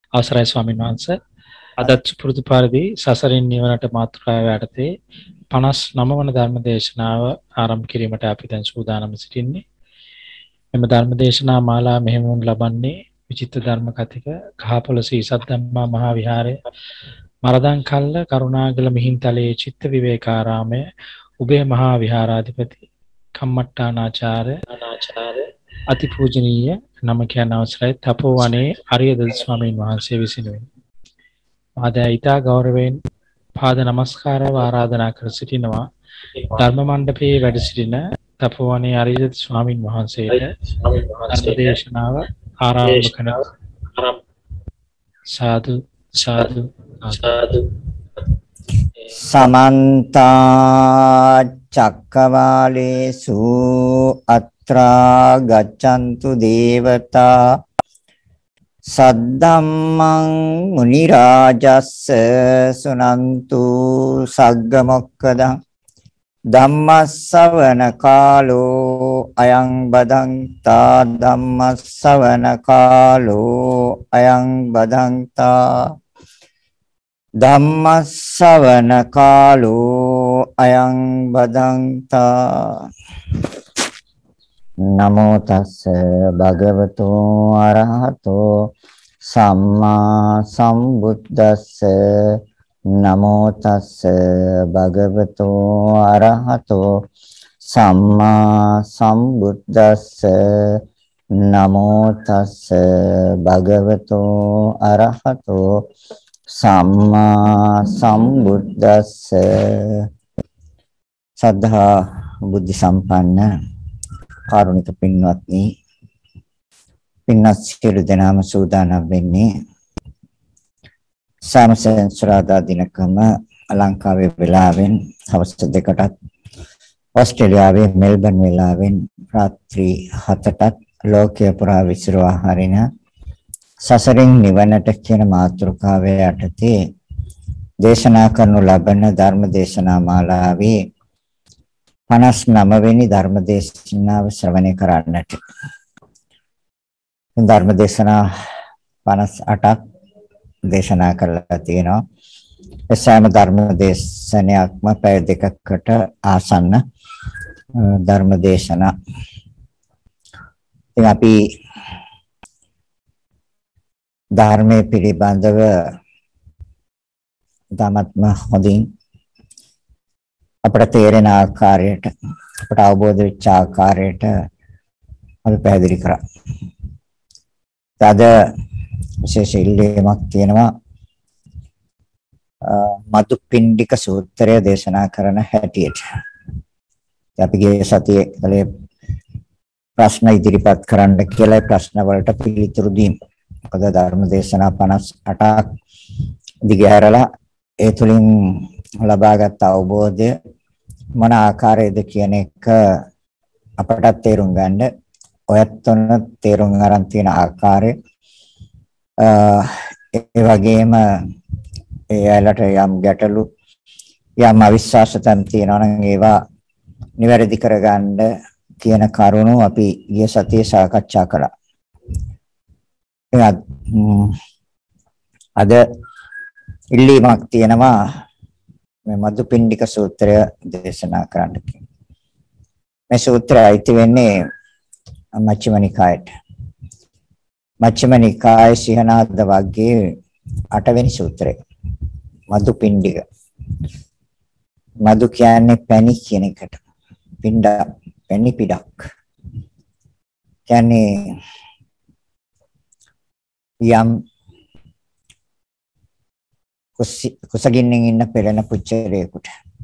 අවසරයි ස්වාමීන් වහන්සේ. අදත් පුරුදු පරිදි සසරින් නිවනට මාතෘකාව යටතේ 59 වන ධර්ම දේශනාව ආරම්භ කිරීමට අපි දැන් සූදානම් සිටින්නේ. මෙම ධර්ම දේශනා මාලා මෙහෙමුන් ලබන්නේ විචිත්‍ර ධර්ම කතික කහපොළ ශ්‍රී සද්ධම්මා මහා විහාරයේ මරදන් කල්ල කරුණාගල මිහින්තලයේ චිත්ත විවේකාරාමයේ උභය මහා විහාරාධිපති කම්මට්ටානාචාර්ය අතිපූජනීය නම කියන අවසරයි තපෝවනේ අරියදල් ස්වාමීන් වහන්සේ විසිනුයි. ආද ඊතා ගෞරවයෙන් පාද නමස්කාරව ආරාධනා කර සිටිනවා ධර්ම මණ්ඩපයේ වැඩ සිටින තපෝවනේ අරියදල් ස්වාමීන් වහන්සේට ධර්ම දේශනාව ආරම්භ කරන සාදු සාදු සාදු සමන්ත චක්කවාලේසු අත්‍රා ගච්ඡන්තු දේවතා සද්දම්මං මුනි රාජස්ස සුනන්තු සග්ග මොක්ඛදං ධම්මස්සවන කාලෝ අයං බදන්තා ධම්මස්සවන කාලෝ අයං බදන්තා ධම්මස්සවන කාලෝ අයං බදන්තා නමෝ තස්ස භගවතෝ අරහතෝ සම්මා සම්බුද්දස්ස නමෝ තස්ස භගවතෝ අරහතෝ සම්මා සම්බුද්දස්ස නමෝ තස්ස භගවතෝ අරහතෝ සම්මා සම්බුද්දස්ස සද්ධා බුද්ධ සම්පන්න කාරුණික පින්වත්නි පින්වත් සියලු දෙනාම සූදානම් වෙන්නේ සාමසෙන්සුරාදා දිනකම ලංකාවේ වෙලාවෙන් හවස 2ටත් ඕස්ට්‍රේලියාවේ මෙල්බන් වෙලාවෙන් රාත්‍රී 7ටත් ලෝකය පුරා විසිරවා හරින සසරින් නිවනට කියන මාතෘකාව යටතේ දේශනා කරනු ලබන ධර්ම දේශනා මාලාවේ 59 වෙනි ධර්ම දේශනාව ශ්‍රවණය කරන්නට. ධර්ම දේශනා 58ක් දේශනා කරලා තියෙනවා. ඒ සෑම ධර්ම දේශනයක්ම පැය දෙකකට ආසන්න ධර්ම දේශනා. ඉතින් අපි ධර්මයේ පිළිබඳව ධමත්ම හොඳින් අපට තේරෙන ආකාරයට අපට අවබෝධ වෙච්ච ආකාරයට අපි පැහැදිලි කරා. තද විශේෂ ඉල්ලීමක් තියෙනවා මදුපිණ්ඩික සූත්‍රය දේශනා කරන හැටියට. අපි ගිය සතියේ කලේ ප්‍රශ්න ඉදිරිපත් කරන්න කියලා ප්‍රශ්න වලට පිළිතුරු දීමු. මොකද ධර්ම දේශනා 58ක් දිගහැරලා ඒ තුලින් ලබාගත් අවබෝධය මොන ආකාරයේද කියන එක අපට තේරුම් ගන්න ඔයත් ඔන්න තේරුම් ගන්න තියෙන ආකාරය ඒ වගේම එයාලට යම් ගැටලු යම් අවිශ්වාසතන් තියෙනවා නම් ඒවා නිවැරදි කරගන්න කියන කරුණු අපි ගිය සතියේ සාකච්ඡා කළා. අද ඉල්ලීමක් තියෙනවා මේ මදුපිණ්ඩික සූත්‍රය දේශනා කරන්න කියලා. මේ සූත්‍රය අයිති වෙන්නේ මච්චිම නිකායට. මච්චිම නිකායේ සිහනාද වර්ගයේ 8 වෙනි සූත්‍රය. මදුපිණ්ඩික. මදු කියන්නේ පැණි කියන එකට. පිණ්ඩ පැණි පිටක්. කියන්නේ යම් කුසගින්නෙන් ඉන්න පෙරණ පුච්චරේකට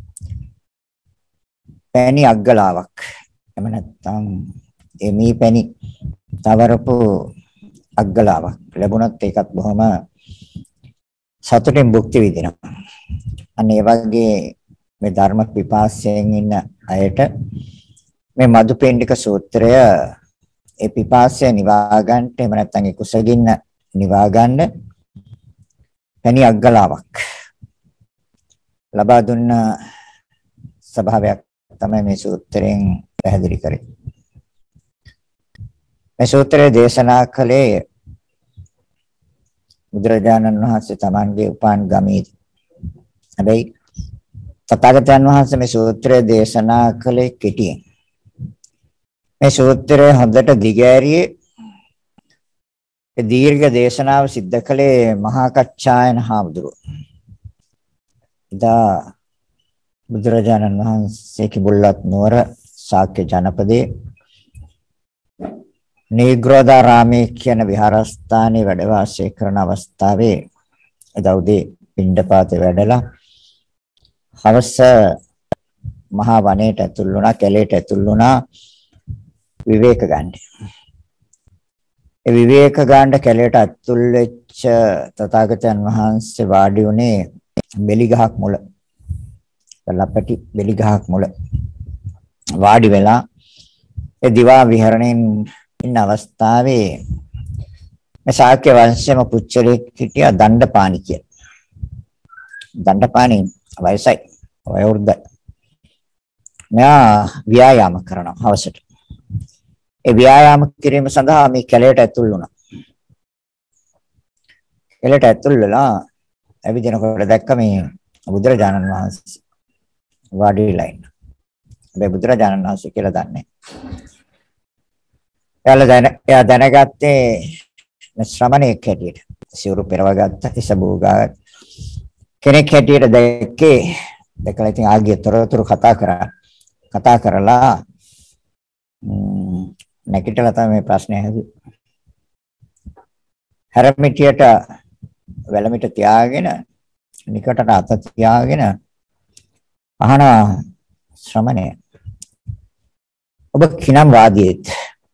පැණි අග්ගලාවක් එම නැත්නම් එමි පැණි තවරපු අග්ගලාවක් ලැබුණත් ඒකත් බොහොම සතුටින් භුක්ති විඳිනවා. අන්න ඒ වගේ මේ ධර්ම පිපාසයෙන් ඉන්න අයට මේ මදුපිණ්ඩික සූත්‍රය ඒ පිපාසය නිවා ගන්නට එහෙම නැත්නම් ඒ කුසගින්න නිවා ගන්න පැණි අග්ගලාවක් ලබා දුන්න ස්වභාවයක් තමයි මේ සූත්‍රයෙන් පැහැදිලි කරේ. මේ සූත්‍රය දේශනා කළේ බුදුරජාණන් වහන්සේ තමන්ගේ උපාන් ගමේදී. හැබැයි තථාගතයන් වහන්සේ මේ සූත්‍රය දේශනා කළේ කෙටියෙන්. මේ සූත්‍රය හොඳට දිගෑරියේ ඒ දීර්ඝ දේශනාව සිද්ධ කළේ මහා කච්චායන හාමුදුරුවෝ. ඉදා බුදුරජාණන් වහන්සේ කිඹුල්වත් නුවර ශාක්‍ය ජනපදයේ නීග්‍රෝධාරාමයේ කියන විහාරස්ථානයේ වැඩ වාසය කරන අවස්ථාවේ එදා උදේ පිණ්ඩපාතේ වැඩලා හවස මහා වනයේට ඇතුල් වුණා, කැලේට ඇතුල් වුණා විවේක ගන්න. ඒ විවේක ගන්න කැලේට ඇතුල් වෙච්ච තථාගතයන් වහන්සේ වාඩි වුණේ බෙලි ගහක් මුල. ලපටි බෙලි ගහක් මුල වාඩි වෙලා ඒ දිවා විහරණයෙන් ඉන්න අවස්ථාවේ මේ ශාක්‍ය වංශයේම පුච්චලෙක් හිටියා දණ්ඩපාණි කියලා. දණ්ඩපාණි වයසයි වයෝවෘද්ධයි. මෙයා ව්‍යායාම කරනවා හවසට. ඒ ව්‍යායාම කිරීම සඳහා මේ කැලේට ඇතුල් වුණා. කැලේට ඇතුල් වෙලා ඇවිදිනකොට දැක්ක මේ බුදුරජාණන් වහන්සේ වාඩිලා ඉන්න. හැබැයි බුදුරජාණන් වහන්සේ කියලා දන්නේ. එයා දැනගත්තේ මේ ශ්‍රමණෙක් හැටියට. සිවුරු පෙරවගත්ත ඉසබෝගා කෙනෙක් හැටියට දැකලා ඉතින් ආගිය තොරතුරු කතා කරලා නැගිටලා තමයි මේ ප්‍රශ්නේ ඇහුවේ. හැරමිටියට වැලමිට තියාගෙන නිකටට අත තියාගෙන අහන ශ්‍රමණය, ඔබ කිනම් වාදියෙත්?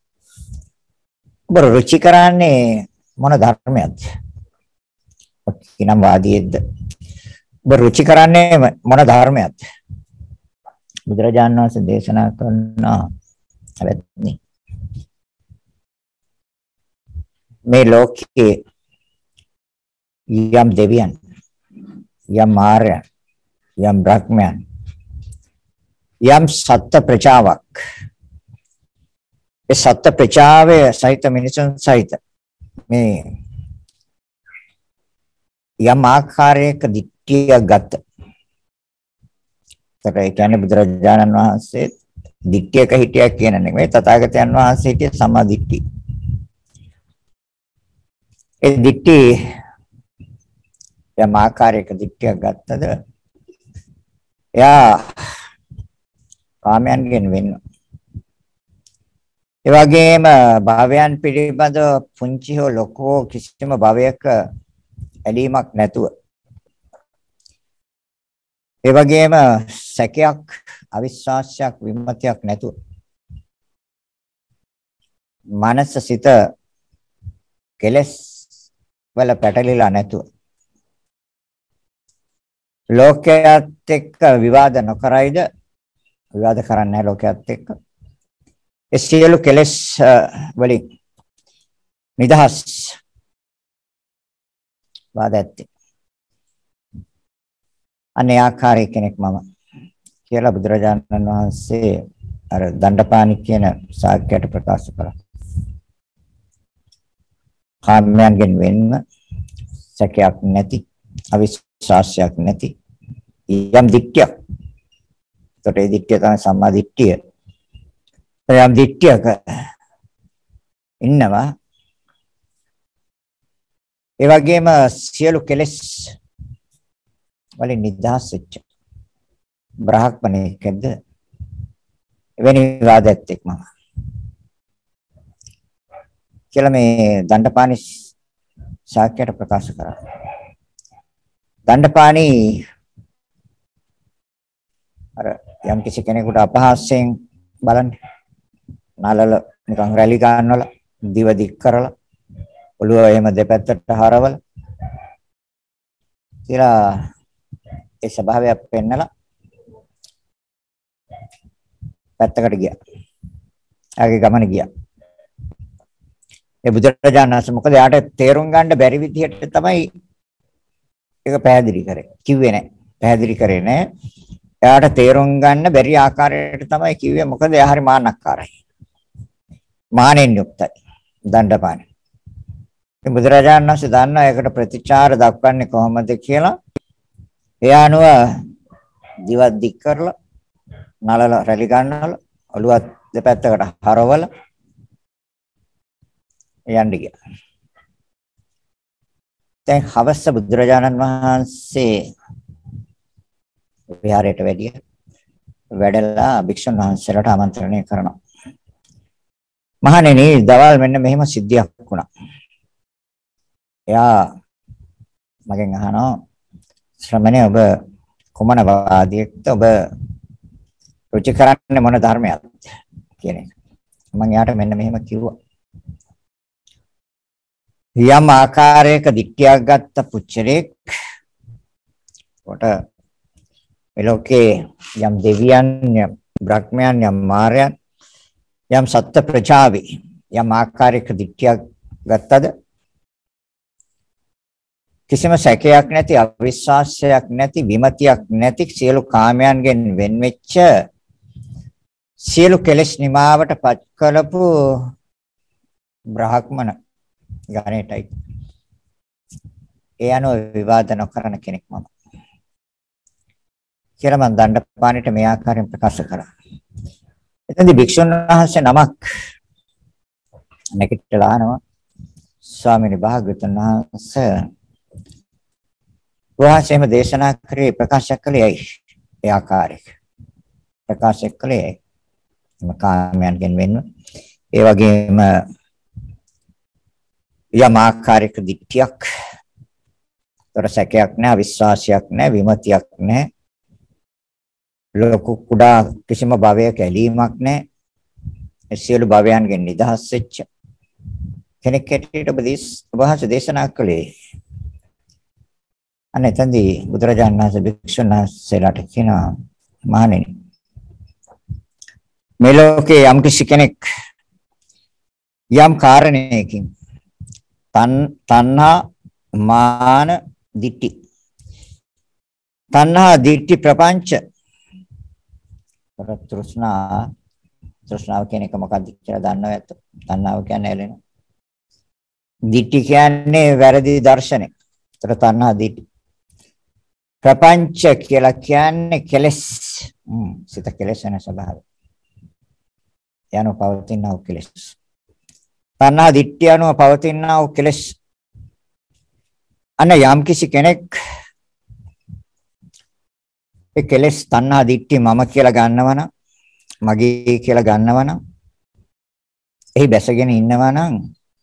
ඔබ රුචි කරන්නේ මොන ධර්මයක්ද? කිනම් වාදියෙද්ද? ඔබ රුචි කරන්නේ මොන ධර්මයක්ද? බුදුරජාණන් වහන්සේ දේශනා කරන අවැත්නි මේ ලෝකයේ යම් දෙවියන්, යම් මාර්යයන්, යම් බ්‍රහ්මයන්, යම් සත්ත්ව ප්‍රජාවක්, ඒ සත්ත්ව ප්‍රජාවේ සහිත මිනිසුන් සහිත මේ යම් ආකාරයක දිට්ඨිය ගත. ඒ කියන්නේ බුදුරජාණන් වහන්සේ දිට්ඨියක හිටියා කියන නෙමෙයි, තථාගතයන් වහන්සේ හිටියේ සම්මා දිට්ඨිය. ඒ දිට්ඨිය යම් ආකාරයක දිට්ඨියක් ගත්තද එයා කාමයන්ගෙන් වෙන්න. ඒ වගේම භවයන් පිළිබඳ පුංචි හෝ ලොකු කිසිම භවයක ඇලීමක් නැතුව, ඒ වගේම සැකයක්, අවිශ්වාසයක්, විමතියක් නැතුව, මනස සිත කෙලස් වල පැටලිලා නැතුව, ලෝකයට එක්ක විවාද නොකරයිද? විවාද කරන්නේ නැහැ ලෝකයට එක්ක. ඒ සියලු කෙලෙස් වලින් නිදහස් වාදැත්තේ. අනේ ආකාරයේ කෙනෙක් මම කියලා බුදුරජාණන් වහන්සේ අර දණ්ඩපාණි කියන ශාක්‍යයට ප්‍රකාශ කළා. කාමයන්ගෙන් වෙන්න, සැකයක් නැති, අවිශ්වාසයක් නැති යම් දිට්ඨියක්. ඒකට ඒ දිට්ඨිය තමයි සම්මා දිට්ඨිය. යම් දිට්ඨියක ඉන්නවා. ඒ වගේම සියලු කෙලෙස් වලින් නිදහස් වෙච්ච බ්‍රහ්මණයෙක්ද එවැනි වාදයක් මම කියලා මේ දණ්ඩපාණි ශාක්‍යයට ප්‍රකාශ කරා. දණ්ඩපාණි අර යම් කිසි කෙනෙකුට අපහාසයෙන් බලන්නේ නලල නිකන් රැලි ගන්නවල දිව දික් කරලා ඔළුව එහෙම දෙපැත්තට හරවලා කියලා ඒ ස්වභාවයක් පෙන්නලා පැත්තකට ගියා. ආගේ ගමන ගියා. ඒ බුදුරජාණන් වහන්සේ මොකද යාට තේරුම් ගන්න බැරි විදිහට තමයි ඒක පැහැදිලි කරේ. කිව්වේ නැහැ. පැහැදිලි කරේ නැහැ. එයාට තේරුම් ගන්න බැරි ආකාරයට තමයි කිව්වේ. මොකද එයා හරි මාන්නක්කාරයි. මානෙන් යුක්තයි. දණ්ඩපාණි. ඉතින් බුදුරජාණන් වහන්සේ දන්නා ඒකට ප්‍රතිචාර දක්වන්නේ කොහොමද කියලා. ඒ අනුව දිවත් දික් කරලා නලල රැලි ගන්නවල ඔළුවත් දෙපැත්තකට හරවල යන්න ගියා. දැන් හවස බුදුරජාණන් වහන්සේ විහාරයට වැඩලා භික්ෂුන් වහන්සේලාට ආමන්ත්‍රණය කරනවා. මහණෙනි, දවල් මෙන්න මෙහෙම සිද්ධියක් වුණා. එයා මගෙන් අහනවා, ශ්‍රමණේ ඔබ කුමන වාදියෙක්ද? ඔබ රුචි කරන්නේ මොන ධර්මයක්ද කියන එක. මම යාට මෙන්න මෙහෙම කිව්වා. යම් ආකාරයක දික්තියක් ගත්ත පුච්චරෙක් කොට මේ ලෝකේ යම් දෙවියන්, යම් බ්‍රහ්මයන්, යම් මාරයන්, යම් සත්ත්ව ප්‍රජාවි යම් ආකාරයක දික්තියක් ගත්තද කිසිම සැකයක් නැති, අවිශ්වාසයක් නැති, විමතියක් නැති, සියලු කාමයන්ගෙන් වෙන් වෙච්ච, සියලු කෙලෙස් නිමාවට පත් කළපු බ්‍රහ්මන ගණේටයි. ඒ අනුව විවාද නොකරන කෙනෙක් මම කියලා මම දණ්ඩපාණිට මේ ආකාරයෙන් ප්‍රකාශ කරා. එතෙන්දී භික්ෂුන් වහන්සේ නමක් නැගිටලා අහනවා, ස්වාමීනි භාග්‍යවතුන් වහන්සේ වහන්සේම දේශනා කරේ ප්‍රකාශ කළේ ඇයි? ඒ ආකාරයක ප්‍රකාශ කළේ ඇයි? කාමයන්ගෙන් වෙන්න. ඒ වගේම යම් ආකාරයක දික්තියක්, තරසකයක් නැහැ, විශ්වාසයක් නැහැ, විමතියක් නැහැ, ලෝක කුඩා කිසිම භවයක ඇලීමක් නැහැ. ඒ සියලු භවයන්ගෙන් නිදහස් වෙච්ච කෙනෙක් හැටියට ඔබ වහන්සේ දේශනා කළේ. අනේ එතෙන්දී බුදුරජාණන් වහන්සේ භික්ෂුන් වහන්සේලාට කියනවා, මහණෙනි, මේ ලෝකේ යම් කිසි කෙනෙක් යම් කාරණයකින් තණ්හා, මාන, දිට්ඨි, තණ්හා, දිට්ඨි, ප්‍රපංච, තෘෂ්ණාව කියන එක මොකක්ද කියලා දන්නවද? තණ්හාව කියන්නේ ඇලෙන. දිට්ඨි කියන්නේ වැරදි දර්ශනය. ඒතර තණ්හා, දිට්ඨි. ප්‍රපංච කියලා කියන්නේ කෙලෙස්. සිත කෙලෙස් වෙන ස්වභාවය. යano පවතිනා වූ කෙලෙස්. තණ්හා, දිට්ඨිය අනුව පවතිනා වූ කෙලෙස්. අන්න යම් කිසි කෙනෙක් ඒ කෙලෙස්, තණ්හා, දිට්ඨිය මම කියලා ගන්නවනම්, මගේ කියලා ගන්නවනම්, එහි බැසගෙන ඉන්නවනම්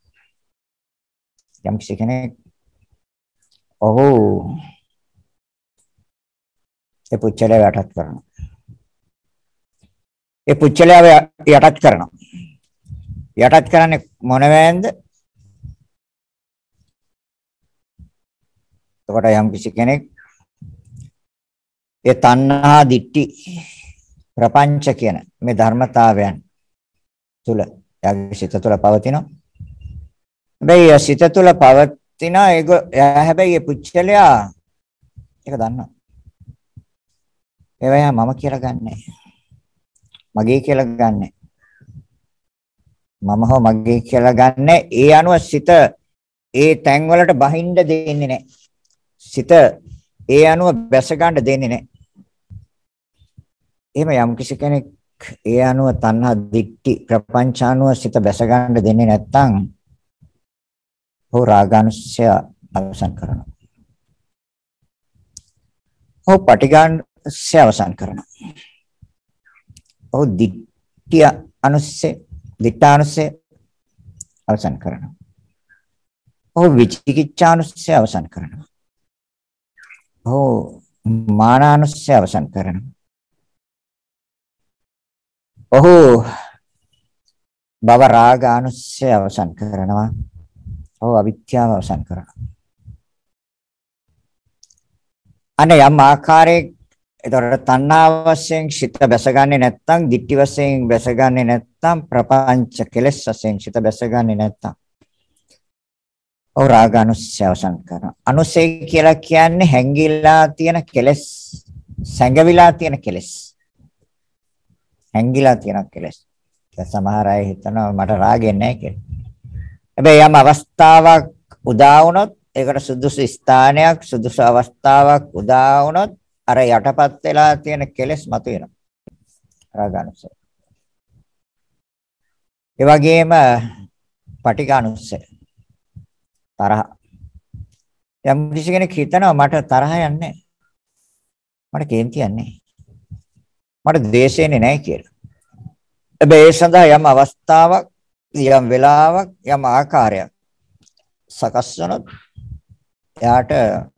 යම් කිසි කෙනෙක් ඔහු ඒ පුච්චලය යටත් කරනවා. ඒ පුච්චලය යටත් කරනවා. යටත් කරන්නේ මොන වෑන්ද? එතකොට යම් කිසි කෙනෙක් ඒ තණ්හා, දිට්ඨි, ප්‍රපංච කියන මේ ධර්මතාවයන් තුල යාගේ සිත තුළ පවතිනවා. හැබැයි සිත තුළ පවතින ඒක හැබැයි ඒ පුච්චලයා ඒක දන්නවා. ඒවයා මම කියලා ගන්නෑ. මගේ කියලා ගන්නෑ. මම හෝ මගේ කියලා ගන්නෑ. ඒ අනුව සිත ඒ තැන් වලට බහින්න දෙන්නේ නැහැ. සිත ඒ අනුව බැස ගන්න දෙන්නේ නැහැ. එහෙම යම් කිසි කෙනෙක් ඒ අනුව තණ්හා, දික්ටි, ප්‍රපංච අනුව සිත බැස ගන්න දෙන්නේ නැත්නම් ඔහු රාගානුස්සය අවසන් කරනවා. ඔහු පටිඝානුස්සය අවසන් කරනවා. ඔහු දිට්ඨිය අනුස්සය, දිට්ඨානුස්සය අවසන් කරනවා. ඔහු විචිකිච්ඡානුස්සය අවසන් කරනවා. ඔහු මානානුස්සය අවසන් කරනවා. ඔහු භව රාගානුස්සය අවසන් කරනවා. ඔහු අවිද්‍යාව අවසන් කරනවා. අනේ යම් ආකාරයක ඒතර තණ්හා වශයෙන් සිත බැසගන්නේ නැත්නම්, ditthi වශයෙන් බැසගන්නේ නැත්නම්, ප්‍රපංච කෙලෙස් වශයෙන් සිත බැසගන්නේ නැත්නම් ඔහු රාගානුස්සය අවසන් කරනවා. අනුස්සය කියලා කියන්නේ හැංගිලා තියෙන කෙලෙස්, සැඟවිලා තියෙන කෙලෙස්. හැංගිලා තියෙන කෙලෙස්. සමහර අය හිතනවා මට රාගය නැහැ කියලා. හැබැයි යම් අවස්ථාවක් උදා වුණොත් ඒකට සුදුසු ස්ථානයක් සුදුසු අවස්ථාවක් උදා වුණොත් අර යටපත් වෙලා තියෙන කෙලෙස් මතුවෙනවා. රාගානුසය. ඒ වගේම පටිඝානුසය. තරහ. යම් කිසි කෙනෙක් හිතනවා මට තරහ යන්නේ මට කේන්ති යන්නේ මට ද්වේෂයනේ නැහැ කියලා. හැබැයි ඒ සඳහා යම් අවස්ථාවක් යම් වෙලාවක් යම් ආකාරයක් සකස් වුණොත් එයාට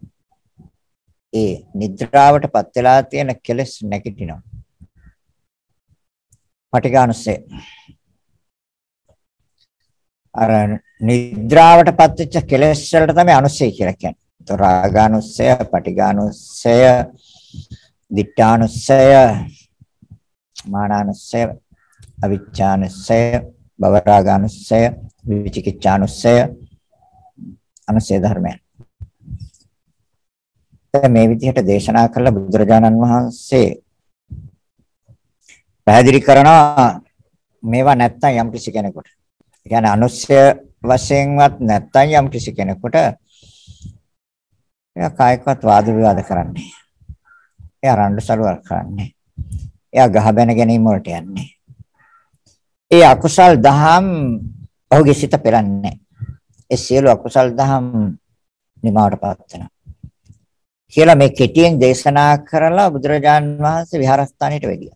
ඒ නිද්‍රාවටපත් වෙලා තියෙන කෙලෙස් නැගිටිනවා. පටිඝානුසය. අර නිද්‍රාවටපත් වෙච්ච කෙලෙස් වලට තමයි අනුසය කියලා කියන්නේ. તો රාගානුසය, පටිඝානුසය, දිඨානුසය, මානානුසය, අවිච්ඡානුසය, භවරාගානුසය, විචිකිච්ඡානුසය අනුසය ධර්මයන්. මේ විදිහට දේශනා කළ බුදුරජාණන් වහන්සේ පැහැදිලි කරනවා මේවා නැත්තම් යම් කිසි කෙනෙකුට. ඒ කියන්නේ අනුසය වශයෙන්වත් නැත්තම් යම් කිසි කෙනෙකුට එයා කායිකවත් වාද විවාද කරන්නේ. එයා රණ්ඩු සරුවල් කරන්නේ. එයා ගහ බැන ගැනීම වලට යන්නේ. ඒ අකුසල් දහම් ඔහුගේ සිත පෙරන්නේ. ඒ සියලු අකුසල් දහම් නිමාවටපත් වෙනවා. කියලා මේ කෙටියෙන් දේශනා කරලා බුදුරජාන් වහන්සේ විහාරස්ථානයට වෙගියා.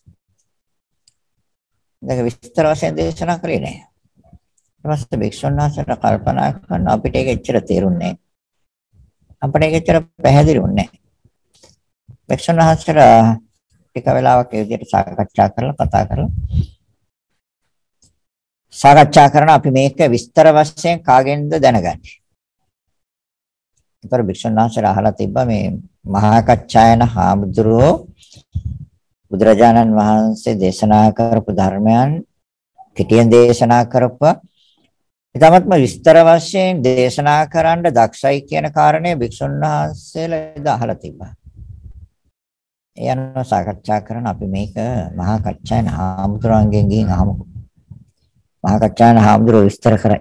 දැන් විස්තර වශයෙන් දේශනා කරේ නෑ. ඊට පස්සේ භික්ෂුන් වහන්සේට කල්පනා කරන අපිට ඒක එච්චර තේරුන්නේ නෑ. අපිට ඒක එච්චර පැහැදිලිුන්නේ නෑ. භික්ෂුන් වහන්සේලා ටික වෙලාවක් ඒ විදිහට සාකච්ඡා කරලා කතා කරලා සාකච්ඡා කරන අපි මේක විස්තර වශයෙන් කාගෙන්ද දැනගන්නේ. ඒතර භික්ෂුන් වහන්සේලා අහලා තිබ්බා මේ මහා කච්චායන හාමුදුරුවෝ බුදුරජාණන් වහන්සේ දේශනා කරපු ධර්මයන් කෙටියෙන් දේශනා කරපුවා. ඊටමත්ම විස්තර වශයෙන් දේශනා කරන්න දක්ෂයි කියන කාරණය භික්ෂුන් වහන්සේලා අහලා තිබ්බා. ඒ අනුව සාකච්ඡා කරන අපි මේක මහා කච්චායන හාමුදුරුවන්ගෙන් ගිහින් අහමු. මහා කච්චායන හාමුදුරුවෝ විස්තර කරයි.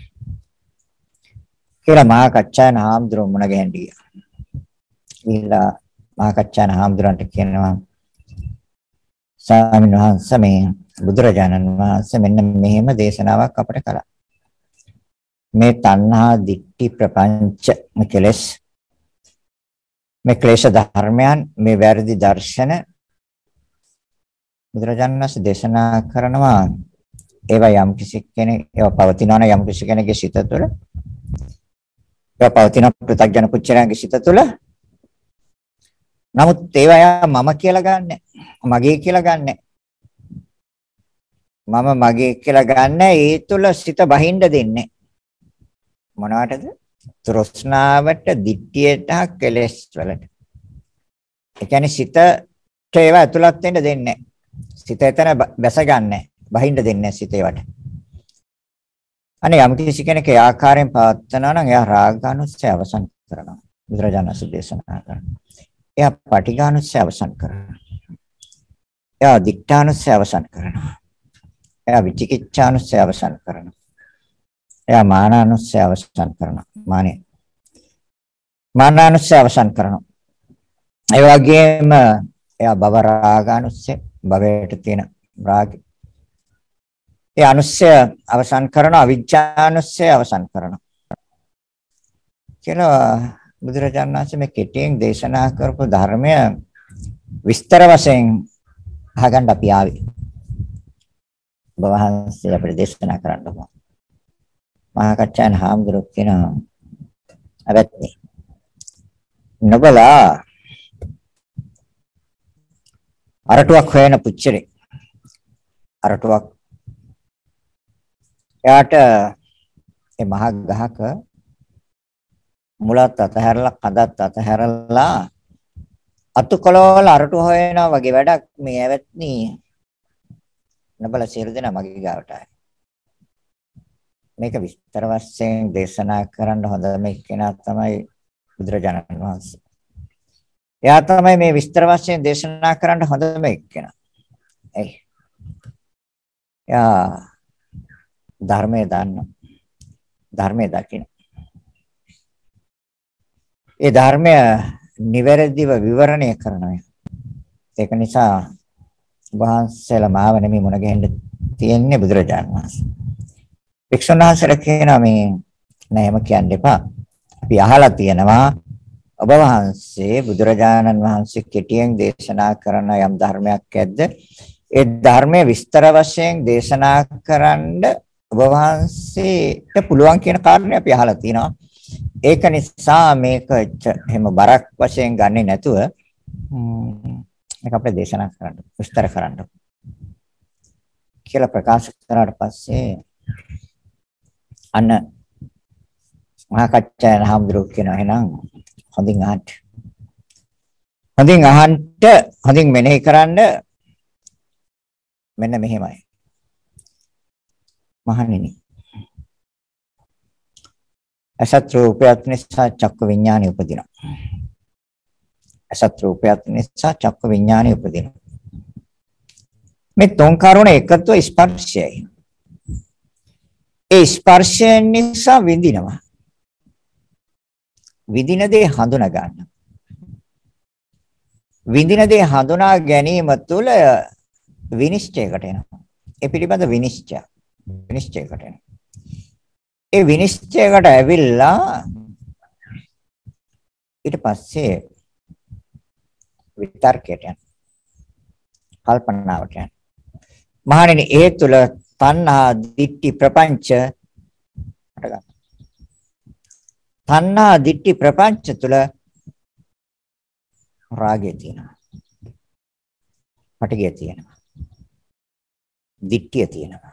කියලා මහා කච්චායන හාමුදුරුවෝ මුණ ගැහෙන්න ගියා. ඊළා මහා කච්චායන හාමුදුරන්ට කියනවා ස්වාමීන් වහන්සේ මේ බුදුරජාණන් වහන්සේ මෙන්න මෙහෙම දේශනාවක් අපට කළා. මේ තණ්හා දිට්ඨි ප්‍රපංච කෙලෙස් මේ ක්ලේශ ධර්මයන් මේ වැරදි දර්ශන බුදුරජාණන් වහන්සේ දේශනා කරනවා ඒවා යම් කිසි කෙනෙක් ඒවා පවතිනවා නම් යම් කිසි කෙනෙකුගේ සිත තුළ ඒවා පවතින ප්‍රත්‍යඥ පුච්චරයන්ගේ සිත තුළ නමුත් ඒවා මම කියලා ගන්නෑ මගේ කියලා ගන්නෑ මම මගේ කියලා ගන්න ඒ තුළ සිත බහින්න දෙන්නේ මොනවටද තෘෂ්ණාවට දිට්ඨියට කෙලෙස් වලට ඒ කියන්නේ සිතට ඒවා ඇතුළත් වෙන්න දෙන්නේ සිත එතන බැස ගන්නෑ බහින්න දෙන්නේ සිත ඒවට අනේ යම් කිසි කෙනෙක් ඒ ආකාරයෙන් පවත්නවා නම් එයා රාගානුස්සය අවසන් කරනවා බුදුරජාණන් වහන්සේ දේශනා කරනවා එයා පටිඝානුස්සය අවසන් කරනවා එයා දිඨානුස්සය අවසන් කරනවා එයා විචිකිච්ඡානුස්සය අවසන් කරනවා එයා මානානුස්සය අවසන් කරනවා මානානුස්සය අවසන් කරනවා ඒ වගේම එයා භව රාගානුස්සය භවයට තියෙන රාගය ඒ අනුස්සය අවසන් කරනවා අවිජ්ජානුස්සය අවසන් කරනවා කියලා බුදුරජාණන් වහන්සේ මේ කෙටියෙන් දේශනා කරපු ධර්මය විස්තර වශයෙන් අහගන්න අපි ආවේ වහන්සේ අපිට දේශනා කරන්න ඕන මහා කච්චායන හාමුදුරුවෝ කියනවා අවැත්නි නොබලා අරටුවක් හොයන පුච්චරේ අරටුවක් එයාට ඒ මහා ගහක මුලත් අතහැරලා කඳත් අතහැරලා අතුකොළවල අරටුව හොයනවා වගේ වැඩක් මේ ඇවැත්නි නබල සියලු දෙනා මගේ ගාවට ආවේ. මේක විස්තර වශයෙන් දේශනා කරන්න හොඳම කෙනා තමයි බුදුරජාණන් වහන්සේ. එයා තමයි මේ විස්තර වශයෙන් දේශනා කරන්න හොඳම කෙනා. එයි. යා ධර්මයේ දන්න. ධර්මයේ දකින්න. ඒ ධර්මය නිවැරදිව විවරණය කරනවා. ඒක නිසා වහන්සේලා මාව නෙමෙයි මුණ ගැහෙන්න තියෙන්නේ බුදුරජාණන් වහන්සේ. වික්ෂුන් වහන්සේලා කියනවා මේ නෑ එම කියන්න එපා. අපි අහලා තියෙනවා ඔබ වහන්සේ බුදුරජාණන් වහන්සේ කෙටියෙන් දේශනා කරන යම් ධර්මයක් ඇද්ද? ඒ ධර්මයේ විස්තර වශයෙන් දේශනා කරන්න ඔබ වහන්සේට පුළුවන් කියන කාරණේ අපි අහලා තියෙනවා. ඒක නිසා මේක එහෙම බරක් වශයෙන් ගන්නෙ නැතුව මේක අපිට දේශනා කරන්න විස්තර කරන්න කියලා ප්‍රකාශ කරාට පස්සේ අන්න මහා කච්චායන හාමුදුරුවෝ කියනවා එහෙනම් හොඳින් අහන්න. හොඳින් මෙනෙහි කරන්න මෙන්න මෙහෙමයි. මහණෙනි. අසත් රූපයත් නිසා චක්ක විඥානය උපදිනවා. අසත් රූපයත් නිසා චක්ක විඥානය උපදිනවා. මේ තුන් කරුණ එකතු ස්පර්ශයයි. ඒ ස්පර්ශය නිසා විඳිනවා. විඳින දේ හඳුනා ගන්න. විඳින දේ හඳුනා ගැනීම තුළ විනිශ්චයකට එනවා. ඒ පිළිබඳ විනිශ්චයකට එනවා. ඒ විනිශ්චයකට ඇවිල්ලා ඊට පස්සේ විතර්කයට යනවා. කල්පනාවට යනවා. මහණෙනි ඒ තුළ තණ්හා දිට්ඨි ප්‍රපංච තණ්හා දිට්ඨි ප්‍රපංච තුළ රාගය තියෙනවා. පටිඝය තියෙනවා. දිට්ඨිය තියෙනවා.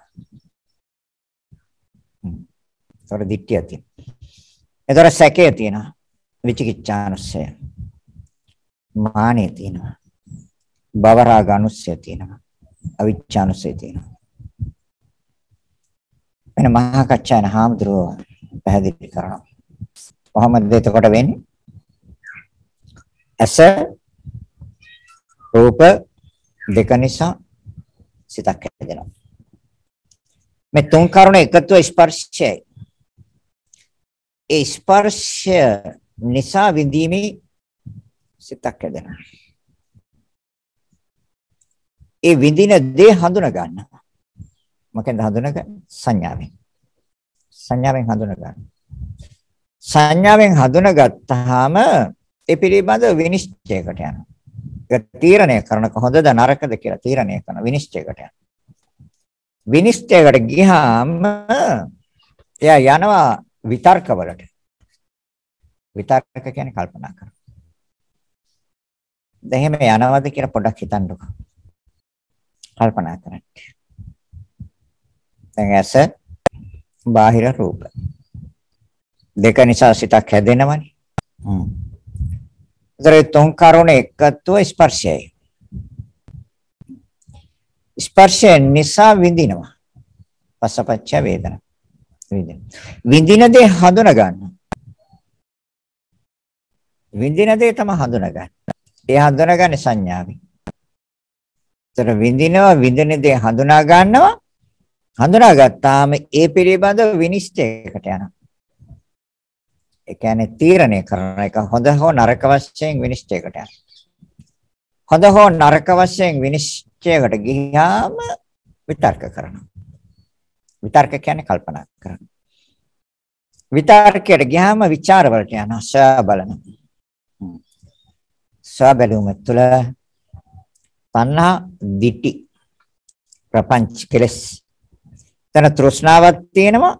ඒතර දිට්ඨිය තියෙනවා. ඒතර සැකය තියෙනවා. විචිකිච්ඡානුස්සය. මානෙ තියෙනවා. භවරාගානුස්සය තියෙනවා. අවිච්ඡානුස්සය තියෙනවා. එන මහා කච්චායන හාමුදුරුවෝ පැහැදිලි කරනවා. කොහොමද එතකොට වෙන්නේ? ඇස රූප දෙක නිසා සිතක් හැදෙනවා. මේ තුන් කරුණ එකතුව ස්පර්ශයයි. ඒ ස්පර්ශය නිසා විඳීමේ සිතක් හැදෙනවා. ඒ විඳින දේ හඳුනා ගන්නවා. මොකෙන්ද හඳුනගන්නේ? සංඥාවෙන්. සංඥාවෙන් හඳුනා ගන්න. සංඥාවෙන් හඳුනාගත්තාම ඒ පිළිබඳ විනිශ්චයකට යනවා. ඒක තීරණය කරනක හොඳද නරකද කියලා තීරණය කරන විනිශ්චයකට යනවා. විනිශ්චයකට ගියාම එයා යනවා විතර්කවලට. විතර්ක කියන්නේ කල්පනා කරන. දැන් එහෙම යනවද කියලා පොඩ්ඩක් හිතන්නකෝ. කල්පනා කරන්න. දැන් ඇස බාහිර රූප දෙක නිසා සිතක් හැදෙනවනේ. ඒතර තුන් කරුණ එකතුව ස්පර්ශයයි. ස්පර්ශය නිසා විඳිනවා. පස්සපච්ච වේදනා. විඳින දේ හඳුනා ගන්න. විඳින දේ තමයි හඳුනා ගන්න. ඒ හඳුනාගන්නේ සංඥාවෙන්. ඒතර විඳින දේ හඳුනා ගන්නවා. හඳුනාගත්තාම ඒ පිළිබඳ විනිශ්චයකට යනවා. ඒ කියන්නේ තීරණය කරන එක හොඳ හෝ නරක වශයෙන් විනිශ්චයකට යනවා. හොඳ හෝ නරක වශයෙන් විනිශ්චයකට ගියාම විතර්ක කරනවා. විතර්ක කියන්නේ කල්පනා කරනවා. විතර්කයට ගියාම ਵਿਚාර වලට යනවා. සෑ බලනවා. සෑ බැලුම තුළ තණ්හා දිටි ප්‍රපංච කෙලස් එතන තෘෂ්ණාවක් තියෙනවා.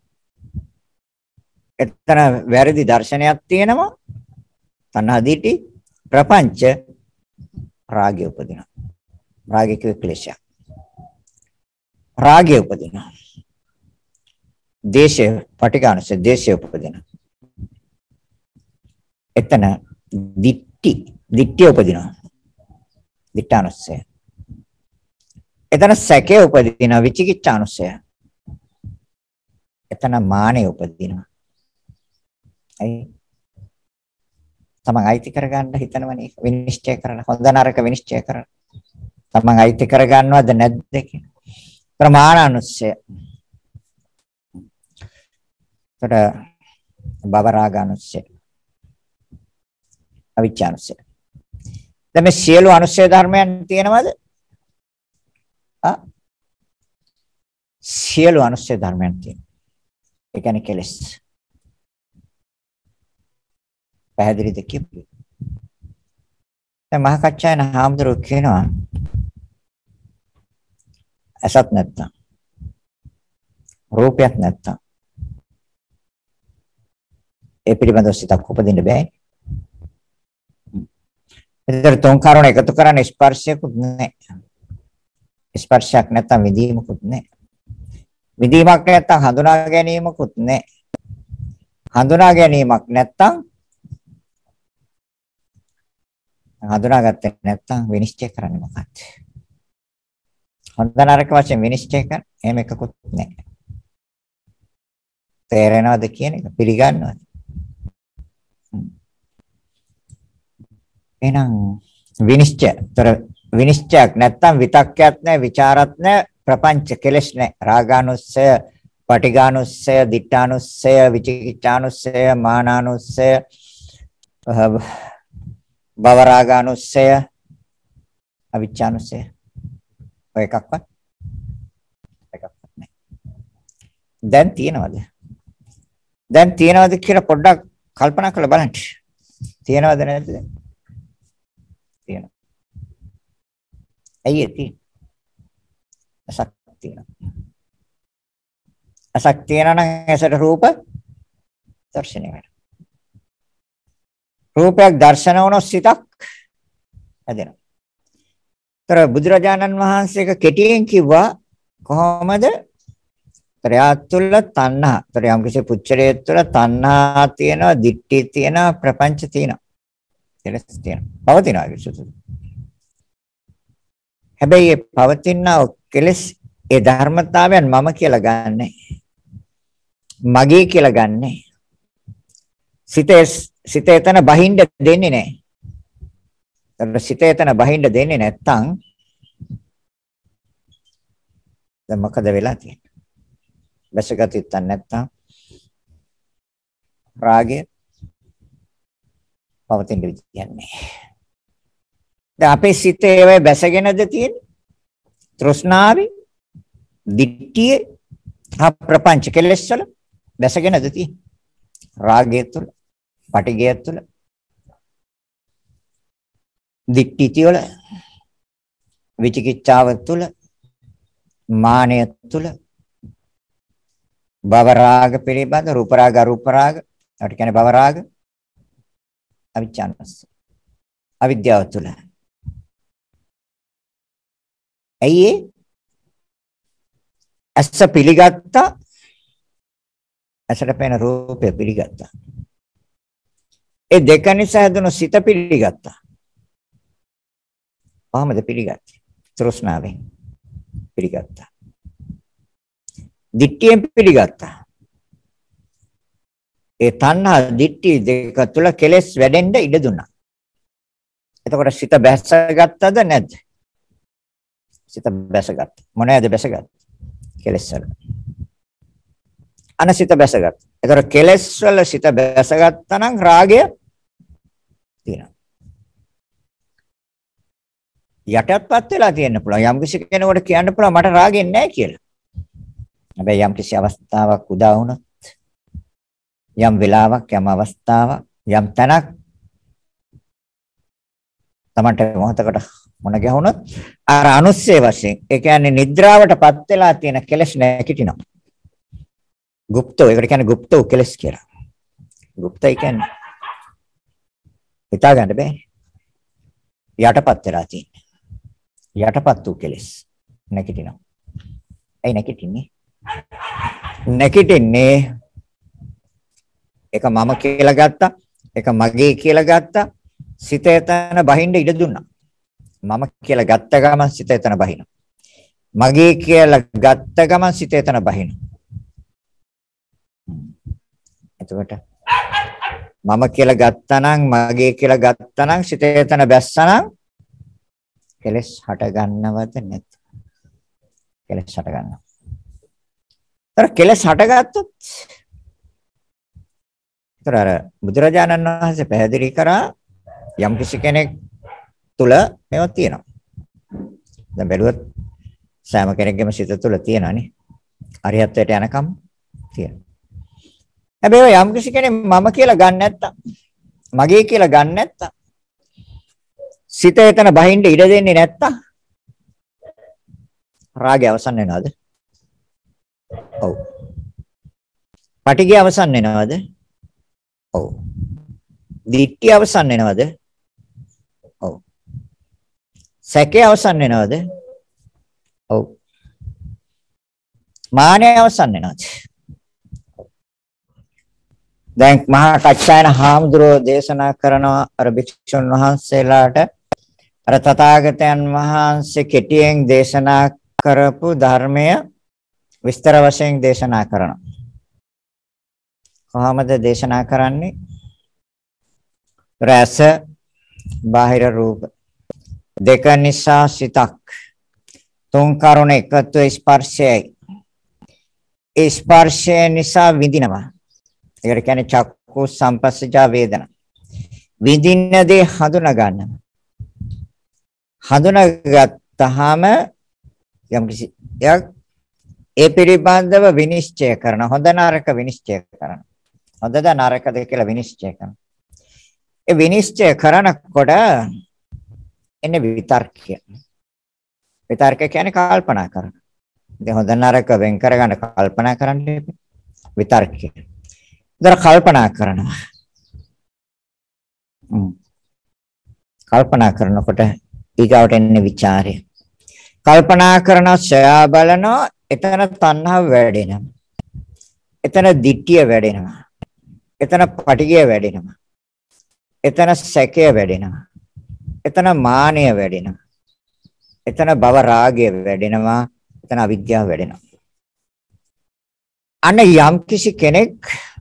එතන වැරදි දර්ශනයක් තියෙනවා. තණ්හා දිටි ප්‍රපංච රාගය උපදිනවා. රාගය කිය ක්ලේශය. රාගය උපදිනවා. දේශය පටිඝානසේ දේශය උපදිනවා. එතන දිට්ඨිය උපදිනවා. දිට්ඨානුස්සය. එතන සැකය උපදිනවා. විචිකිච්ඡානුස්සය. එතන මානෙ උපදිනවා. අයි තමන් අයිති කරගන්න හිතනවනේ විනිශ්චය කරන හොඳ නරක විනිශ්චය කරන තමන් අයිති කරගන්නවද නැද්ද කියන ප්‍රමාණානුස්සය. ඒතර භවරාගානුස්සය. අවිජ්ජානුස්සය. දැන් මේ සියලු අනුස්සය ධර්මයන් තියෙනවද? සියලු අනුස්සය ධර්මයන් තියෙනවා. ඒ කියන්නේ කෙලෙස්. පැහැදිලිද කියපු? දැන් මහා කච්චායන හාමුදුරුවෝ කියනවා අසත් නැත්තම් රූපයක් නැත්තම් ඒ පිළිබඳව සිතක් උපදින්න බෑ. ඒතර තුන් කරුණ එකතු කරන්නේ ස්පර්ශයකුත් නැහැ. ස්පර්ශයක් නැත්තම් විදීමකුත් නැහැ. විදීමක් නැත්තම් හඳුනා ගැනීමකුත් නැහැ. හඳුනා ගැනීමක් නැත්තම් හඳුනාගත්තේ නැත්තම් විනිශ්චය කරන්නේ මොකක්ද? හොඳ නරක වශයෙන් විනිශ්චය කරන එහෙම එකකුත් නැහැ. තේරෙනවද කියන එක පිළිගන්නවද? එහෙනම් විනිශ්චයතර විනිශ්චයක් නැත්තම් විතක්කයක් නැහැ, ਵਿਚාරත් නැහැ, ප්‍රපංච කෙලෙස් නැහැ. රාගානුස්සය, පටිඝානුස්සය, දිඨානුස්සය, විචිකිච්ඡානුස්සය, මානානුස්සය, භවරාගානුස්සය, අවිච්ඡානුස්සය. ඔය එකක්වත් නැහැ. දැන් තියනවද? දැන් තියනවද කියලා පොඩ්ඩක් කල්පනා කරලා බලන්න. තියනවද නැද්ද? තියෙනවා. ඇයි ඒ තියෙන්නේ? අසක් තියෙනවා. අසක් තියෙනවා නම් ඇසට රූප දර්ශනය වෙනවා. රූපයක් දර්ශන වුණොත් සිතක් හැදෙනවා. තර බුදුරජාණන් වහන්සේක කෙටියෙන් කිව්වා කොහොමද? ත්‍රියා තුළ තණ්හා. තර යම් කිසි පුච්චරයේ තුළ තණ්හා තියෙනවා, දිට්ඨි තියෙනවා, ප්‍රපංච තියෙනවා. කෙලස් තියෙනවා. පවතිනවා විශ්වතු. හැබැයි මේ පවතින කෙලස් ඒ ධර්මතාවයන් මම කියලා ගන්නෑ. මගේ කියලා ගන්නෑ. සිතේ එතන බහින්න දෙන්නේ නැහැ. සිතේ එතන බහින්න දෙන්නේ නැත්තම් දැන් මොකද වෙලා තියෙන්නේ? බැසගතිත් නැත්තම් රාගය පවතින විදියන්නේ. දැන් අපේ සිතේ ඒවා බැසගෙනද තියෙන්නේ? තෘෂ්ණාවි, දිට්ඨිය, ප්‍රපංච කෙලෙස් වල බැසගෙනද තියෙන්නේ? රාගය තුළ, පටිඝය තුළ, දිට්ඨිය තුළ, විචිකිච්ඡාව තුළ, මානය තුළ, භව රාග පිළිබඳ රූප රාග අරූප රාග ඒකට කියන්නේ භව රාග අවිච්ඡානස්ස අවිද්‍යාව තුළ. ඇයි ඇස පිළිගත්තා, ඇසට පෙනෙන රූපය පිළිගත්තා. ඒ දෙක නිසා හැදුණු සිත පිළිගත්තා. කොහොමද පිළිගත්තේ? තෘෂ්ණාවෙන් පිළිගත්තා. දිට්ඨියෙන් පිළිගත්තා. ඒ තණ්හා දිට්ඨි දෙක තුල කෙලෙස් වැඩෙන්න ඉඩ දුන්නා. එතකොට සිත බැසගත්තද නැද්ද? සිත බැසගත්තා. මොනවාද බැසගත්තේ? කෙලෙස් වල. අනසිත බැසගත්තා. එතකොට කෙලෙස් වල සිත බැසගත්තා නම් රාගය තියෙනවා. යටත්පත් වෙලා තියෙන්න පුළුවන්. යම් කිසි කෙනෙකුට කියන්න පුළුවන් මට රාගෙන් නැහැ කියලා. හැබැයි යම් කිසි අවස්ථාවක් උදා වුණොත්, යම් වෙලාවක්, යම් අවස්ථාවක්, යම් තැනක් තමන්ට මොහොතකට මොන ගැහුණොත් අර අනුස්සය වශයෙන්, ඒ කියන්නේ නිද්‍රාවටපත් වෙලා තියෙන කෙලෙස් නැකිටිනවා. গুপ্তෝ, ඒකට කියන්නේ গুপ্তෝ කෙලෙස් කියලා. গুপ্তයි කියන්නේ හිතා ගන්න බෑ. යටපත් වෙලා තියෙන. යටපත් වූ කෙලෙස් නැකිටිනවා. ඇයි නැකිටින්නේ? නැකිටින්නේ එක මම කියලා ගත්තා, එක මගේ කියලා ගත්තා, සිත එතන බහින්න ඉඩ දුන්නා. මම කියලා ගත්ත ගමන් සිත එතන බහිනවා. මගේ කියලා ගත්ත ගමන් සිත එතන බහිනවා. එතකොට මම කියලා ගත්තා නම්, මගේ කියලා ගත්තා නම්, සිත එතන බැස්සා නම් කෙලස් හට ගන්නවද නැද්ද? කෙලස් හට ගන්නවා. තර කෙලස් හටගත්තොත් තර බුදුරජාණන් වහන්සේ පැහැදිලි කරා යම් කිසි කෙනෙක් තුල මේවා තියෙනවා. දැන් බැලුවොත් සෑම කෙනෙක්ගේම සිත තුල තියෙනවානේ. අරිහත්ත්වයට යනකම් තියෙනවා. හැබැයි යම් කිසි කෙනෙක් මම කියලා ගන්න නැත්තම්, මගේ කියලා ගන්න නැත්තම්, සිත එතන බහින්න ඉඩ දෙන්නේ නැත්තම් රාගය අවසන් වෙනවද? ඔව්. පටිඝය අවසන් වෙනවද? ඔව්. දිට්ඨිය අවසන් වෙනවද? ඔව්. සැකය අවසන් වෙනවද? ඔව්. මානය අවසන් වෙනවද? දැන් මහා කච්චායන හාමුදුරුවෝ දේශනා කරනවා අර භික්ෂුන් වහන්සේලාට අර තථාගතයන් වහන්සේ කෙටියෙන් දේශනා කරපු ධර්මය විස්තර වශයෙන් දේශනා කරනවා. කොහොමද දේශනා කරන්නේ? රස බාහිර රූප දෙක නිසා සිතක් තුන් කරුණ එකතු ස්පර්ශයයි. ඒ ස්පර්ශය නිසා විඳිනවා. ඒකට කියන්නේ චක්කු සම්පස්සජා වේදනා. විඳින්න දේ හඳුනා ගන්නවා. හඳුනාගත්තාම යම් කිසි ඒ පිළිබඳව විනිශ්චය කරන හොඳ නරක විනිශ්චය කරන හොඳද නරකද කියලා විනිශ්චය කරන ඒ විනිශ්චය කරනකොට එන්නේ විතර්කය. විතර්කය කියන්නේ කල්පනා කරන. ඉතින් හොඳ නරක වෙන් කරගන්න කල්පනා කරන්න විතර්කය. ඉතින් කල්පනා කරනවා. කල්පනා කරනකොට ඊගාවට එන්නේ ਵਿਚාරය. කල්පනා කරන සොයා බලනවා එතන තණ්හාව වැඩෙනවා. එතන දිට්ඨිය වැඩෙනවා. එතන පටිඝය වැඩෙනවා. එතන සැකය වැඩෙනවා. එතන මානය වැඩෙනවා. එතන භව රාගය වැඩෙනවා. එතන අවිද්‍යාව වැඩෙනවා. අන්න යම් කිසි කෙනෙක්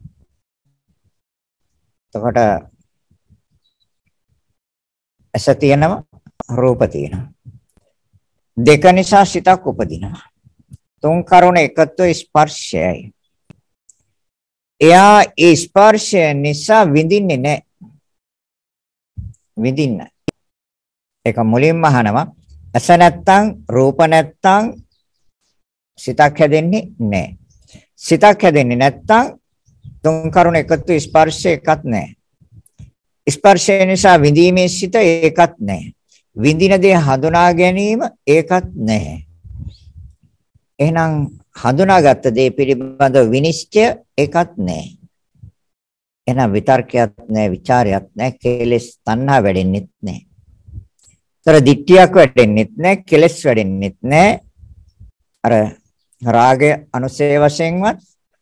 එතකොට ඇස තියෙනවා රූප තියෙනවා. දෙක නිසා සිතක් උපදිනවා. තුන් කරුණ එකතු ස්පර්ශයයි. එයා ඒ ස්පර්ශය නිසා විඳින්නේ නැහැ. විඳින්න. ඒක මුලින්ම අහනවා. ඇස නැත්තම් රූප නැත්තම් සිතක් හැදෙන්නේ නැහැ. සිතක් හැදෙන්නේ නැත්තම් තුන් කරුණ එකතු ස්පර්ශය එකක් නැහැ. ස්පර්ශය නිසා විඳීමේ සිත ඒකත් නැහැ. විඳින දේ හඳුනා ගැනීම ඒකත් නැහැ. එහෙනම් හඳුනාගත්ත දේ පිළිබඳව විනිශ්චය ඒකත් නැහැ. එහෙනම් විතර්කයක් නැහැ, ਵਿਚාරයක් නැහැ, කෙලෙස් තණ්හා වැඩෙන්නෙත් නැහැ. තර දිට්ඨියක් වැඩෙන්නෙත් නැහැ, කෙලෙස් වැඩෙන්නෙත් නැහැ. අර රාගය අනුසය වශයෙන්වත්,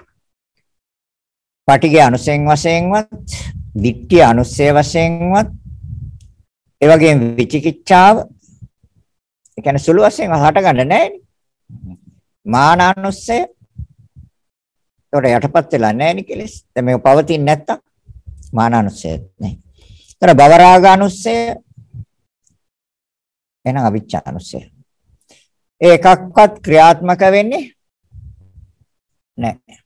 පටිඝය අනුසයෙන් වශයෙන්වත්, දිට්ඨිය අනුසය වශයෙන්වත්, ඒ වගේම විචිකිච්ඡාව ඒ කියන්නේ සුළු වශයෙන් හටගන්න නැහැ. මානානුස්සය ඒකට යටපත් වෙලා නැහැ නේ කෙලස්. දැන් මේක පවතින්නේ නැත්තම් මානානුස්සය නැහැ. ඒතර භවරාගානුස්සය එහෙනම් අවිච්ඡානුස්සය. ඒ එකක්වත් ක්‍රියාත්මක වෙන්නේ නැහැ.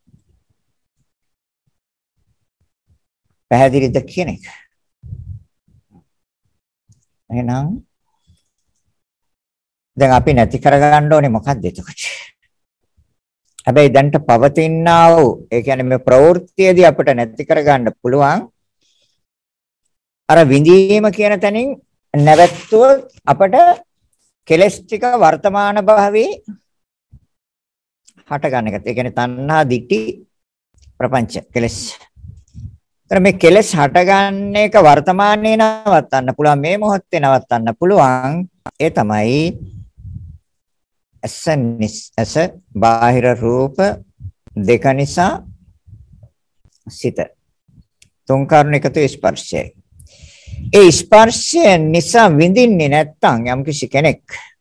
පැහැදිලිද කියන එක? එහෙනම් දැන් අපි නැති කරගන්න ඕනේ මොකක්ද එතකොට? හැබැයි දැන්ට පවතිනා වූ ඒ කියන්නේ මේ ප්‍රවෘත්තියේදී අපිට නැති කරගන්න පුළුවන් අර විඳීම කියන තැනින් නැවැත්තුවොත් අපට කෙලස් ටික වර්තමාන භාවයේ හට ගන්න එකත්. ඒ කියන්නේ තණ්හා දිට්ඨි ප්‍රපංච කෙලස්. ඒතර මේ කෙලස් හටගන්න එක වර්තමානයේ නවත්තන්න පුළුවන්, මේ මොහොතේ නවත්තන්න පුළුවන්. ඒ තමයි ඇස බාහිර රූප දෙක නිසා සිත. තුන් කරුණ එකතු ස්පර්ශයයි. ඒ ස්පර්ශය නිසා විඳින්නේ නැත්තම් යම් කිසි කෙනෙක්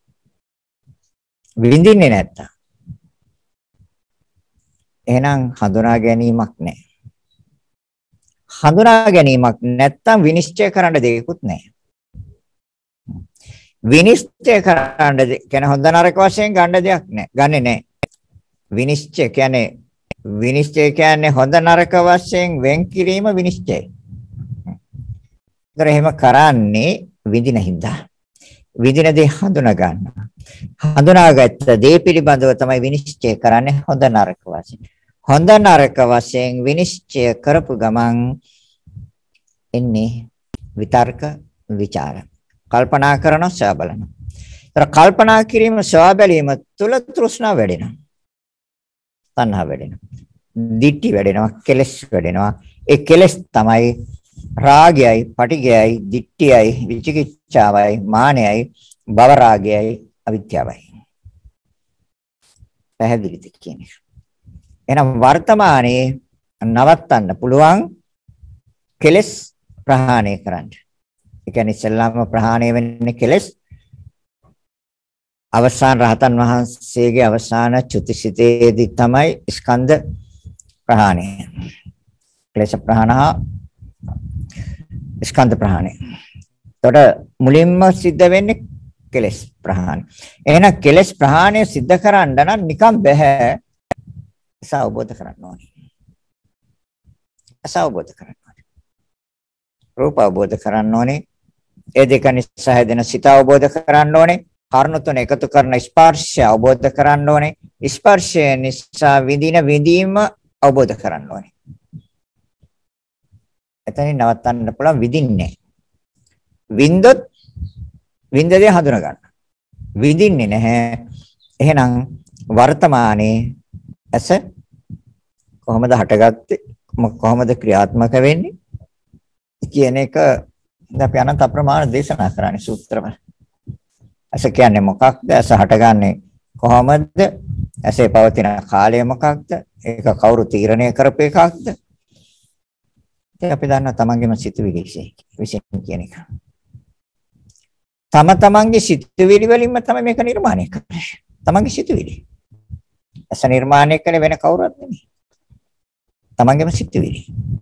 විඳින්නේ නැත්තම් එහෙනම් හඳුනා ගැනීමක් නැහැ. හඳුනා ගැනීමක් නැත්තම් විනිශ්චය කරන්න දෙයක්වත් නැහැ. විනිශ්චය කරන්න කියන හොඳ නරක වශයෙන් ගන්න දෙයක් නැහැ. ගන්නෙ නැහැ. විනිශ්චය කියන්නේ හොඳ නරක වශයෙන් වෙන් කිරීම විනිශ්චයයි. ඒතර එහෙම කරන්නේ විඳින හින්දා. විඳින දේ හඳුනා ගන්නවා. හඳුනාගත්ත දේ පිළිබඳව තමයි විනිශ්චය කරන්නේ හොඳ නරක වශයෙන්. හොඳ නරක වශයෙන් විනිශ්චය කරපු ගමන් එන්නේ විතර්ක විචාර. කල්පනා කරන සොයා බලන. ඒතර කල්පනා කිරීම සොයා බැලීම තුල තෘෂ්ණාව වැඩෙනවා. තණ්හා වැඩෙනවා. දිට්ඨි වැඩෙනවා, කෙලෙස් වැඩෙනවා. ඒ කෙලෙස් තමයි රාගයයි, පටිඝයයි, දිට්ඨියයි, විචිකිච්ඡාවයි, මානයයි, භව රාගයයි, අවිද්‍යාවයි. පැහැදිලිද කියන්නේ? එහෙනම් වර්තමානයේ නවත්තන්න පුළුවන් කෙලෙස් ප්‍රහාණය කරන්න. ඒ කියන්නේ ඉස්සෙල්ලාම ප්‍රහාණය වෙන්නේ කෙලෙස්. අවසාන රහතන් වහන්සේගේ අවසාන චුතිසිතේදී තමයි ස්කන්ධ ප්‍රහාණය. ක්ලේශ ප්‍රහාණා ස්කන්ධ ප්‍රහාණය. එතකොට මුලින්ම සිද්ධ වෙන්නේ කෙලෙස් ප්‍රහාණය. එහෙනම් කෙලෙස් ප්‍රහාණය සිද්ධ කරන්න නම් නිකම් බෑ. ඒක අවබෝධ කරගන්න ඕනේ. ඒක අවබෝධ කරගන්න ඕනේ. රූප අවබෝධ කරගන්න ඕනේ. ඒ දෙක නිසා හැදෙන සිත අවබෝධ කරගන්න ඕනේ. කර්ණ තුන එකතු කරන ස්පර්ශය අවබෝධ කරගන්න ඕනේ. ස්පර්ශය නිසා විඳින විඳීම අවබෝධ කරගන්න ඕනේ. එතනින් නවත්තන්න පුළුවන් විඳින්නේ. විඳොත් විඳදී හඳුනා ගන්න. විඳින්නේ නැහැ. එහෙනම් වර්තමානයේ ඇස කොහොමද හටගත්තේ? කොහොමද ක්‍රියාත්මක වෙන්නේ? කියන එක අපි අනන්ත අප්‍රමාණ දේශනා කරන්නේ සූත්‍රවල. ඇස කියන්නේ මොකක්ද? ඇස හටගන්නේ කොහොමද? ඇසේ පවතින කාලය මොකක්ද? ඒක කවුරු තීරණය කරපු එකක්ද? ඒක අපි දන්නා තමන්ගේම සිතුවිලි විශේෂ කියන එක. තම තමන්ගේ සිතුවිලි වලින්ම තමයි මේක නිර්මාණය කරන්නේ. තමන්ගේ සිතුවිලි. ඇස නිර්මාණය කළේ වෙන කවුරුත් නෙමෙයි. තමන්ගේම සිතුවිලි.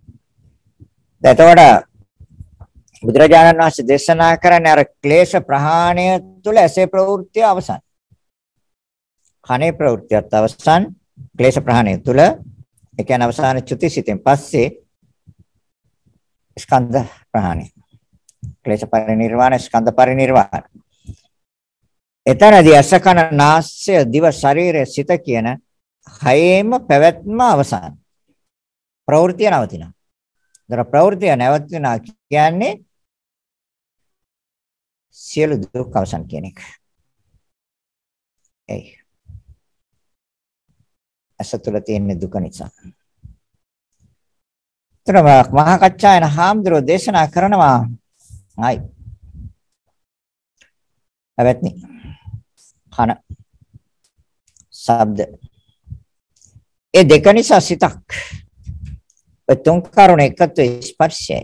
එතකොට බුදුරජාණන් වහන්සේ දේශනා කරන්නේ අර ක්ලේශ ප්‍රහාණය තුළ ඇසේ ප්‍රවෘත්ති අවසන්. කනේ ප්‍රවෘත්තියත් අවසන්. ක්ලේශ ප්‍රහාණය තුළ ඒ කියන්නේ අවසාන චුතිසිතෙන් පස්සේ ස්කන්ධ ප්‍රහාණය. ක්ලේශ පරිනිර්වාණ, ස්කන්ධ පරිනිර්වාණ. එතනදී ඇස කන නාසය දිව ශරීරය සිත කියන හයේම පැවැත්ම අවසන්. ප්‍රවෘත්තිය නවතිනවා. දර ප්‍රවෘත්තිය නැවතිනවා කියන්නේ සියලු දුක් අවසන් කියන එක. ඒ ඇස තුළ තියෙන දුක නිසා. තරම මහා කච්චායන හාමුදුරුවෝ දේශනා කරනවා ආයි. අවත්නි. කන ශබ්ද. ඒ දෙක නිසා සිතක්. තුන් කරුණ එකතු ස්පර්ශයයි.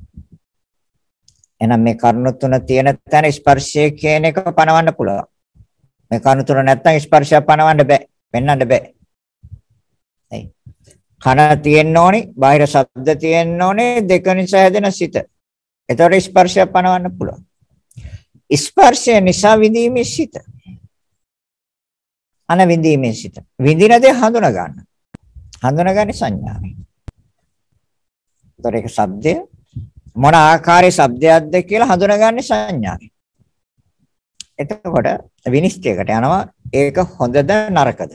එහෙනම් මේ කරුණ තුන තියෙන තැන ස්පර්ශය කියන එක පනවන්න පුළුවන්. මේ කරුණ තුන නැත්නම් ස්පර්ශය පනවන්න බෑ. පෙන්වන්න බෑ. එයි. කන තියෙන්න ඕනේ, බාහිර ශබ්ද තියෙන්න ඕනේ, දෙක නිසා හැදෙන සිත. ඒතකොට ස්පර්ශය පනවන්න පුළුවන්. ස්පර්ශය නිසා විඳීමේ සිත. විඳීමේ සිත. විඳින දේ හඳුනා ගන්න. හඳුනාගන්නේ සංඥාවෙන්. ඒතකොට ඒක ශබ්දය මොන ආකාරයේ ශබ්දයක්ද කියලා හඳුනාගන්නේ සංඥාවෙන්. එතකොට විනිශ්චයකට යනවා ඒක හොඳද නරකද?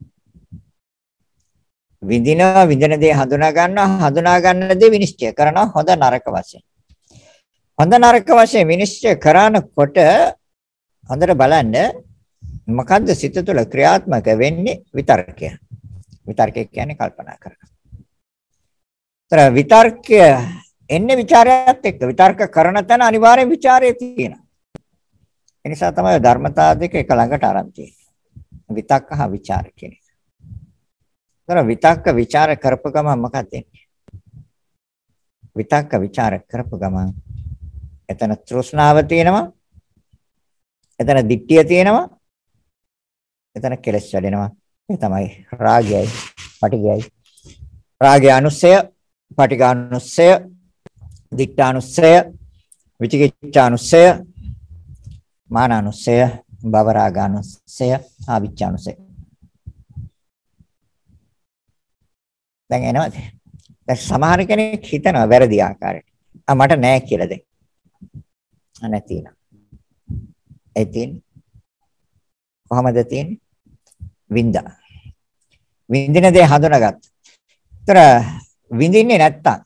විඳින දේ හඳුනා ගන්න දේ විනිශ්චය කරනවා හොඳ නරක වශයෙන්. හොඳ නරක වශයෙන් විනිශ්චය කරනකොට හොඳට බලන්න මොකද්ද සිත තුළ ක්‍රියාත්මක වෙන්නේ? විතර්කය. විතර්කය කියන්නේ කල්පනා කරන. ඒතර විතර්කය එන්නේ ਵਿਚාරයත් එක්ක. විතර්ක කරන තැන අනිවාර්යෙන් ਵਿਚාරය තියෙනවා. ඒ නිසා තමයි ධර්මතා දෙක එක ළඟට අරන් තියෙන්නේ. විතක්ක හා ਵਿਚාර කියන එක. ඒතර විතක්ක ਵਿਚාර කරපු ගමන් මොකක්ද වෙන්නේ? විතක්ක ਵਿਚාර කරපු ගමන් එතන තෘෂ්ණාව තියෙනවා. එතන දිට්ඨිය තියෙනවා. එතන කෙලෙස් වැඩෙනවා. ඒ තමයි රාගයයි, පටිඝයයි. රාගය අනුස්සය, පටිඝානුස්සය, දික්ඨානුස්සය, විචිකිච්ඡානුස්සය, මානානුස්සය, භවරාගානුස්සය, ආවිච්ඡානුස්සය. දැන් එනවද? දැන් සමහර කෙනෙක් හිතනවා වැරදි ආකාරයට. මට නෑ කියලා දැන්. නැති වෙනවා. ඒ තියෙන්නේ කොහමද තියෙන්නේ? විඳා. විඳින දේ හඳුනාගත්ත. ඒතර විඳින්නේ නැත්තම්.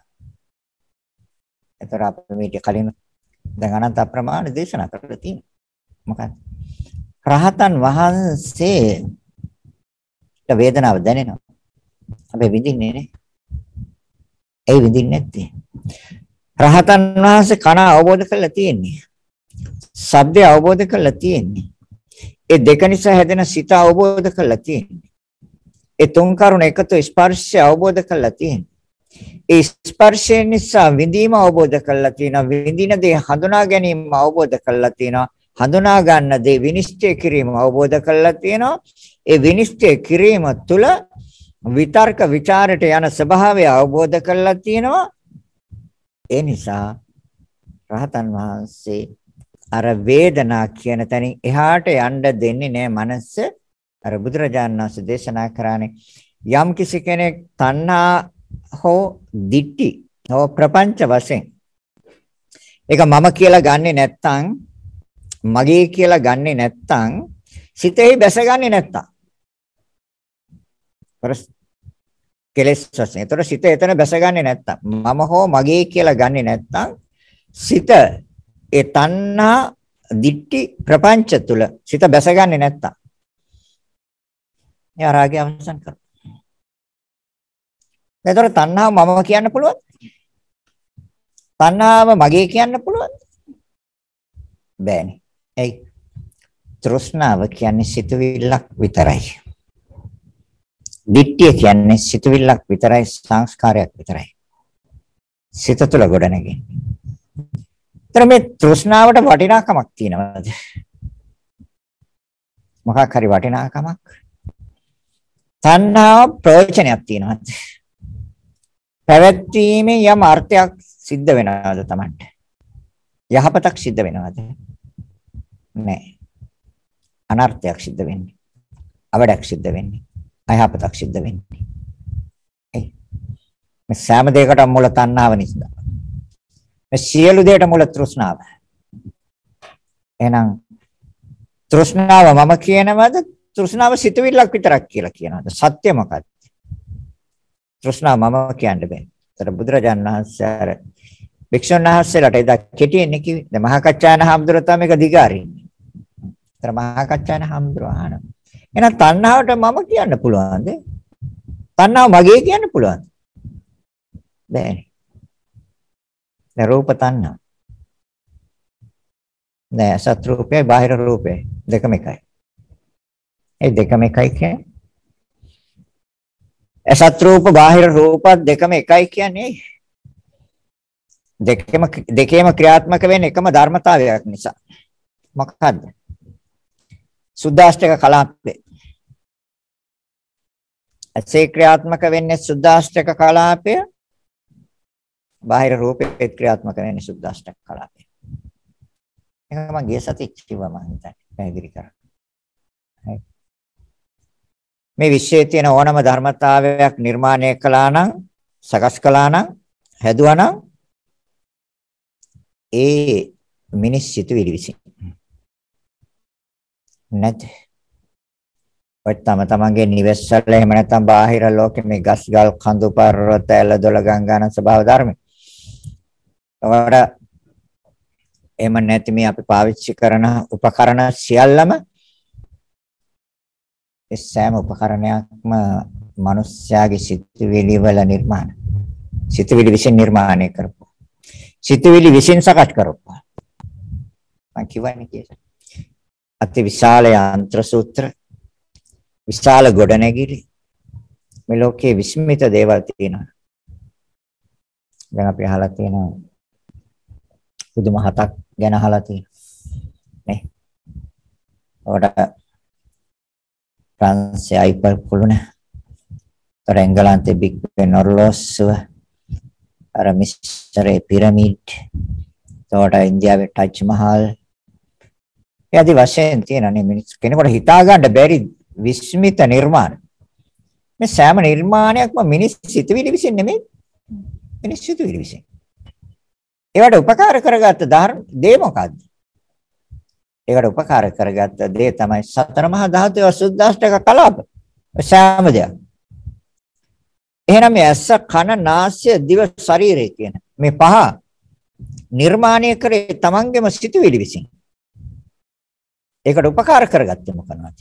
ඒතර අපි මේක කලින් දැන් අනන්ත අප්‍රමාණ දේශනා කරලා තියෙනවා. මොකක්ද? රහතන් වහන්සේ වේදනාව දැනෙනවා. හැබැයි විඳින්නේ නේ. ඒ විඳින්නේ නැත්තේ. රහතන් වහන්සේ කන අවබෝධ කරලා තියෙන්නේ. ශබ්දය අවබෝධ කරලා තියෙන්නේ. ඒ දෙක නිසා හැදෙන සිත අවබෝධ කරලා තියෙන්නේ. ඒ තුන් කරුණ එකතු ස්පර්ශය අවබෝධ කරලා තියෙන්නේ. ඒ ස්පර්ශය නිසා විඳීම අවබෝධ කරලා තියෙනවා. විඳින දේ හඳුනා ගැනීම අවබෝධ කරලා තියෙනවා. හඳුනා ගන්න දේ විනිශ්චය කිරීම අවබෝධ කරලා තියෙනවා. ඒ විනිශ්චය කිරීම තුළ විතර්ක ਵਿਚාරයට යන ස්වභාවය අවබෝධ කරලා තියෙනවා. ඒ නිසා රහතන් වහන්සේ අර වේදනා කියන තැනින් එහාට යන්න දෙන්නේ නැහැ මනස. අර බුදුරජාණන් වහන්සේ දේශනා කරානේ යම් කිසි කෙනෙක් තණ්හා හෝ දිට්ඨි හෝ ප්‍රපංච වශයෙන් ඒක මම කියලා ගන්නෙ නැත්තම් මගේ කියලා ගන්නෙ නැත්තම් සිතෙහි බැසගන්නේ නැත්තම් කෙලෙස් වශයෙන්. ඒතර සිත එතන බැසගන්නේ නැත්තම් මම හෝ මගේ කියලා ගන්නෙ නැත්තම් සිත ඒ තණ්හා දිට්ඨි ප්‍රපංච තුල සිත බැසගන්නේ නැත්තම් එයා රාගය අවසන් කරනවා. ඒතර තණ්හාව මම කියන්න පුළුවන්? තණ්හාව මගේ කියන්න පුළුවන්? බෑනේ. ඒ තෘෂ්ණාව කියන්නේ සිතුවිල්ලක් විතරයි. දිට්ඨිය කියන්නේ සිතුවිල්ලක් විතරයි, සංස්කාරයක් විතරයි. සිත තුළ ගොඩනැගෙන්නේ. ඒතර මේ තෘෂ්ණාවට වටිනාකමක් තියෙනවද? මොකක් හරි වටිනාකමක්? තණ්හාව ප්‍රයෝජනයක් තියෙනවද? පැවැත්වීමේ යම් අර්ථයක් සිද්ධ වෙනවද Tamanට? යහපතක් සිද්ධ වෙනවද? නැහැ. අනර්ථයක් සිද්ධ වෙන්නේ. අවඩක් සිද්ධ වෙන්නේ. අයහපතක් සිද්ධ වෙන්නේ. මේ සෑම දෙයකටම මුල තණ්හාව නිසා. මේ සියලු දෙයට මුල තෘෂ්ණාව. එහෙනම් තෘෂ්ණාව මම කියනවද? තෘෂ්ණාව සිතුවිල්ලක් විතරක් කියලා කියනවද? සත්‍ය මොකක්ද? තෘෂ්ණාව මම කියන්න බෑ. ඒතර බුදුරජාණන් වහන්සේ අර භික්ෂුන් වහන්සේලාට එදා කෙටියෙන් කිව්වේ. දැන් මහා කච්චායන හාමුදුරුවෝ තමයි මේක දිගාරින්නේ. ඒතර මහා කච්චායන හාමුදුරුවෝ අහනවා. එහෙනම් තණ්හාවට මම කියන්න පුළුවන්ද? තණ්හාව මගේ කියන්න පුළුවන්ද? බෑනේ. දැන් රූප තණ්හා. නෑ සත් රූපයයි බාහිර රූපයයි දෙකම එකයි. ඒ දෙකම එකයි කියන්නේ. සත් රූප බාහිර රූප දෙකම එකයි කියන්නේ. දෙකේම ක්‍රියාත්මක වෙන්නේ එකම ධර්මතාවයක් නිසා. මොකක්ද? සුද්දාෂ්ටක කලාපේ. ඇසේ ක්‍රියාත්මක වෙන්නේ සුද්දාෂ්ටක කලාපය. බාහිර රූපේ ක්‍රියාත්මක වෙන්නේ සුද්දාෂ්ටක කලාපය. ඒක මම ගිය සතියේ කිව්වා මම හිතන්නේ පැහැදිලි කරා. මේ විශ්වයේ තියෙන ඕනම ධර්මතාවයක් නිර්මාණය කළා නම්, සකස් කළා නම්, හැදුවා නම් ඒ මිනිස් සිතුවිලි විසින්. නැත්. ඔය තමන්ගේ නිවෙස්වල එහෙම නැත්නම් බාහිර ලෝකෙ මේ ගස් ගල් කඳු පර්වත ඇල දොළ ගංගාන ස්වභාව ධර්ම. ඒවට එහෙම නැති මේ අපි පාවිච්චි කරන උපකරණ සියල්ලම ඒ සෑම උපකරණයක්ම මිනිස්යාගේ සිතුවිලි වල නිර්මාණ. සිතුවිලි විසින් නිර්මාණය කරපු. සිතුවිලි විසින් සකස් කරපු. මම කියවන්නේ කියලා. අති විශාල යන්ත්‍ර සූත්‍ර විශාල ගොඩනැගිලි මේ ලෝකයේ විස්මිත දේවල් තියෙනවා. දැන් අපි අහලා තියෙනවා පුදුම හතක් ගැන අහලා තියෙනවා නේ. ඔකට ප්‍රංශය අයිපල් කුළුණ තර එංගලන්තේ බිග් බෙන් ඔරලෝසුව අර මිස්ටරේ පිරමිඩ් තෝට ඉන්දියාවේ ටච් මහල් යදි වශයෙන් තියෙනනේ මිනිස් කෙනෙකුට හිතා ගන්න බැරි විස්මිත නිර්මාණ. මේ සෑම නිර්මාණයක්ම මිනිස් සිතුවිලි විසින් නෙමෙයි. මිනිස් සිතුවිලි විසින්. ඒවට උපකාර කරගත්ත දේ මොකද්ද? ඒකට උපකාර කරගත්ත දේ තමයි සතර මහා ධාතුවේ සුද්දාෂ්ටක කලාප. සෑම දෙයක්. එහෙනම් මේ ඇස, කන, නාසය, දිව, ශරීරය කියන මේ පහ නිර්මාණය කරේ තමන්ගේම සිතුවිලි විසින්. ඒකට උපකාර කරගත්තේ මොකක්ද?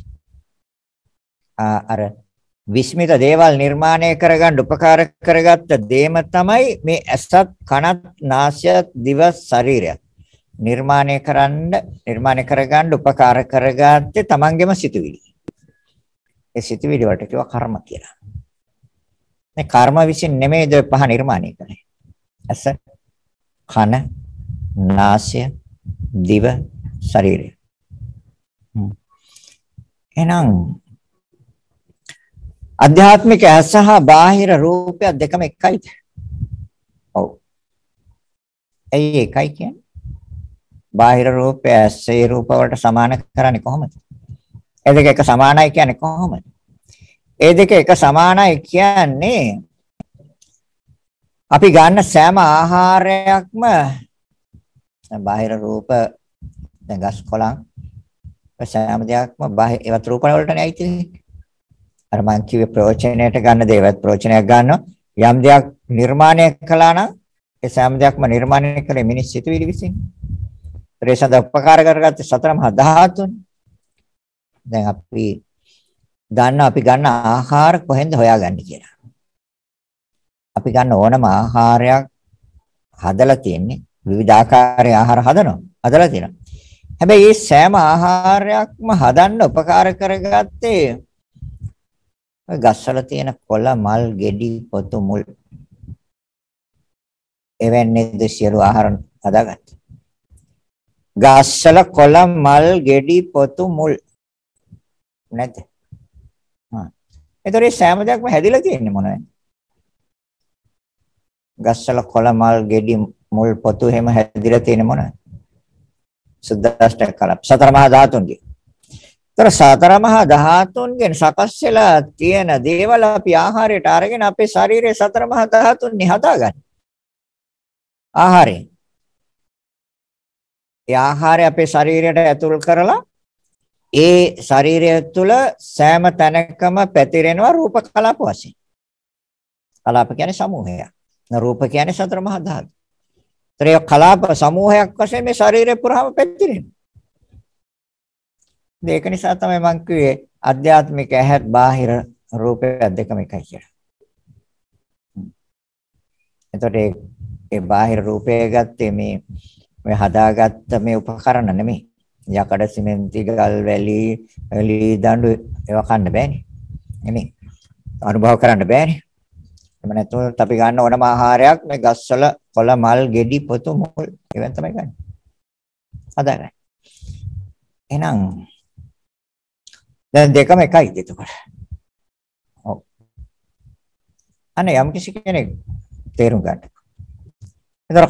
අර විස්මිත දේවල් නිර්මාණය කරගන්න උපකාර කරගත්ත දේම තමයි මේ ඇසත්, කනත්, නාසයත්, දිව, ශරීරයත්. නිර්මාණය කරගන්න උපකාර කරගත්තේ තමන්ගේම සිතුවිලි. ඒ සිතුවිලි වලට කියවා කර්ම කියලා. මේ කර්ම විසින් නෙමෙයිද පහ නිර්මාණය කරන්නේ. ඇස, කන, නාසය, දිව, ශරීරය. එහෙනම් අධ්‍යාත්මික ඇස හා බාහිර රූපය දෙකම එකයිද? ඔව්. එකයි කියන්නේ. බාහිර රූපය ඇසේ රූප වලට සමාන කරන්නේ කොහොමද? ඒ දෙක එක සමානයි කියන්නේ කොහොමද? ඒ දෙක එක සමානයි කියන්නේ අපි ගන්න සෑම ආහාරයක්ම බාහිර රූප දැන් ගස් කොළන් සෑම දෙයක්ම බාහිර ඒවත් රූප වලටනේ අයිති වෙන්නේ. අර මං කිව්වේ ප්‍රෝචනයට ගන්න දේවත් ප්‍රෝචනයක් ගන්නවා. යම් දෙයක් නිර්මාණය කළා නම් ඒ සෑම දෙයක්ම නිර්මාණය කළේ මිනිස් සිතුවිලි විසින්. ප්‍රේසද උපකාර කරගත්තේ සතර මහා ධාතුන්. දැන් අපි ගන්න ආහාර කොහෙන්ද හොයාගන්නේ කියලා. අපි ගන්න ඕනම ආහාරයක් හදලා තියෙන්නේ විවිධාකාරයේ ආහාර හදලා තියෙනවා. හැබැයි මේ සෑම ආහාරයක්ම හදන්න උපකාර කරගත්තේ ගස්වල තියෙන කොළ, මල්, ගෙඩි, පොතු, මුල්. එවැන්නේද සියලු ආහාර හදාගත්තේ. ගස්වල කොළ, මල්, ගෙඩි, පොතු, මුල් නැද්ද? ඒතර මේ සෑම දෙයක්ම හැදිලා තියෙන්නේ මොනවද? ගස්වල කොළ, මල්, ගෙඩි, මුල්, පොතු හැම හැදිලා තියෙන්නේ මොනවද? සුද්දාෂ්ටක කලාප. සතර මහා ධාතුන්ගේ. ඒතර සතර මහා ධාතුන්ගෙන් සකස් වෙලා තියෙන දේවල් අපි ආහාරයට අරගෙන අපේ ශරීරයේ සතර මහා ධාතුන් හදාගන්න. ආහාරය. ඒ ආහාරය අපේ ශරීරයට ඇතුල් කරලා ඒ ශරීරය තුළ සෑම තැනකම පැතිරෙනවා රූප කලාප වශයෙන්. කලාප කියන්නේ සමූහයක්. රූප කියන්නේ සතර මහා ධාතු. ඒතර කලාප සමූහයක් වශයෙන් මේ ශරීරය පුරාම පැතිරෙනවා. ඒක නිසා තමයි මම කිව්වේ අධ්‍යාත්මික ඇහත් බාහිර රූපය දෙකම එකයි කියලා. එතකොට ඒ බාහිර රූපය ගත්තේ මේ හදාගත්ත මේ උපකරණ නෙමෙයි. යකඩ සිමෙන්ති ගල් වැලි එලි දඬු ඒවා කන්න බෑනේ. නෙමෙයි. අනුභව කරන්න බෑනේ. එම නැතුව අපි ගන්න ඕනම ආහාරයක් මේ ගස්වල කොළ මල් ගෙඩි පොතු මුල් ඒවෙන් තමයි ගන්න. හදාගන්න. එහෙනම් දැන් දෙකම එකයි එතකොට. ඔව්. අනේ යම් කිසි කෙනෙක් තේරුම් ගන්න. ඒතර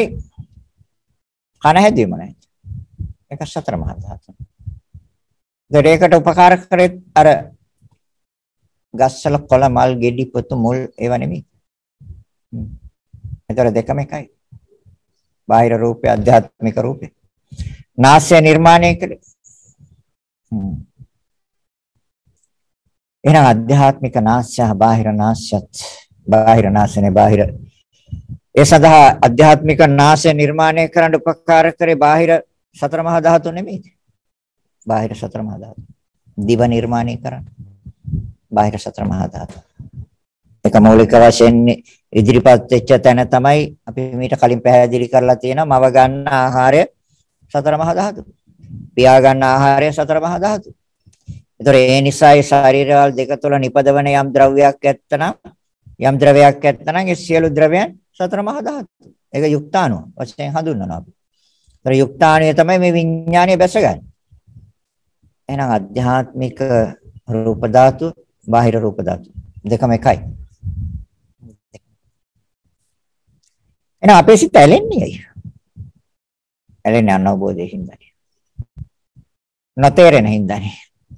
කන හැදීම නැහැ. ඒක සතර මහා ධාතු. ඒකට උපකාර කරේ අර ගස්වල කොළ මල් ගෙඩි පොතු මුල් ඒව නෙමෙයි. ඒතර දෙකම එකයි. බාහිර රූපය අධ්‍යාත්මික රූපය. නාසය නිර්මාණය කළේ. එහෙනම් අධ්‍යාත්මික නාසය බාහිර නාසයත් බාහිර නාසනේ බාහිර ඒ සඳහා අධ්‍යාත්මික නාසය නිර්මාණය කරන්න උපකාර කරේ බාහිර සතර මහා ධාතු නෙමෙයි. බාහිර සතර මහා ධාතු. දිව නිර්මාණය කරන්න බාහිර සතර මහා ධාතු. ඒක මৌলিক වශයෙන් ඉදිරිපත් වෙච්ච තැන තමයි අපි මීට කලින් පැහැදිලි කරලා තියෙනවා මව ගන්න ආහාරය සතර මහා ධාතු. පියා ගන්න ආහාරය සතර මහා ධාතු. ඒතර ඒ නිසා ඒ ශරීරවල දෙක තුළ නිපදවන යම් ද්‍රව්‍යයක් ඇත්තනම් ඒ සියලු ද්‍රවයන් සතර මහා ධාතු. ඒක යුක්තාණු වශයෙන් හඳුන්වනවා අපි. ඒතර යුක්තාණුය තමයි මේ විඥානය බැසගන්නේ. එහෙනම් අධ්‍යාත්මික රූප ධාතු, බාහිර රූප ධාතු දෙකම එකයි. එහෙනම් අපේ සිත ඇලෙන්නේ ඇයි? ඇලෙන්නේ අනවබෝධයෙන් හින්දානේ. නොතේරෙන හින්දානේ.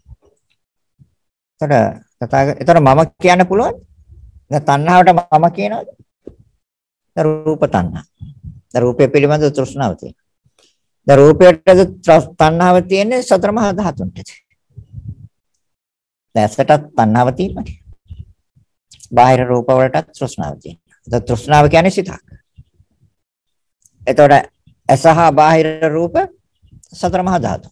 ඒතර මම කියන්න පුළුවන්. දැන් තණ්හාවට මම කියනවාද? රූප තණ්හා. රූපය පිළිබඳ තෘෂ්ණාව තියෙනවා. දැන් රූපයට තණ්හාව තියෙන්නේ සතර මහා ධාතුන්ට. දැන් ඇසටත් තණ්හාව තියෙනවා. බාහිර රූප වලටත් තෘෂ්ණාව තියෙනවා. ඒක තෘෂ්ණාව කියන්නේ සිතක්. එතකොට අසහ බාහිර රූප සතර මහා ධාතු.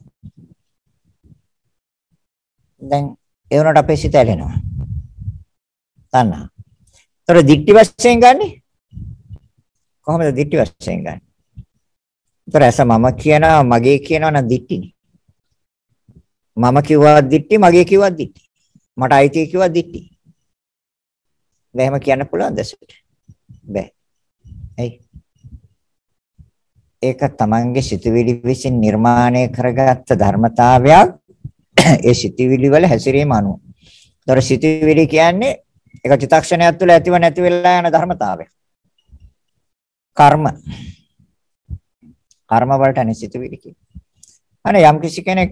දැන් ඒ වුණාට අපේ සිත ඇලෙනවා. තණ්හා. ඒතර දික්ටි වශයෙන් ගන්නෙ කොහොමද දික්ටි වශයෙන් ගන්නෙ? ඒතර ඇස මම කියනවා මගේ කියනවා නම් දික්ටිනේ. මම කිව්වා දික්ටි මගේ කිව්වා දික්ටි. මට අයිති කිව්වා දික්ටි. එහෙම කියන්න පුළුවන්ද ඇසට? බෑ. ඇයි? ඒක තමන්ගේ සිතුවිලි විසින් නිර්මාණය කරගත්ත ධර්මතාවයක්. ඒ සිතුවිලි වල හැසිරීම අනුව. ඒතර සිතුවිලි කියන්නේ ඒක චිත්තක්ෂණයක් තුළ ඇතිව නැති වෙලා යන ධර්මතාවය. කර්ම වලට අනිසිතුවිලි කියන්නේ. අනේ යම් කිසි කෙනෙක්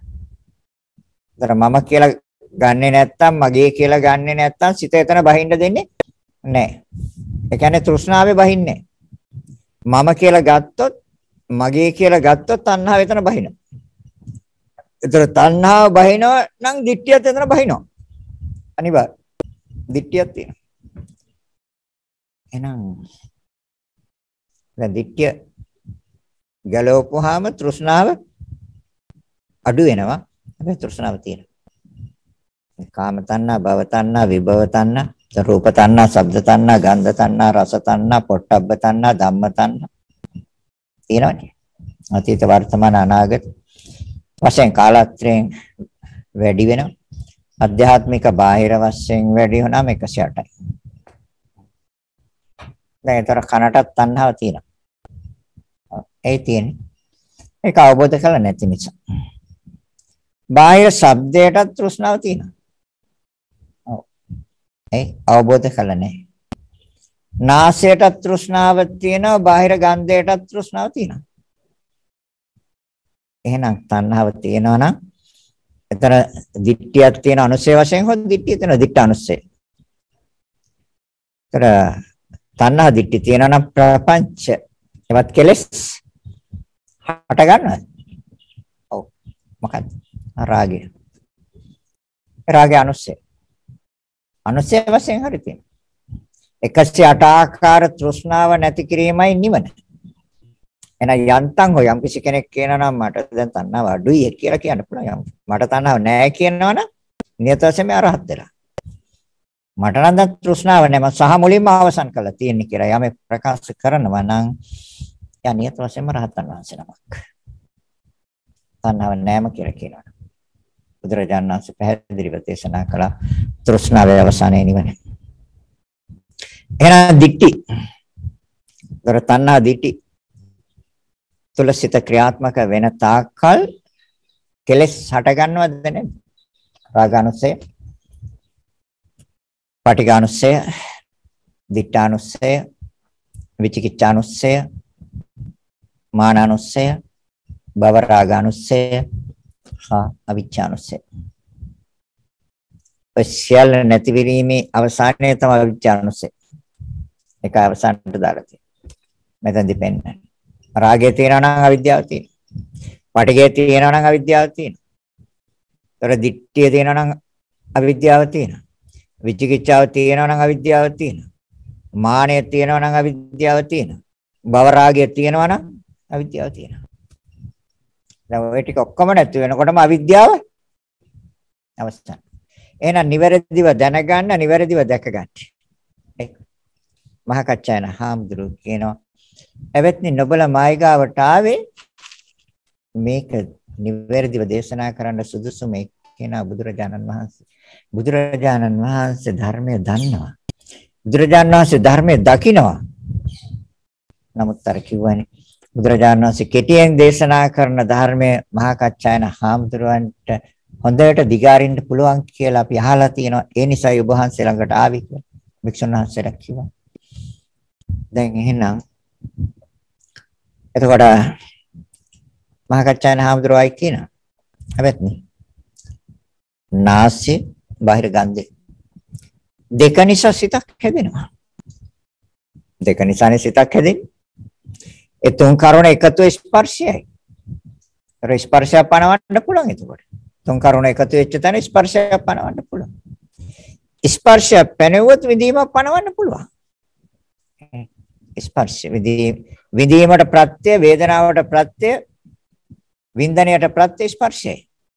මම කියලා ගන්නෙ නැත්තම් මගේ කියලා ගන්නෙ නැත්තම් සිත එතන බහින්න දෙන්නේ නැහැ. ඒ කියන්නේ තෘෂ්ණාවේ බහින්නේ. මම කියලා ගත්තොත් මගේ කියලා ගත්තොත් තණ්හාව එතන බහිනවා. ඒතර තණ්හාව බහිනවා නම් දිට්ඨියත් එතන බහිනවා. අනිවාර්ය. දිට්ඨියක් තියෙනවා. එහෙනම් දැන් දිට්ඨිය ගලවපුවාම තෘෂ්ණාව අඩු වෙනවා. හැබැයි තෘෂ්ණාව තියෙනවා. කාම තණ්හා, භව තණ්හා, විභව තණ්හා, රූප තණ්හා, ශබ්ද තණ්හා, ගන්ධ තණ්හා, රස තණ්හා, පොට්ටබ්බ තණ්හා, ධම්ම තණ්හා තියෙනවනේ. අතීත වර්තමාන අනාගත වශයෙන් කාලත්‍රයෙන් වැඩි වෙනවා. අධ්‍යාත්මික බාහිර වශයෙන් වැඩි වුණාම 108යි. දැන් ඒතර කනටත් තණ්හාව තියෙනවා. ඒ තියෙන්නේ. ඒක අවබෝධ කරලා නැති නිසා. බාහිර ශබ්දයටත් තෘෂ්ණාව තියෙනවා. ඔව්. ඒ අවබෝධ කරලා නැහැ. නාසයටත් තෘෂ්ණාව තියෙනවා, බාහිර ගන්ධයටත් තෘෂ්ණාව තියෙනවා. එහෙනම් තණ්හාව තියෙනවා නම් එතන දිට්ඨියක් තියෙන අනුසය වශයෙන් හොත් දිට්ඨිය තියෙනවා දිට්ඨ අනුසය. ඒතර තණ්හා දිට්ඨි තියෙනවා නම් ප්‍රපංච එවත් කෙලස් හට ගන්නවද? ඔව්. මොකක්ද? රාගය. රාගය අනුසය. අනුසය වශයෙන් හරි තියෙනවා. 108 ආකාර තෘෂ්ණාව නැති කිරීමයි නිවන. එහෙනම් යන්තම් හොය යම් කිසි කෙනෙක් කියනවා නම් මට දැන් තණ්හාව අඩුයි කියලා කියන්න පුළුවන්. මට තණ්හාව නැහැ කියනවනම් නියත වශයෙන්ම අරහත් වෙලා. මට නම් දැන් තෘෂ්ණාව නැහැ මම සහ මුලින්ම අවසන් කළා තියෙන්නේ කියලා යමෙක් ප්‍රකාශ කරනවා නම් යා නියත වශයෙන්ම රහතන් වහන්සේ නමක්. තණ්හාව නැම කියලා කියනවා. බුදුරජාණන් වහන්සේ පැහැදිලිව දේශනා කළා තෘෂ්ණාවේ අවසානයේ නිවන. එහෙනම් දික්ටි. දර තණ්හා දික්ටි තුලසිත ක්‍රියාත්මක වෙන තාක්කල් කෙලෙස් හට ගන්නවද නැද්ද? රාගානුසය, පටිඝානුසය, දිඨානුසය, විචිකිච්ඡානුසය, මානානුසය, භව රාගානුසය, අවිච්ඡානුසය. ඔසියල් නැතිවීමේ අවසානයේ තමයි අවිච්ඡානුසය. ඒක අවසානට දාලා තියෙනවා. මෙතෙන්දි පෙන්නන්නේ. රාගය තියෙනවා නම් අවිද්‍යාව තියෙනවා. පටිඝය තියෙනවා නම් අවිද්‍යාව තියෙනවා. ඒතර දිට්ඨිය තියෙනවා නම් අවිද්‍යාව තියෙනවා. විචිකිච්ඡාව තියෙනවා නම් අවිද්‍යාව තියෙනවා. මානය තියෙනවා නම් අවිද්‍යාව තියෙනවා. භව රාගය තියෙනවා නම් අවිද්‍යාව තියෙනවා. දැන් ඔය ටික ඔක්කොම නැති වෙනකොටම අවිද්‍යාව අවසන්. එහෙනම් නිවැරදිව දැනගන්න, නිවැරදිව දැක ගන්න. මහා කච්චායන හාමුදුරුවෝ කියනවා එවත්නි නොබල මායිගාවට ආවේ මේක නිවැරදිව දේශනා කරන්න සුදුසු මේ කියන බුදුරජාණන් වහන්සේ. බුදුරජාණන් වහන්සේ ධර්මය දන්නවා. බුදුරජාණන් වහන්සේ ධර්මය දකිනවා. නමුත් අර කිව්වනේ බුදුරජාණන් වහන්සේ කෙටියෙන් දේශනා කරන ධර්මය මහා කච්චායන හාමුදුරුවන්ට හොඳට දිගාරින්න පුළුවන් කියලා අපි අහලා තියෙනවා. ඒ නිසායි ඔබ වහන්සේ ළඟට ආවේ කියලා වික්ෂුන් වහන්සේලා කිව්වා. දැන් එහෙනම් එතකොට මහා කච්චායන හාමුදුරුවෝයි කියනවා. හැබැයි නාසය බාහිර ගන්ධය දෙක නිසා සිතක් හැදෙනවා. දෙක නිසානේ සිතක් හැදෙන්නේ. ඒ තුන් කරුණ එකතු ස්පර්ශයයි. ඒ ස්පර්ශය පනවන්න පුළුවන් එතකොට. තුන් කරුණ එකතු වෙච්ච තැන ස්පර්ශය පනවන්න පුළුවන්. ස්පර්ශය පැනෙවුවොත් විඳීමක් පනවන්න පුළුවන්. ස්පර්ශ විඳීමට ප්‍රත්‍ය, වේදනාවට ප්‍රත්‍ය, වින්දනයට ප්‍රත්‍ය ස්පර්ශයයි.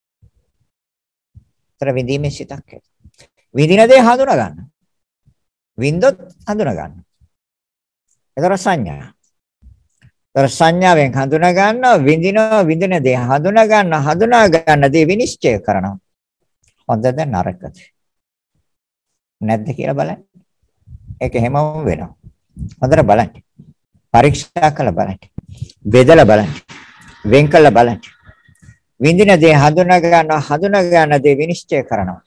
තර විඳීමේ සිතක්. විඳින දේ හඳුනා ගන්න. වින්දොත් හඳුනා ගන්න. ඒතර සංඥා. ඒතර සංඥාවෙන් හඳුනා ගන්නවා, විඳිනවා, විඳින දේ හඳුනා ගන්න දේ විනිශ්චය කරනවා. හොඳද නරකද? නැද්ද කියලා බලන්න. ඒක හැමෝම වෙනවා. හොඳට බලන්න. පරීක්ෂා කරලා බලන්න. බෙදලා බලන්න. වෙන් කළා බලන්න. විඳින දේ හඳුනා ගන්න දේ විනිශ්චය කරනවා.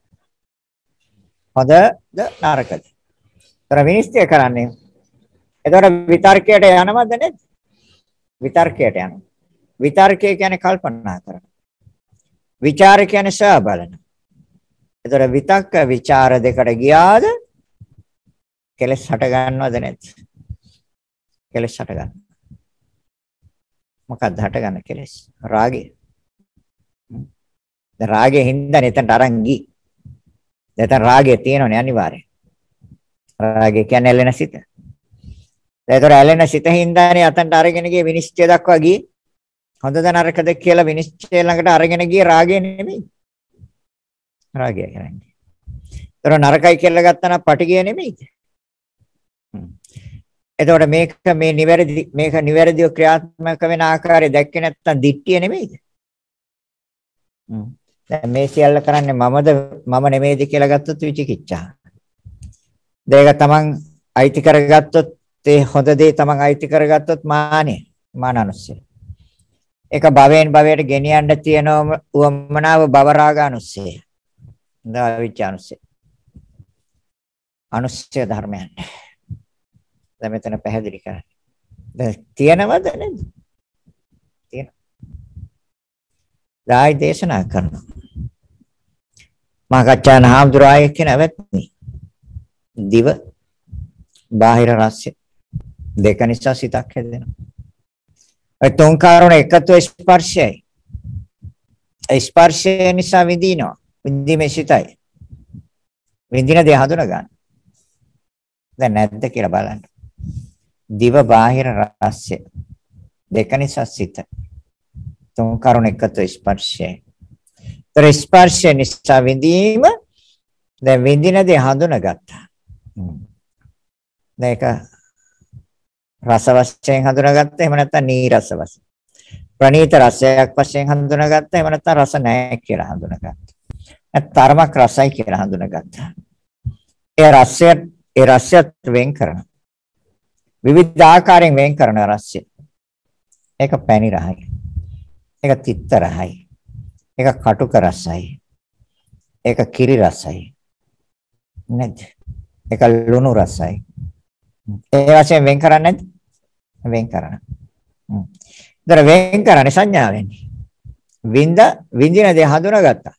හොඳද නරකද? ඒතර විනිශ්චය කරන්නේ. එතකොට විතර්කයට යනවද නැද්ද? විතර්කයට යනවා. විතර්කය කියන්නේ කල්පනා කරන. විචාර කියන්නේ සහ බලන. එතකොට විතක්ක විචාර දෙකට ගියාද කෙලස් හට ගන්නවද නැද්ද? කෙලස් හට ගන්න. මොකක්ද හට ගන්න කෙලස්? රාගය. දැන් රාගයෙන් හින්දා එතනට අරන් ගියේ. දැන් රාගය තියෙනවනේ අනිවාර්යෙන්. රාගය කියන්නේ ඇලෙන සිත. ඒතර ඇලෙන සිත හින්දානේ අතන්ට අරගෙන ගියේ විනිශ්චය දක්වා ගියේ. හොඳද නරකද කියලා විනිශ්චය ළඟට අරගෙන ගියේ රාගය නෙමෙයි. රාගය කියන්නේ. ඒතර නරකයි කියලා ගත්තා නම් පටිගය නෙමෙයිද? එතකොට මේක නිවැරදිව ක්‍රියාත්මක වෙන ආකාරය දැක්කේ නැත්නම් දිට්ඨිය නෙමෙයිද? දැන් මේ සියල්ල කරන්නේ මම නෙමෙයිද කියලා ගත්තොත් විචිකිච්ඡා. දෙයක තමන් අයිති කරගත්තොත් ඒ හොඳ දේ තමන් අයිති කරගත්තොත් මානනුස්සය. ඒක භවයෙන් භවයට ගෙනියන්න තියෙන උවමනාව භව රාගානුස්සය. දාවිචානුස්සය. අනුස්සය ධර්මයන්. දැන් මෙතන පැහැදිලි කරන්නේ. දැන් තියෙනවද නැද්ද? තියෙනවා. දායි දේශනා කරනවා. මාගච්ඡාන හාමුදුරුවෝ කියන අවත්නි. දිව බාහිර රසය දෙක නිසා සිතක් හැදෙනවා. ඒ තුන් කාරණා එකතු ස්පර්ශයයි. ඒ ස්පර්ශය නිසා විඳිනවා. විඳීමේ සිතයි. විඳින දේ හඳුනා ගන්න. දැන් නැද්ද කියලා බලන්න. දිව බාහිර රසය දෙක නිසා සිත. තුන් කාරණා එකතු ස්පර්ශයයි. ඒතර ස්පර්ශය නිසා විඳීම දැන් විඳින දේ හඳුනා ගත්තා. දැන් ඒක රස වශයෙන් හඳුනාගත්තා. එහෙම නැත්නම් නීරස වශයෙන්. ප්‍රණීත රසයක් වශයෙන් හඳුනාගත්තා. එහෙම නැත්නම් රස නැහැ කියලා හඳුනාගත්තා. තරමක් රසයි කියලා හඳුනාගත්තා. ඒ රසයත් වෙන් කරන. විවිධ ආකාරයෙන් වෙන් කරන රසය. ඒක පැණි රහයි. ඒක තිත්ත රහයි. ඒක කටුක රසයි. ඒක කිරි රසයි. නේද? ඒක ලුණු රසයි. ඒ වශයෙන් වෙන් කරන්නේ නැද්ද? වෙන් කරන. ඒතර වෙන් කරන්නේ සංඥාවෙන්. විඳින දේ හඳුනාගත්තා.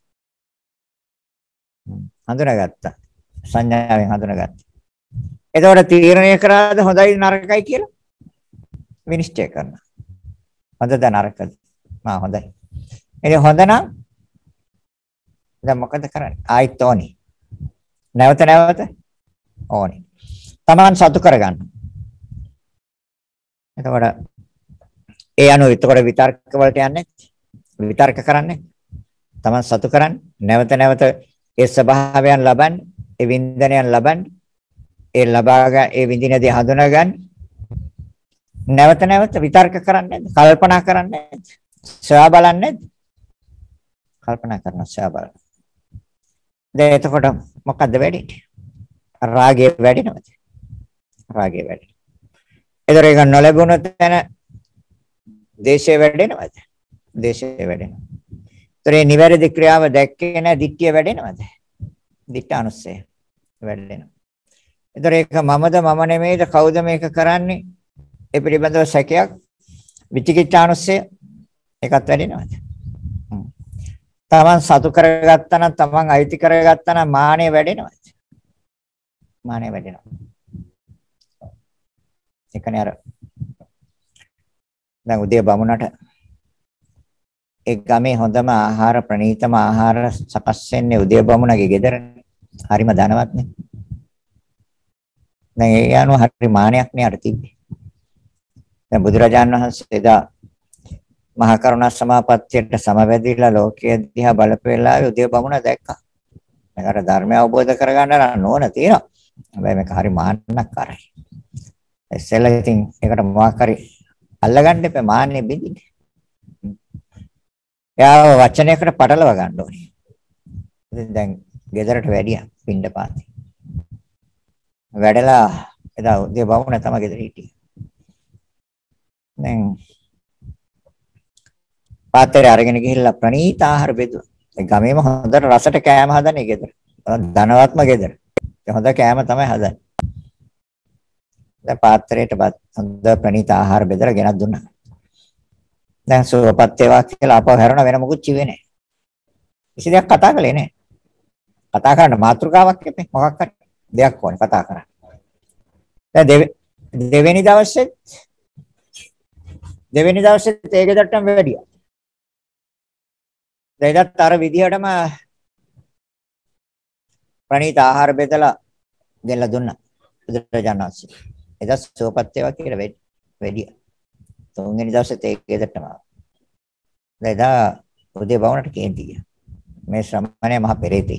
හඳුනාගත්තා. සංඥාවෙන් හඳුනාගත්තා. එතකොට තීරණය කරාද හොඳයි නරකයි කියලා? විනිශ්චය කරනවා. හොඳද නරකද? හොඳයි. එනේ හොඳ නම් දැන් මොකද කරන්නේ? ආයිත් ඕනි. නැවත ඕනි. Taman සතු කරගන්න. එතකොට ඒ අනුව විතර්ක වලට යන්නේ විතර්ක කරන්නේ. Taman සතු කරන්නේ. නැවත ඒ ස්වභාවයන් ලබන්නේ, ඒ වින්දනයන් ලබන්නේ, ඒ ලබාගා ඒ විඳින දේ හඳුනා ගන්න. නැවත විතර්ක කරන්නේ නැද්ද? කල්පනා කරන්නේ නැද්ද? සොයා බලන්නේ නැද්ද? කල්පනා කරනවා සොයා බලන. දැන් එතකොට මොකද්ද වෙන්නේ? රාගය වැඩිනවද? රාගය වැඩි. ඒතර ඒක නොලැබුණොත් එන දේශය වැඩෙනවද? දේශය වැඩෙනවා. ඒතර මේ නිවැරදි ක්‍රියාව දැක්කේ නැ දිට්ඨිය වැඩෙනවද? දිට්ඨානුස්සය වැඩෙනවා. ඒතර ඒක මම නෙමෙයිද කවුද මේක කරන්නේ? ඒ පිළිබඳව සැකයක් විචිකිච්ඡානුස්සය ඒකත් වැඩෙනවද? තමන් සතු කරගත්තා නම් තමන් අයිති කරගත්තා නම් මානෙ වැඩෙනවද? මානෙ වැඩෙනවා. එකනේ අර දැන් උදේ බමුණට ඒ ගමේ හොඳම ආහාර ප්‍රණීතම ආහාර සකස් වෙන්නේ උදේ බමුණගේ ගෙදරනේ. හරිම ධනවත්නේ. දැන් ඒ අනුව හරි මානයක් නේ අර තිබ්බේ. දැන් බුදුරජාණන් වහන්සේ එදා මහා කරුණා සමාපත්තියට සමවැදිලා ලෝකයේ දිහා බලපෙලා උදේ බමුණ දැක්කා. මේකට ධර්මය අවබෝධ කරගන්න ඕන තියෙනවා. හැබැයි මේක හරි මාන්නක්කාරයි. එස්සෙල්ලා ඉතින් ඒකට මොකක් හරි අල්ලගන්න එපා මාන්නේ බින්දින්න. එයාව වචනයකට පටලව ගන්න ඕනේ. ඉතින් දැන් ගෙදරට වැඩියා පින්ඩපාතේ. වැඩලා එදා උදේ බමුණ තමයි ගෙදර හිටියේ. දැන් පාත්‍රය අරගෙන ගිහිල්ලා ප්‍රණීත ආහාර බෙදුවා. ඒ ගමේම හොඳට රසට කෑම හදන්නේ ගෙදර. ධනවත්ම ගෙදර. ඒ හොඳ කෑම තමයි හදන්නේ. දැන් පාත්‍රයට හොඳ ප්‍රණීත ආහාර බෙදලා ගෙනත් දුන්නා. දැන් සුවපත් වේවා කියලා අපව හැරෙන වෙන මොකුත් කිව්වේ නැහැ. කිසි දෙයක් කතා කළේ නැහැ. කතා කරන්න මාතෘකාවක් එපේ මොකක් හරි දෙයක් ඕනේ කතා කරන්න. දැන් දෙවෙනි දවසේ ඒ ගෙදරටම වැඩියා. දැන්ත් අර විදිහටම ප්‍රණීත ආහාර බෙදලා ගෙනලා දුන්නා බුදුරජාණන් වහන්සේ. එදා සුවපත් වේවා කියලා වැඩියා. තුන්වෙනි දවසේ ඒ ගෙදරටම ආවා. එදා උදේ බවුණට කේන්ති ගියා. මේ ශ්‍රමණේ මහ පෙරේතෙක්.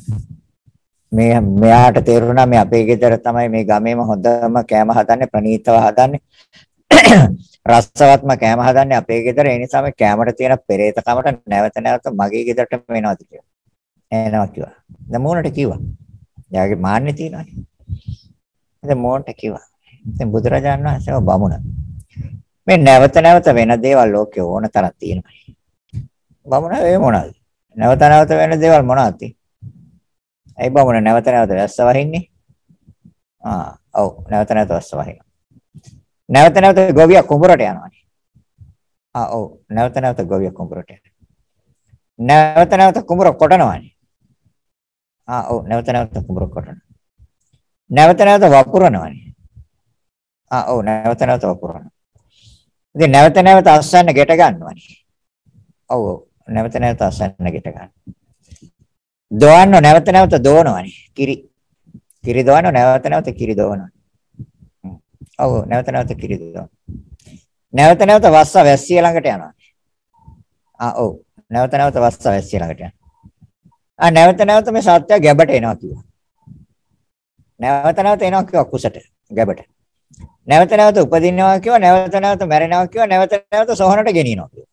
මෙයාට තේරුණා මේ අපේ ගෙදර තමයි මේ ගමේම හොඳම කෑම හදන්නේ ප්‍රණීතව හදන්නේ. රසවත්ම කෑම හදන්නේ අපේ ගෙදර. ඒ නිසා මේ කෑමට තියෙන පෙරේතකමට නැවත නැවත මගේ ගෙදරට වෙනවාද කියලා. එනවා කිව්වා. දැන් මෝනට කිව්වා. එයාගේ මාන්නේ තියෙනවානේ. දැන් මෝනට කිව්වා. දැන් බුදුරජාණන් වහන්සේව බමුණ. මේ නැවත නැවත වෙන දේවල් ලෝකේ ඕන තරම් තියෙනවා. බමුණ ඒ මොනවාද? නැවත නැවත වෙන දේවල් මොනවාද? ඇයි බමුණ නැවත නැවත වැස්ස වහින්නේ? ඔව් නැවත නැවත වැස්ස වහිනවා. නැවත නැවත ගොවියා කුඹරට යනවානේ. ඔව් නැවත නැවත ගොවියා කුඹරට යනවා. නැවත නැවත කුඹර කොටනවානේ. ඔව් නැවත නැවත කුඹර කොටනවා. නැවත නැවත වපුරනවානේ. ඔව් නැවත නැවත වපුරනවා. ඉතින් නැවත නැවත අස්සන්න ගෙට ගන්නවානේ. ඔව් නැවත නැවත අස්සන්න ගෙට ගන්න. දොවන්න නැවත නැවත දෝනවානේ. කිරි දොවන්න නැවත නැවත කිරි දොවනවා. ඔව් නැවත නැවත කිරි දොවනවා. නැවත නැවත වස්ස වැස්සිය ළඟට යනවා. ඔව් නැවත නැවත වස්ස වැස්සිය ළඟට යනවා. නැවත නැවත මේ සත්‍ය ගැබට එනවා කිව්වා. නැවත නැවත එනවා කිව්වා කුසට ගැබට. නැවත නැවත උපදිනවා කිව්වා. නැවත නැවත මැරෙනවා කිව්වා. නැවත නැවත සොහනට ගෙනියනවා කිව්වා.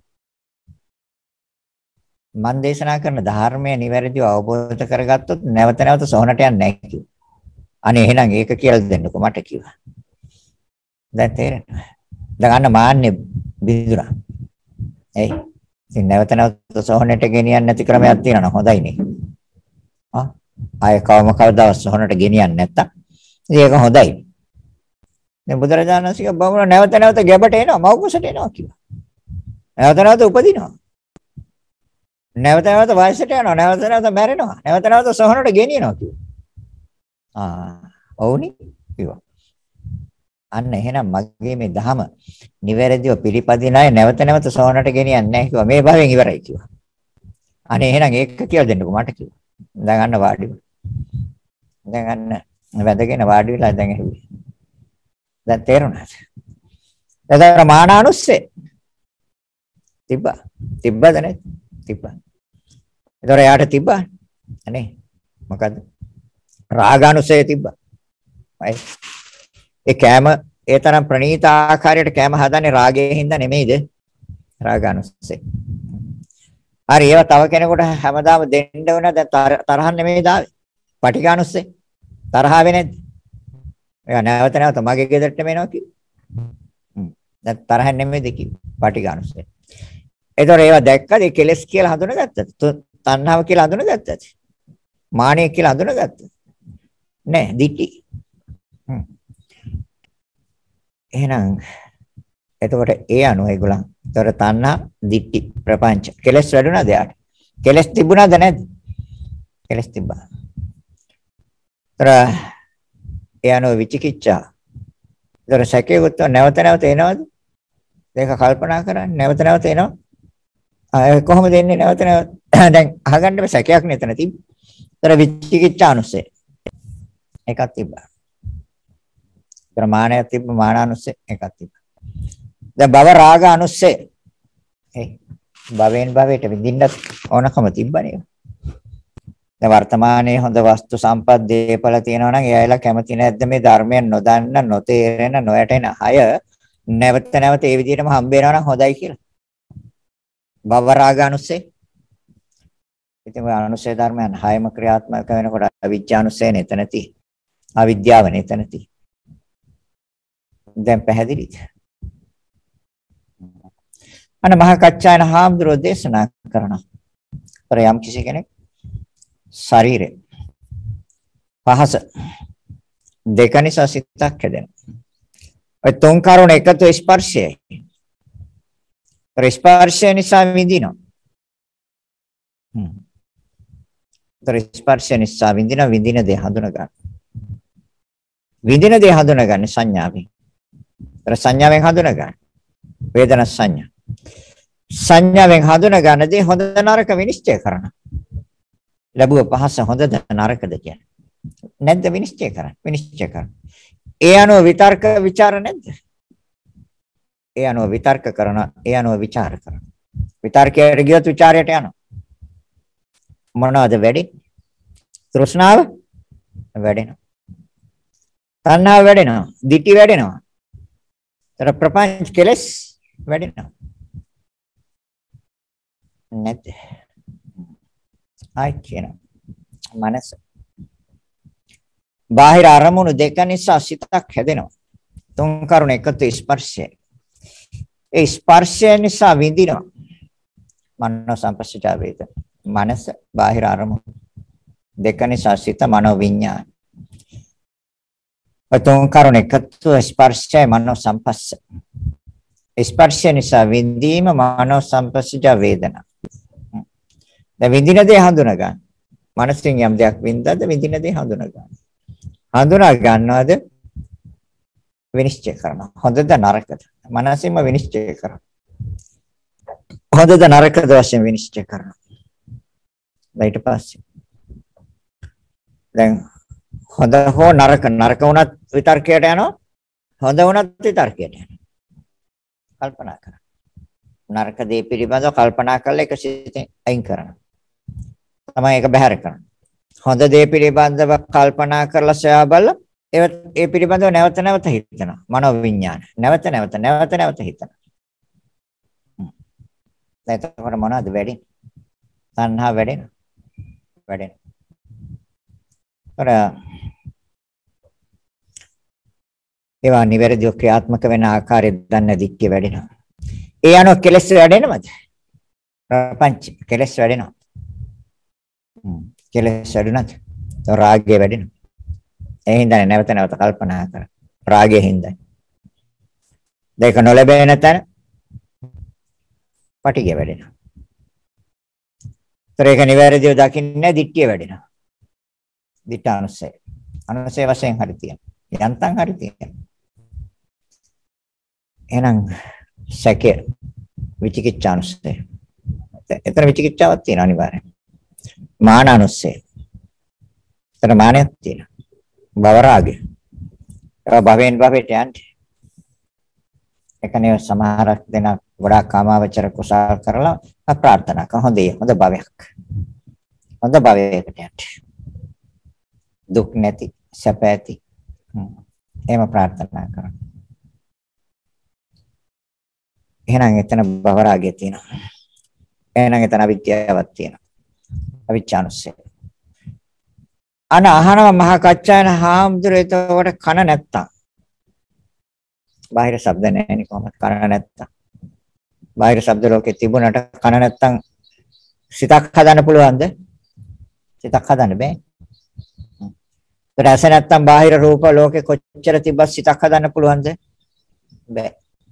මන් දේශනා කරන ධර්මය නිවැරදිව අවබෝධ කරගත්තොත් නැවත නැවත සොහනට යන්නේ නැහැ කිව්වා. අනේ එහෙනම් ඒක කියලා දෙන්නකෝ මට කිව්වා. දැන් තේරෙනවා. දැන් අන්න මාන්නේ බිඳුරා. එයි ඉතින් නැවත නැවත සොහනට ගෙනියන්නේ නැති ක්‍රමයක් තියෙනවා හොඳයිනේ. ආය කවදාවත් සොහනට ගෙනියන්නේ නැත්තම් ඒක හොඳයි. දැන් බුදුරජාණන් වහන්සේ බමුණ නැවත නැවත ගැබට එනවා මව් කුසට එනවා කිව්වා. නැවත නැවත උපදිනවා. නැවත නැවත වයසට යනවා. නැවත නැවත මැරෙනවා. නැවත නැවත සොහනට ගෙනියනවා කිව්වා. ඔව්නි කිව්වා. අන්න එහෙනම් මගේ මේ ධහම නිවැරදිව පිළිපදින අය නැවත නැවත සොහනට ගෙනියන්නේ නැහැ කිව්වා. මේ භවයෙන් ඉවරයි කිව්වා. අනේ එහෙනම් ඒක කියලා දෙන්නකෝ මට කිව්වා. දැන් අන්න වාඩි වුණා. දැන් අන්න වැදගෙන වාඩි වෙලා දැන් ඇහුවේ. දැන් තේරුණාද? එතන මානානුස්සේ තිබ්බද නැත්? තිබ්බා. ඒතොර යාට තිබ්බා නේ මොකද්ද? රාගානුසය තිබ්බා. ඒ කෑම ඒ තරම් ප්‍රණීත ආකාරයට කෑම හදන්නේ රාගයෙන් හින්දා නෙමෙයිද? රාගානුසය. හරි ඒවා තව කෙනෙකුට හැමදාම දෙන්න ඕන දැන් තරහ නෙමෙයි දාවේ. පටිඝානුසය. තරහාවේ නැද්ද? එයා නැවත නැවත මගේ ගෙදරටම එනවා කිව්වා. දැන් තරහ නෙමෙයිද කිව්වා. පටිඝානුසය. ඒතොර ඒවා දැක්කද? ඒ කෙලස් කියලා හඳුනගත්තද? තණ්හාව කියලා හඳුනගත්තද? මානිය කියලා හඳුනගත්තද? නෑ, දිටි. එහෙනම් එතකොට ඒ අනුව ඒගොල්ලන් ඒතොර තණ්හා, දිටි, ප්‍රපංච කෙලස් වැඩුණාද යාට? කෙලස් තිබුණාද නැද්ද? කෙලස් තිබ්බා. ඒතොර ඒ අනුව විචිකිච්ඡා. ඒතොර සැකේවත් නැවත නැවත එනවද? ඒක කල්පනා කරන්නේ නැවත නැවත එනවා. කොහොමද එන්නේ නැවත නැවත? දැන් අහගන්න බෑ සැකයක් නෙතන තිබ්බ. ඒතර විචිකිච්ඡානුසය එකක් තිබ්බා. ප්‍රමාණයක් තිබ්බ මානානුසය එකක් තිබ්බා. දැන් භව රාග අනුසය. භවෙන් භවයට විඳින්න ඕනකම තිබ්බනේ. දැන් වර්තමානයේ හොඳ වස්තු සම්පත් දීපල තියෙනවා නම් එයාලා කැමති නැද්ද මේ ධර්මයෙන් නොදන්න නොතේරෙන නොයැටෙන අය නැවත නැවත ඒ විදිහටම හම්බ වෙනවා නම් හොඳයි කියලා. භව රාග අනුසය. ඉතින් ඔය අනුසය ධර්මයන් හයම ක්‍රියාත්මක වෙනකොට අවිජ්ජානුසය නෙතනති. අවිද්‍යාව නෙතනති. දැන් පැහැදිලිද? අන්න මහා කච්චායන හාමුදුරුවෝ දේශනා කරනවා. යම් කිසි කෙනෙක් ශරීරය පහස දෙක නිසා සිතක් හැදෙනවා. ඔය තුන් කරුණ එකතු ස්පර්ශයයි. ස්පර්ශය නිසා විඳිනවා. ස්පර්ශය නිසා විඳින දේ හඳුන ගන්න. විඳින දේ හඳුන ගන්න සංඥාවෙන්. සංඥාවෙන් හඳුන ගන්න. වේදනා සංඥා. සංඥාවෙන් හඳුන ගන්න දේ හොඳ නරක විනිශ්චය කරනවා. ලැබුව පහස හොඳද නරකද කියන්නේ. නැද්ද විනිශ්චය කරන්න. විනිශ්චය කරන්න. ඒ අනුව විතර්ක ਵਿਚාර නැද්ද? ඒ අනුව විතර්ක කරන, ඒ අනුව ਵਿਚාර කරන. විතර්කයට ගියොත් ਵਿਚාරයට යනවා. මොනවද වැඩි? තෘෂ්ණාව වැඩෙනවා. තණ්හාව වැඩෙනවා. ditthi වැඩෙනවා. තර ප්‍රපංච කෙලස් වැඩෙනවා. නැද්ද? ආයි කියනවා. මනස. බාහිර අරමුණු දෙක නිසා සිතක් හැදෙනවා. තුන් කරුණ එකතු ස්පර්ශය. ඒ ස්පර්ශය නිසා විඳිනවා. මනෝ සංපස්සජා වේදන. මනස බාහිර අරමුණු දෙක නිසා සිත මනෝ විඥාන. තුන් කරුණ එකතු ස්පර්ශය මනෝ සංපස්ස. ස්පර්ශය නිසා විඳීම මනෝ සංපස්සජා වේදන. දැන් විඳින දේ හඳුනා ගන්න. මනසින් යම් දෙයක් විඳද්ද විඳින දේ හඳුනා ගන්න. හඳුනා ගන්නවද විනිශ්චය කරනවා. හොඳද නරකද? මනසින්ම විනිශ්චය කරනවා. හොඳද නරකද වශයෙන් විනිශ්චය කරනවා. ඊට පස්සේ දැන් හොඳ හෝ නරක වුණත් විතර්කයට යනවා. හොඳ වුණත් විතර්කයට යනවා. කල්පනා කරන්න. නරක දේ පිළිබඳව කල්පනා කරලා ඒක සිතෙන් අයින් කරනවා. තමයි ඒක බැහැර කරන්නේ. හොඳ දේ පිළිබඳව කල්පනා කරලා සොයා බලලා ඒ පිළිබඳව නැවත නැවත හිතනවා. මනෝ විඥාන. නැවත නැවත හිතනවා. දැන් එතකොට මොනවද වැඩි? තණ්හා වැඩෙනවා. ඒවා නිවැරදිව ක්‍රියාත්මක වෙන ආකාරය දන්න දික්කේ වැඩෙනවා. ඒ අනුව කෙලස් වැඩෙනවද? ප්‍රපංච කෙලස් වැඩෙනවා. කෙලස් වැඩුණත් රාගය වැඩෙනවා. ඒ හින්දා නැවත කල්පනා කර. රාගය හින්දා. දෙක නොලැබෙන තැන පටිඝය වැඩෙනවා. ඒක නිවැරදිව දකින්නේ දිට්ඨිය වැඩෙනවා. දිට්ඨානුසය. අනුසය වශයෙන් හරි තියෙනවා. යන්තම් හරි තියෙනවා. එහෙනම් සැකය විචිකිච්ඡානුසය. එතන විචිකිච්ඡාවක් තියෙනවා අනිවාර්යෙන්. මානානුසය. එතන මානයක් තියෙනවා. භව රාගය. ඒක භවෙන් භවයට යන්නේ. එකනේ සමහරක් දෙනා ගොඩාක් කාමාවචර කුසල් කරලා ප්‍රාර්ථනා කරන හොඳ භවයක්. හොඳ භවයකට යන්න. දුක් නැති, සැප ඇති. එහෙම ප්‍රාර්ථනා කරනවා. එහෙනම් එතන භව රාගය තියෙනවා. එහෙනම් එතන අවිද්‍යාවක් තියෙනවා. අවිච්ඡානුසය. අහනවා මහා කච්චායන හාමුදුරුවෝ එතකොට කන නැත්තම්. බාහිර ශබ්ද නැහැ නේ කොහොමද කන නැත්තම්. බාහිර ශබ්ද ලෝකේ තිබුණාට කන නැත්තම් සිතක් හදන්න පුළුවන්ද? සිතක් හදන්න බෑ. රස නැත්තම් බාහිර රූප ලෝකේ කොච්චර තිබ්බත් සිතක් හදන්න පුළුවන්ද? බෑ.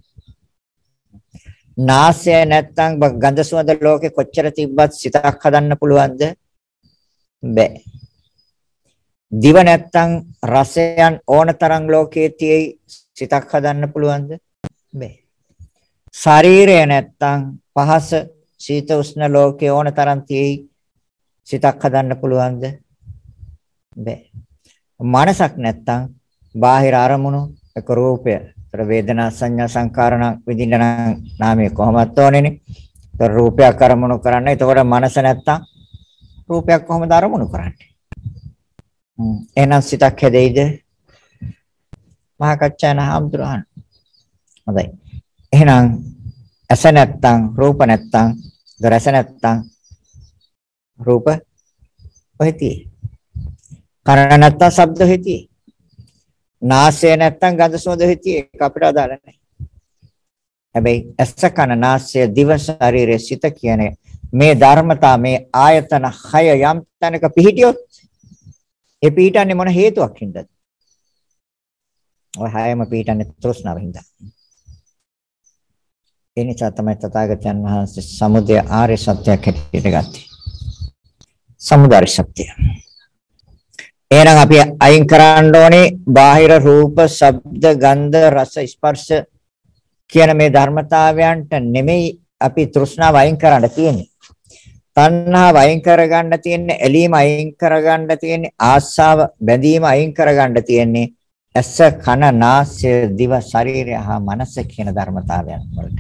නාසය නැත්තම් ගන්ධ සුවඳ ලෝකේ කොච්චර තිබ්බත් සිතක් හදන්න පුළුවන්ද? බෑ. දිව නැත්තම් රසයන් ඕනතරම් ලෝකයේ තියෙයි සිතක් හදන්න පුළුවන්ද? බෑ. ශරීරය නැත්තම් පහස සීත උෂ්ණ ලෝකේ ඕන තරම් තියෙයි. සිතක් හදන්න පුළුවන්ද? බැ. මනසක් නැත්තම් බාහිර අරමුණු එක රූපය. ඒතර වේදනා සංඥා සංකාරණ විඳින්න නම් නාමය කොහොමද ඕනේනේ. ඒතර රූපයක් අරමුණු කරන්න. එතකොට මනස නැත්තම් රූපයක් කොහොමද අරමුණු කරන්නේ? එහෙනම් සිතක් හැදෙයිද? මහා කච්චායන හාමුදුරුවෝ. හොඳයි. එහෙනම් ඇස නැත්තම් රූප නැත්තම් රස නැත්තම් රූප ඔහෙති. කන නැත්තම් ශබ්ද ඔහෙති. නාසය නැත්තම් ගඳ සුවඳ ඔහෙති. ඒක අපිට අදාළ නැහැ. හැබැයි ඇස කන නාසය දිව ශරීරය සිත කියන්නේ මේ ධර්මතා මේ ආයතන 6 යම් තැනක පිහිටියොත් ඒ පිහිටන්නේ මොන හේතුවක් හින්දාද? ඔය 6ම පිහිටන්නේ තෘෂ්ණාව හින්දා. ඒ නිසා තමයි තථාගතයන් වහන්සේ සමුදය ආර්ය සත්‍යයක් හැටියට ගත්තේ. සමුදය සත්‍ය. එහෙනම් අපි අයින් කරන්න ඕනේ බාහිර රූප, ශබ්ද, ගන්ධ, රස, ස්පර්ශ කියන මේ ධර්මතාවයන්ට නෙමෙයි අපි තෘෂ්ණාව අයින් කරන්න තියෙන්නේ. තණ්හාව අයින් කරගන්න තියෙන්නේ, ඇලීම අයින් කරගන්න තියෙන්නේ, ආශාව බැඳීම අයින් කරගන්න තියෙන්නේ ඇස, කන, නාසය, දිව, ශරීරය හා මනස කියන ධර්මතාවයන් වලට.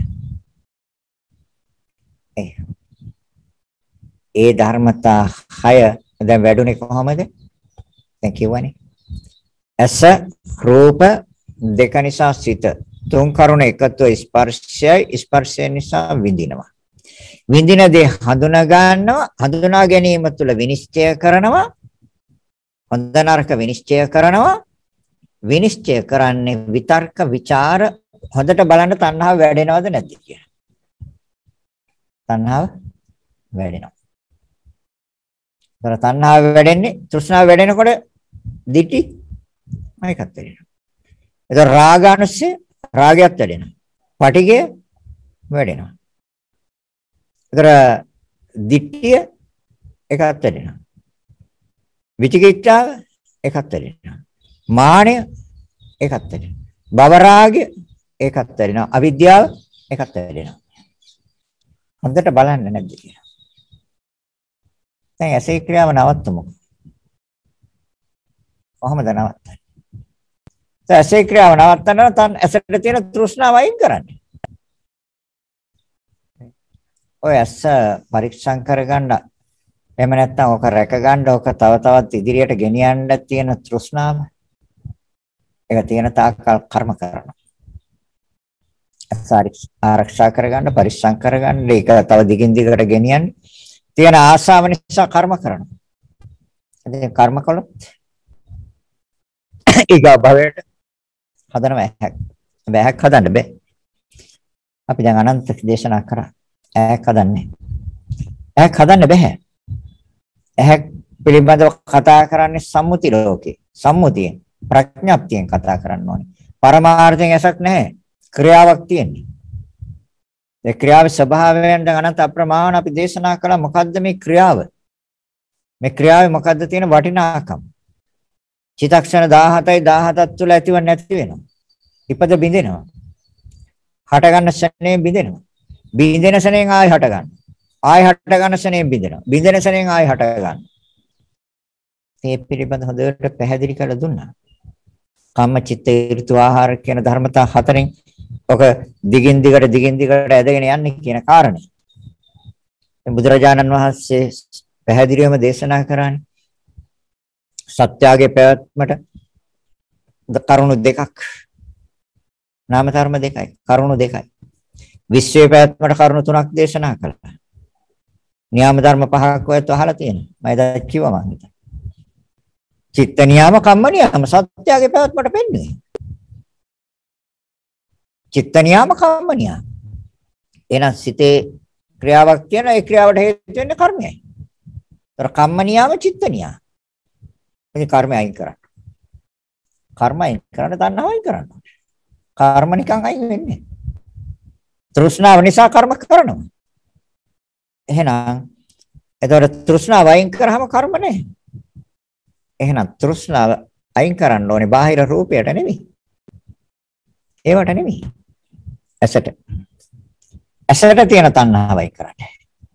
ඒ ධර්මතා 6 දැන් වැඩුණේ කොහොමද? දැන් කියවනේ. ඇස, රූප දෙක නිසා සිත. තුන් කරුණ එකතු ස්පර්ශයයි, ස්පර්ශය නිසා විඳිනවා. විඳින දේ හඳුනා ගන්නවා, හඳුනා ගැනීම තුළ විනිශ්චය කරනවා, හොඳ නරක විනිශ්චය කරනවා. විනිශ්චය කරන්නේ විතර්ක ਵਿਚාර හොඳට බලන්න තණ්හාව වැඩෙනවද නැද්ද කියලා. තණ්හාව වැඩෙනවා. ඒතර තණ්හාව වැඩෙන්නේ තෘෂ්ණාව වැඩෙනකොට දිටි මයිකත් වැඩෙනවා. ඒතර රාගානුසය රාගයත් වැඩෙනවා. පටිඝය වැඩෙනවා. ඒතර දිට්ඨිය එකත් වැඩෙනවා. විචිකිච්ඡාව එකත් වැඩෙනවා. මානය එකත් වැඩෙනවා. භව රාගය එකත් වැඩෙනවා. අවිද්‍යාව එකත් වැඩෙනවා. හොඳට බලන්න නැද්ද කියලා. දැන් ඇසේ ක්‍රියාව නවත්තමු. කොහොමද නවත්තන්නේ? දැන් ඇසේ ක්‍රියාව නවත්තන්න නම් ඇසට තියෙන තෘෂ්ණාව අයින් කරන්න. ඔය ඇස පරීක්ෂා කරගන්න එහෙම නැත්නම් ඔක රැක ගන්න ඔක තව තවත් ඉදිරියට ගෙනියන්න තියෙන තෘෂ්ණාව ඒක තියෙන තාක්කල් කර්ම කරනවා. ආරක්ෂා කරගන්න පරිස්සම් කරගන්න ඒක තව දිගින් දිගට ගෙනියන්න තියෙන ආශාව නිසා කර්ම කරනවා. ඉතින් කර්ම කළොත් ඒක භවයට හදනවා ඇහැක් හදන්න බෑ. අපි දැන් අනන්ත දේශනා කරා ඇහැක් හදන්නේ. ඇහැක් හදන්න බෑ. ඇහැක් පිළිබඳව කතා කරන්නේ සම්මුති ලෝකේ. සම්මුතියෙන් ප්‍රඥාප්තියෙන් කතා කරන්න ඕනේ. පරමාර්ථයෙන් ඇසක් නැහැ. ක්‍රියාවක් තියෙන්නේ. ඒ ක්‍රියාවේ ස්වභාවයෙන් දැන් අනන්ත අප්‍රමාණ අපි දේශනා කළා මොකද්ද මේ ක්‍රියාව? මේ ක්‍රියාවේ මොකද්ද තියෙන වටිනාකම? චිත්තක්ෂණ 17යි 17ක් තුළ ඇතිව නැති වෙනවා. ඉපද බිඳෙනවා. හට ගන්න ශරණයෙන් බිඳෙනවා. බිඳෙන ශරණයෙන් ආයි හට ගන්නවා. ආයි හට ගන්න ශරණයෙන් බිඳෙනවා. බිඳෙන ශරණයෙන් ආයි හට ගන්නවා. මේ පිළිබඳ හොඳට පැහැදිලි කරලා දුන්නා. කම්ම චිත්ත ඍතු ආහාර කියන ධර්මතා හතරෙන් ඔක දිගින් දිගට ඇදගෙන යන්නේ කියන කාරණේ. බුදුරජාණන් වහන්සේ පැහැදිලිවම දේශනා කරන්නේ සත්‍යයේ පැවැත්මට කරුණු දෙකක් නාම ධර්ම දෙකයි කරුණු දෙකයි විශ්වයේ පැවැත්මට කරුණු තුනක් දේශනා කළා. න්‍යාම ධර්ම පහක් ඔයත් අහලා තියෙනවා. මම දැන් කිව්වා මම හිතා. චිත්ත නියාම කම්ම නියාම සත්‍යයේ පැවැත්මට පෙන්වන්නේ. චිත්ත නියාම කම්ම නියාම. එහෙනම් සිතේ ක්‍රියාවක් කියන ඒ ක්‍රියාවට හේතු වෙන්නේ කර්මයයි. ඒතර කම්ම නියාම චිත්ත නියාම. මේ කර්මය අයින් කරන්න. කර්ම අයින් කරන්න තණ්හාව අයින් කරන්න. කර්ම නිකන් අයින් වෙන්නේ. තෘෂ්ණාව නිසා කර්ම කරනවා. එහෙනම් එතකොට තෘෂ්ණාව අයින් කරාම කර්ම නැහැ. එහෙනම් තෘෂ්ණාව අයින් කරන්න ඕනේ බාහිර රූපයට නෙමෙයි. ඒවට නෙමෙයි. ඇසට. ඇසට තියෙන තණ්හාවයි කරන්නේ.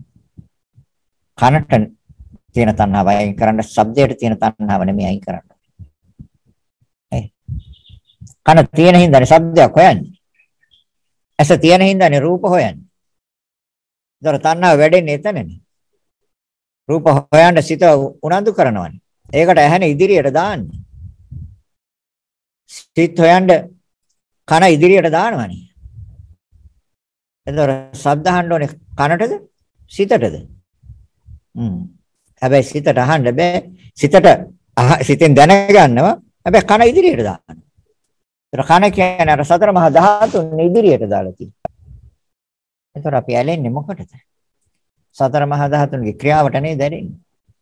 කනට තියෙන තණ්හාවයි කරන්න, ශබ්දයට තියෙන තණ්හාව නෙමෙයි අයින් කරන්න. කන තියෙන හින්දානේ ශබ්දයක් හොයන්නේ. ඇස තියෙන හින්දානේ රූප හොයන්නේ. ඒතර තණ්හාව වැඩෙන්නේ එතනනේ. රූප හොයන්න සිත උනන්දු කරනවානේ. ඒකට ඇහෙන ඉදිරියට දාන්නේ. සිත හොයන්න කන ඉදිරියට දානවානේ. ඒතර ශබ්ද අහන්න ඕනේ කනටද සිතටද? හැබැයි සිතට අහන්න බෑ. සිතෙන් දැනගන්නවා. හැබැයි කන ඉදිරියට දානවා. ඒතර කන කියන්නේ අර සතර මහා ධාතුන් ඉදිරියට දාලා තියෙනවා. ඒතර අපි ඇලෙන්නේ මොකටද? සතර මහා ධාතුන්ගේ ක්‍රියාවට නේද ඇලෙන්නේ.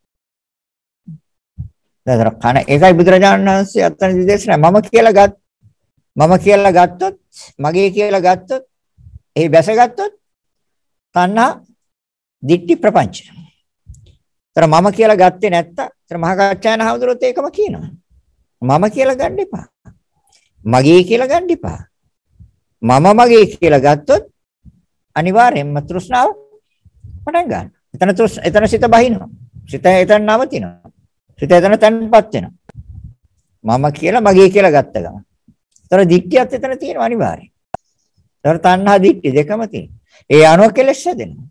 ඒතර කන ඒකයි බුදුරජාණන් වහන්සේ අත්‍යන්ත දේශනා මම කියලා ගත්තොත් මගේ කියලා ගත්තොත් එහි බැසගත්තොත් තණ්හා දිට්ඨි ප්‍රපංච. ඒතර මම කියලා ගත්තේ නැත්තම් ඒතර මහා කච්චායන හඳුරොත් ඒකම කියනවා. මම කියලා ගන්න එපා. මගේ කියලා ගන්න එපා. මම මගේ කියලා ගත්තොත් අනිවාර්යෙන්ම තෘෂ්ණාව පටන් ගන්නවා. එතන සිත බහිනවා. සිත එතන නවතිනවා. සිත එතන තැන්පත් වෙනවා. මම කියලා මගේ කියලා ගත්ත ගමන්. ඒතර දික්කියත් එතන තියෙනවා අනිවාර්යයෙන්. ඒතර තණ්හා දික්ටි දෙකම තියෙනවා. ඒ අනුව කෙලෙස් හැදෙනවා.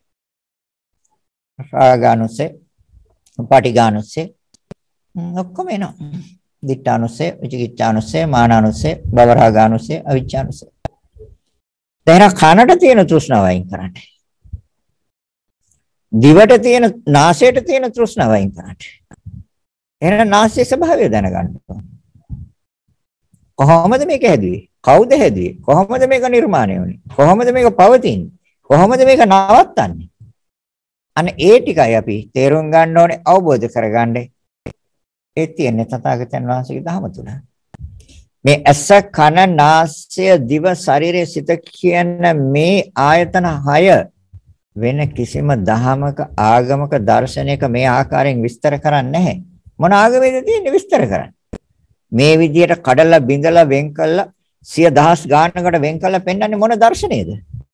රාගානුසේ, පටිඝානුසේ ඔක්කොම එනවා. දිට්ඨානුසේ, විචිකිච්ඡානුසේ, මානානුසේ, භවරාගානුසේ, අවිච්ඡානුසේ. දැන් කනට තියෙන තෘෂ්ණාව අයින් කරන්න. දිවට තියෙන, නාසයට තියෙන තෘෂ්ණාව අයින් කරන්න. එහෙනම් නාසයේ ස්වභාවය දැනගන්න ඕන. කොහොමද මේක හැදුවේ? කවුද හැදුවේ? කොහොමද මේක නිර්මාණය වුනේ? කොහොමද මේක පවතින්නේ? කොහොමද මේක නවත්තන්නේ? අන්න ඒ ටිකයි අපි තේරුම් ගන්න ඕනේ, අවබෝධ කරගන්න. ඒ තියෙන්නේ තථාගතයන් වහන්සේගේ ධහම තුල. මේ ඇස, කන, නාසය, දිව, ශරීරය, සිත කියන මේ ආයතන 6 වෙන කිසිම දහමක, ආගමක, දර්ශනයක මේ ආකාරයෙන් විස්තර කරන්නේ නැහැ. මොන ආගමේද තියෙන්නේ විස්තර කරන්නේ? මේ විදියට කඩලා බිඳලා වෙන් කළා 100,000 ගානකට වෙන් කළා පෙන්වන්නේ මොන දර්ශනයේද?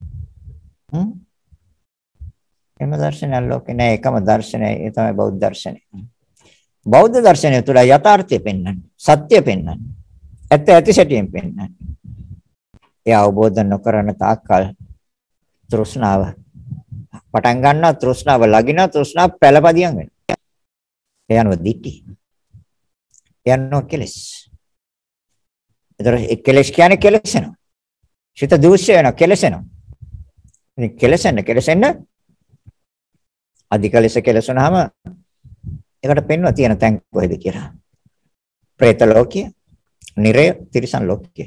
එම දර්ශනය ලෝකේ නැහැ. එකම දර්ශනය ඒ තමයි බෞද්ධ දර්ශනය. බෞද්ධ දර්ශනය තුළ යථාර්ථය පෙන්වන්නේ, සත්‍ය පෙන්වන්නේ, ඇත්ත ඇති සැටියෙන් පෙන්වන්නේ. ඒ අවබෝධ නොකරන තාක්කල් තෘෂ්ණාව පටන් ගන්නවා, තෘෂ්ණාව ලගිනවා, තෘෂ්ණාව පළපදියම් වෙනවා. ඒ යනවා දිටි. යනවා කෙලස්. ඒතර ඒ කෙලස් කියන්නේ කෙලසෙනවා. චිත්ත දූෂ්‍ය වෙනවා, කෙලසෙනවා. ඉතින් කෙලසෙන්න අධික ලෙස කෙලසුනහම ඒකට පෙන්වලා තියෙන තැන් කොහෙද කියලා. പ്രേත ලෝකය, නිරය, තිරිසන් ලෝකය.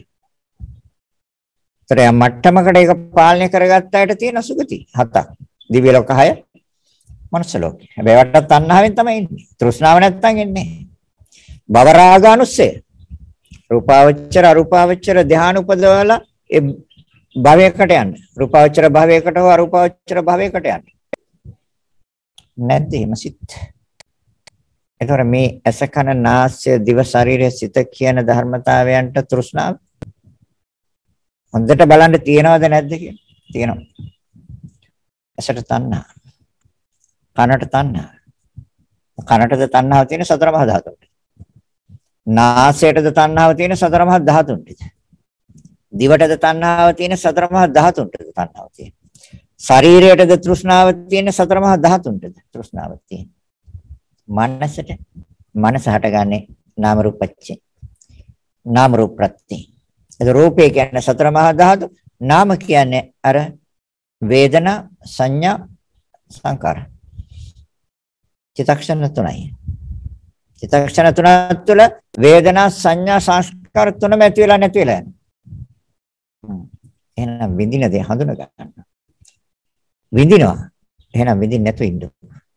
ඒතර මට්ටමකට ඒක පාලනය කරගත්ත අයට තියෙන සුගති 7ක්. දිව්‍ය ලෝක 6, මනුෂ්‍ය ලෝකය. හැබැයි වට තණ්හාවෙන් තමයි ඉන්නේ. තෘෂ්ණාව නැත්තම් එන්නේ. භව රාගානුස්සය. රූපාවචර අරූපාවචර ධ්‍යාන උපදවලා ඒ භවයකට යන්න. රූපාවචර භවයකට හෝ අරූපාවචර භවයකට යන්න. නැද්ද එහෙම සිත්? ඒතර මේ ඇස කන නාසය දිව ශරීරය සිත කියන ධර්මතාවයන්ට තෘෂ්ණාව හොඳට බලන්න තියෙනවද නැද්ද කියලා? තියෙනවා. ඇසට තණ්හා, කනට තණ්හා. කනටද තණ්හාව තියෙන සතර මහා ධාතුන්ට. නාසයටද තණ්හාව තියෙන සතර මහා ධාතුන්ට. දිවටද තණ්හාව තියෙන සතර මහා ධාතුන්ට තණ්හාව තියෙන. ශරීරයටද තෘෂ්ණාව තියෙන සතර මහා ධාතුන්ට තෘෂ්ණාව තියෙන. මනසට, මනස හටගන්නේ නාම රූපච්චේ. නාම රූප ප්‍රත්‍ය. ඒ රූපේ කියන්නේ සතර මහා ධාතු, නාම කියන්නේ අර වේදනා, සංඥා, සංකාර. චිත්තක්ෂණ තුනයි. චිත්තක්ෂණ තුන තුළ වේදනා, සංඥා, සංස්කාර තුනම ඇති වෙලා නැති වෙලා යනවා. එහෙනම් විඳින දේ හඳුන ගන්න. විඳිනවා. එහෙනම් විඳින්න නැතුව ඉන්න.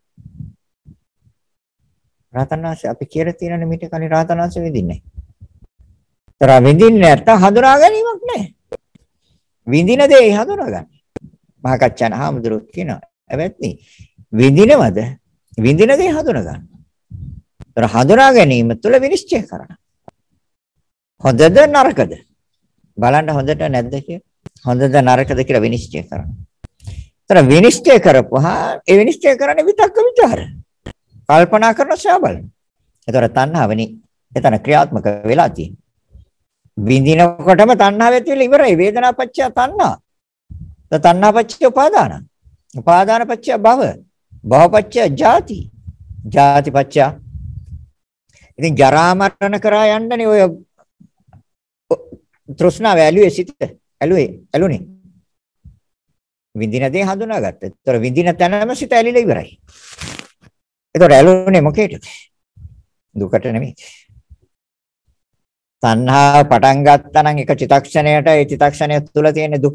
රාතනාංශ අපි කියලා තියෙනනේ මිට කලින් රාතනාංශ විඳින්නේ. තර විඳින්නේ නැත්තම් හඳුනා ගැනීමක් නැහැ. විඳින දේ හඳුනා ගන්න. මහා කච්චාන හාමුදුරුවෝ කියනවා. හැබැයි විඳිනවද? විඳින දේ හඳුනා ගන්න. තර හඳුනා ගැනීම තුළ විනිශ්චය කරන්න. හොඳද නරකද? බලන්න හොඳට නැද්ද කියලා. හොඳද නරකද කියලා විනිශ්චය කරන්න. තර විනිශ්චය කරපුවා ඒ විනිශ්චය කරන්නේ විතක්ක ਵਿਚාර. කල්පනා කරන ශාබල. ඒතර තණ්හාවනේ එතන ක්‍රියාත්මක වෙලා තියෙන්නේ. විඳිනකොටම තණ්හාව ඇති වෙලා ඉවරයි. වේදනාපච්චය තණ්හා. තණ්හාපච්චය උපාදාන. උපාදානපච්චය භව. භවපච්චය ජාති. ජාතිපච්චය. ඉතින් ජරා මරණ කරා යන්නනේ ඔය තෘෂ්ණාව ඇලුවේ සිත. ඇලුනේ. විඳින දේ හඳුනාගත්තා. ඒතර විඳින තැනම සිත ඇලිලා ඉවරයි. ඒතර ඇලුනේ මොකේද? දුකට නෙමෙයි. තණ්හා පටන් ගත්තා නම් එක චිත්තක්ෂණයට ඒ චිත්තක්ෂණය තුල තියෙන දුක.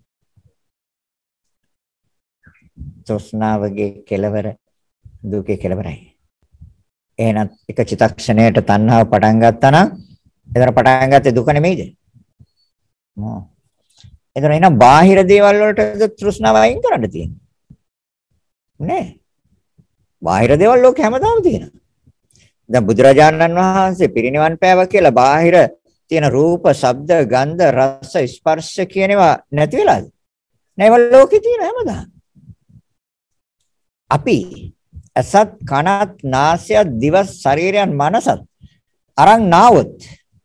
තෘෂ්ණාවගේ කෙලවර දුකේ කෙලවරයි. එහෙනම් එක චිත්තක්ෂණයට තණ්හාව පටන් ගත්තා නම් එතන පටන් ගත්තේ දුක නෙමෙයිද? මො. එතන එන බාහිර දේවල් වලට තෘෂ්ණාව අයින් කරන්න තියෙන්නේ. නෑ. බාහිර දේවල් ලෝකෙ හැමදාම තියෙනවා. දැන් බුදුරජාණන් වහන්සේ පිරිනිවන් පෑවා කියලා බාහිර තියෙන රූප, ශබ්ද, ගන්ධ, රස, ස්පර්ශ කියන ඒවා නැති වෙලාද? නෑ, ඒවා ලෝකෙ තියෙන හැමදාම. අපි අසත්, කනත්, නාසයත්, දිවස්, ශරීරයන්, මනසත් අරන් නාවොත්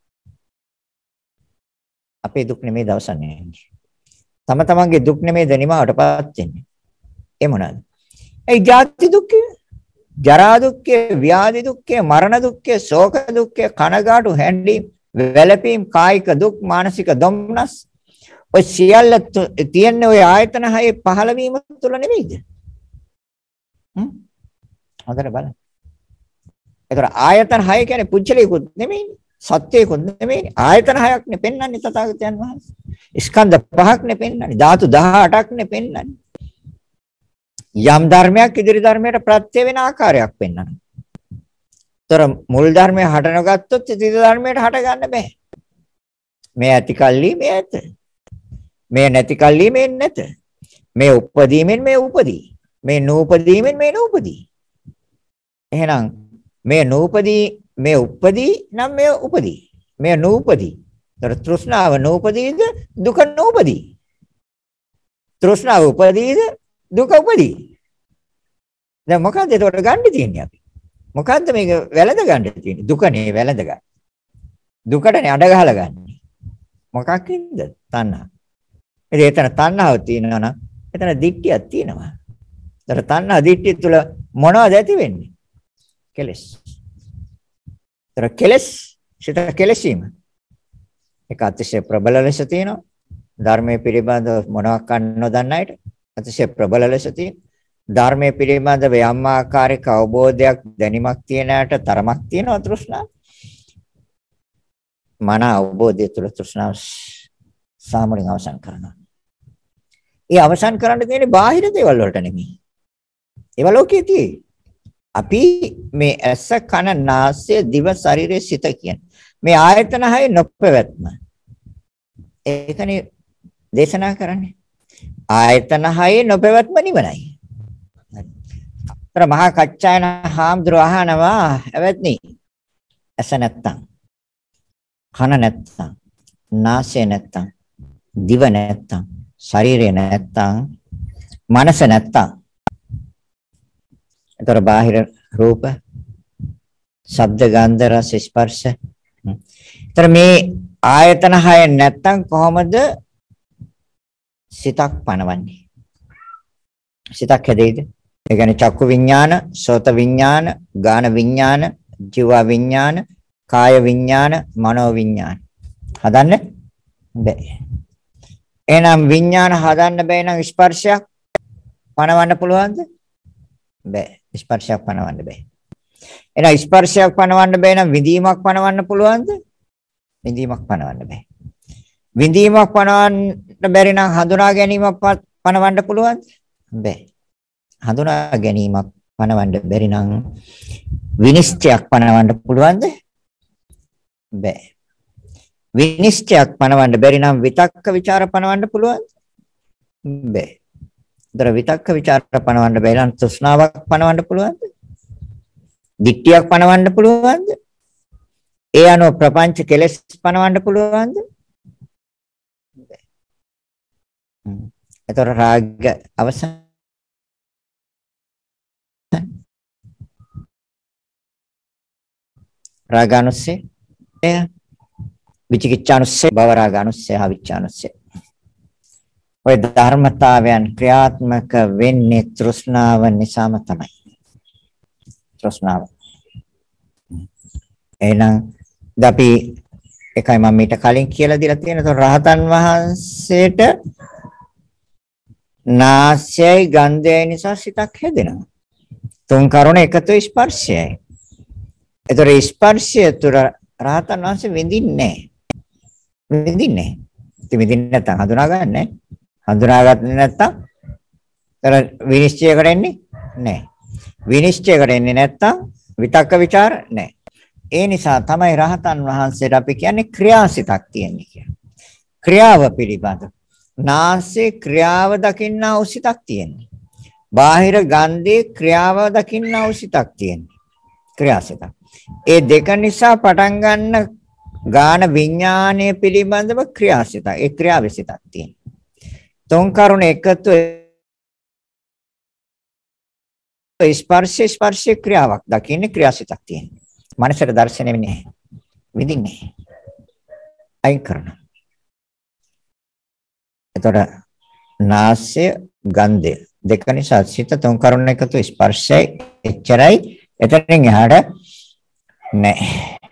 අපේ දුක් නෙමෙයි දවසන්නේ. තම තමන්ගේ දුක් නෙමෙයි දනිමාවටපත් වෙන්නේ. ඒ මොනවාද? ඒ ජාති දුක්ඛය, ජරා දුක්ඛය, ව්‍යාධි දුක්ඛය, මරණ දුක්ඛය, ශෝක දුක්ඛය, කනගාටු, හැඬීම්, වැළපීම්, කායික දුක්, මානසික දුම්නස්. ඔය සියල්ල තියෙන්නේ ඔය ආයතන හයේ පහළ වීම තුල නෙමෙයිද? හොඳට බලන්න. ඒතර ආයතන හය කියන්නේ පුච්චලයකුත් නෙමෙයිනේ. සත්‍යයකුත් නෙමෙයිනේ. ආයතන හයක්නේ පෙන්වන්නේ තථාගතයන් වහන්සේ. ස්කන්ධ පහක්නේ පෙන්වන්නේ. ධාතු 18ක්නේ පෙන්වන්නේ. යම් ධර්මයක් ඉදිරි ධර්මයට ප්‍රත්‍ය වෙන ආකාරයක් පෙන්වනවා. ඒතර මුල් ධර්මය හට නොගත්තොත් ඉදිරි ධර්මයට හට ගන්න බෑ. මේ ඇති කල්ලි මේ ඇත. මේ නැති කල්ලි මේ නැත. මේ උපදීමෙන් මේ උපදී. මේ නූපදීමෙන් මේ නූපදී. එහෙනම් මේ නූපදී මේ උපදී නම් මේ උපදී. මේ නූපදී. ඒතර තෘෂ්ණාව නූපදීද දුක නූපදී. තෘෂ්ණාව උපදීද දුක උපදී. දැන් මොකද්ද ඒකට ගන්න තියෙන්නේ අපි? මොකද්ද මේක වැළඳ ගන්න තියෙන්නේ? දුකනේ වැළඳ ගන්න. දුකටනේ අඩ ගහලා ගන්න. මොකක්ද? තණ්හා. ඉතින් එතන තණ්හාව තියෙනවා නම් එතන දිට්ඨියක් තියෙනවා. ඒතර තණ්හා දිට්ඨිය තුල මොනවද ඇති වෙන්නේ? කෙලස්. ඒතර කෙලස් සිත කෙලසීම. ඒක අතිශය ප්‍රබල ලෙස තියෙනවා. ධර්මයේ පිළිබඳව මොනවක් නොදන්න අයට අතිශය ප්‍රබල ලෙස තියෙනවා. ධර්මයේ පිළිබඳව යම් ආකාරයක අවබෝධයක් දැනීමක් තියෙන අයට තරමක් තියෙනවා තෘෂ්ණාව. මන අවබෝධය තුළ තෘෂ්ණාව සාමලින් අවසන් කරනවා. ඒ අවසන් කරන්න තියෙන්නේ බාහිර දේවල් වලට නෙමෙයි. ඒවා ලෝකයේ තියෙයි. අපි මේ ඇස කන නාසය දිව ශරීරය සිත කියන මේ ආයතන හය නොපැවැත්ම. ඒකනේ දේශනා කරන්නේ. ආයතන හයේ නොපැවැත්ම නිවනයි. අර මහා කච්චායන හාමුදුරුවෝ අහනවා එවත්නි ඇස නැත්තම් කන නැත්තම් නාසය නැත්තම් දිව නැත්තම් ශරීරය නැත්තම් මනස නැත්තම් ඒතර බාහිර රූප ශබ්ද ගන්ධ රස ස්පර්ශ ඒතර මේ ආයතන හය නැත්තම් කොහොමද සිතක් පනවන්නේ? සිතක් හැදෙයිද? ඒ කියන්නේ චක්කු විඥාන, සෝත විඥාන, ගාන විඥාන, ජීව විඥාන, කාය විඥාන, මනෝ විඥාන. හදන්න බැහැ. එහෙනම් විඥාන හදන්න බැහැ නම් ස්පර්ශයක් පනවන්න පුළුවන්ද? බැහැ. ස්පර්ශයක් පනවන්න බැහැ. එහෙනම් ස්පර්ශයක් පනවන්න බැහැ නම් විඳීමක් පනවන්න පුළුවන්ද? විඳීමක් පනවන්න බැහැ. විඳීමක් පනවන්න බැරි නම් හඳුනා ගැනීමක් පනවන්න පුළුවන්ද? බැහැ. හඳුනා ගැනීමක් පනවන්න බැරි නම් විනිශ්චයක් පනවන්න පුළුවන්ද? බැහැ. විනිශ්චයක් පනවන්න බැරි නම් විතක්ක ਵਿਚාර පනවන්න පුළුවන්ද? බැහැ. දර විතක්ක ਵਿਚාර පනවන්න බැරි නම් තෘෂ්ණාවක් පනවන්න පුළුවන්ද? දිට්ඨියක් පනවන්න පුළුවන්ද? ඒ අනුව ප්‍රපංච කෙලෙස් පනවන්න පුළුවන්ද? එතකොට රාග අවසන් රාගානුස්සය විචිකිච්ඡානුස්සය භව රාගානුස්සය අවිච්ඡානුස්සය ඔය ධර්මතාවයන් ක්‍රියාත්මක වෙන්නේ තෘෂ්ණාව නිසාම තමයි තෘෂ්ණාව එහෙනම් අපි එකයි මම ඊට කලින් කියලා දීලා තියෙනවා රහතන් වහන්සේට නාසයයි ගන්ධයයි නිසා සිතක් හැදෙනවා තුන් කරුණ එකතු ස්පර්ශයයි ඒතර ස්පර්ශය තුර රහතන් වහන්සේ විඳින්නේ නැත්නම් හඳුනාගන්නේ හඳුනාගත්තේ නැත්නම් ඒතර විනිශ්චයකට එන්නේ නැහැ විනිශ්චයකට එන්නේ නැත්නම් විතක්ක ਵਿਚාර නැහැ ඒ නිසා තමයි රහතන් වහන්සේට අපි කියන්නේ ක්‍රියාසිතක් තියෙන්නේ කියලා ක්‍රියාව පිළිබඳ නාසයේ ක්‍රියාව දකින්නා වූ සිතක් තියෙන්නේ බාහිර ගන්ධයේ ක්‍රියාව දකින්නා වූ සිතක් තියෙන්නේ ක්‍රියාසිතක් ඒ දෙක නිසා පටන් ගන්න ගාන විඥානය පිළිබඳව ක්‍රියාසිතක් ඒ ක්‍රියාවසිතක් තියෙනවා තුන් කරුණ එකතු ස්පර්ශ ක්‍රියාවක් දකින්නේ ක්‍රියාසිතක් තියෙනවා මනසට දර්ශනය වෙන්නේ විඳින්නේ අයින් කරනවා එතකොට නාසය ගන්ධය දෙක නිසා සිත තුන් කරුණ එකතු ස්පර්ශය එච්චරයි එතනින් එහාට නැහැ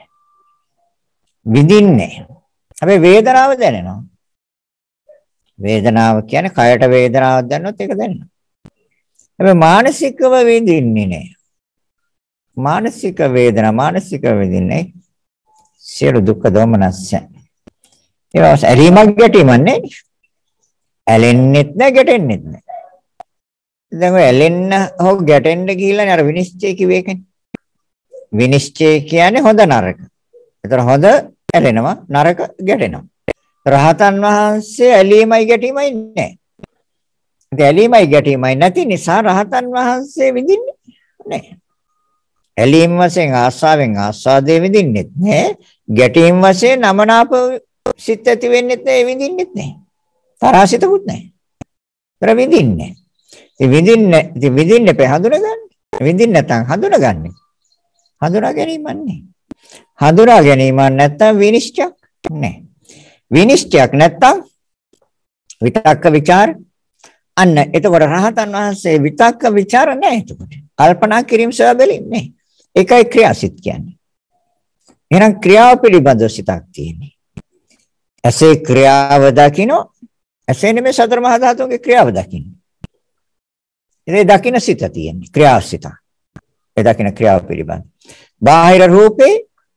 විඳින්නේ හැබැයි වේදනාව දැනෙනවා වේදනාව කියන්නේ කයට වේදනාවක් දැනනොත් ඒක දැනෙනවා හැබැයි මානසිකව විඳින්නේ නැහැ මානසික වේදනා මානසික විඳින්නේ සියලු දුක්ඛ දෝමනස්ස ඒවා ඇලීමක් ගැටීමක් නේ ඇලෙන්නෙත් නැහැ ගැටෙන්නෙත් නැහැ දැන් ඔය ඇලෙන්න හො ගැටෙන්න ගිහිල්ලානේ අර විනිශ්චය කිව්වේ ඒකනේ විනිශ්චය කියන්නේ හොඳ නරක. ඒතර හොඳ ඇලෙනවා නරක ගැටෙනවා. රහතන් වහන්සේ ඇලීමයි ගැටීමයි නැහැ. ඇලීමයි ගැටීමයි නැති නිසා රහතන් වහන්සේ විඳින්නේ නැහැ. ඇලීම වශයෙන් ආස්වාවෙන් ආස්වාදේ විඳින්නෙත් නැහැ. ගැටීම වශයෙන් නමනාප සිත් ඇති වෙන්නෙත් නැහැ විඳින්නෙත් නැහැ. තරහසිතකුත් නැහැ. ඒතර විඳින්නේ. ඉතින් විඳින්න එපා හඳුනගන්න. විඳින්න නැත්නම් හඳුනගන්නේ. හඳුනා ගැනීමක් නැහැ. හඳුනා ගැනීමක් නැත්නම් විනිශ්චයක් නැහැ. විනිශ්චයක් නැත්නම් විතක්ක ਵਿਚාර අන්න එතකොට රහතන් වහන්සේ විතක්ක ਵਿਚාර නැහැ එතකොට. කල්පනා කිරීම සහ බැලීමේ. ඒකයි ක්‍රියාසිත කියන්නේ. එහෙනම් ක්‍රියාව පිළිබඳව සිතක් තියෙන්නේ. ඇසේ ක්‍රියාව දකින්න ඇසේ නෙමෙයි සතර මහා ධාතුන්ගේ ක්‍රියාව දකින්න. ඒ දකින්න සිත තියෙන්නේ ක්‍රියාසිත. ඒ දකින්න ක්‍රියාව පිළිබඳ. බාහිර රූපේ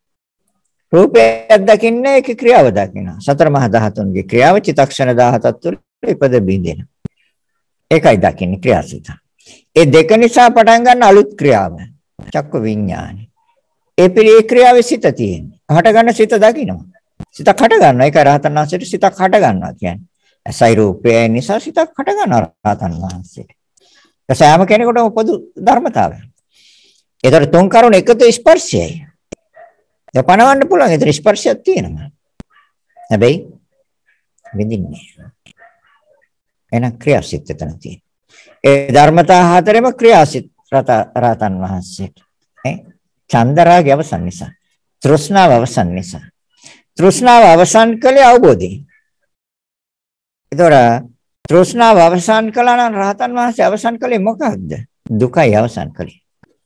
දකින්නේ ඒක ක්‍රියාව දකින්න. සතර මහා ධාතුන්ගේ ක්‍රියාව චිත්තක්ෂණ 17ක් තුළ ඉපද බින්දෙන. ඒකයි දකින්නේ ක්‍රියාසිත. ඒ දෙක නිසා පටන් ගන්න අලුත් ක්‍රියාව. චක්ක විඥානයි. ඒ ක්‍රියාවේ සිත තියෙන්නේ. හට ගන්න සිත දකින්නවා. සිතක් හට ගන්නවා. ඒක රහතන් වහන්සේට සිතක් හට ගන්නවා කියන්නේ. ඇසයි රූපය නිසා සිතක් හට ගන්නවා රහතන් වහන්සේට. ඒ සෑම කෙනෙකුටම පොදු ධර්මතාවය. ඒතර තුන් කරුණ එකතු ස්පර්ශයයි. ඒ පණවන්න පුළුවන්. ඒතර ස්පර්ශයක් තියෙනවා. හැබැයි විඳින්නේ. එන ක්‍රියාසිත එතන තියෙනවා. ඒ ධර්මතා හතරෙම ක්‍රියාසිත රහතන් වහන්සේට. චන්දරාගය අවසන් නිසා. තෘෂ්ණාව අවසන් නිසා. තෘෂ්ණාව අවසන් කළේ අවබෝධයෙන්. ඒතර තෘෂ්ණාව අවසන් කළා නම් රහතන් වහන්සේ අවසන් කළේ මොකක්ද? දුකයි අවසන් කළේ.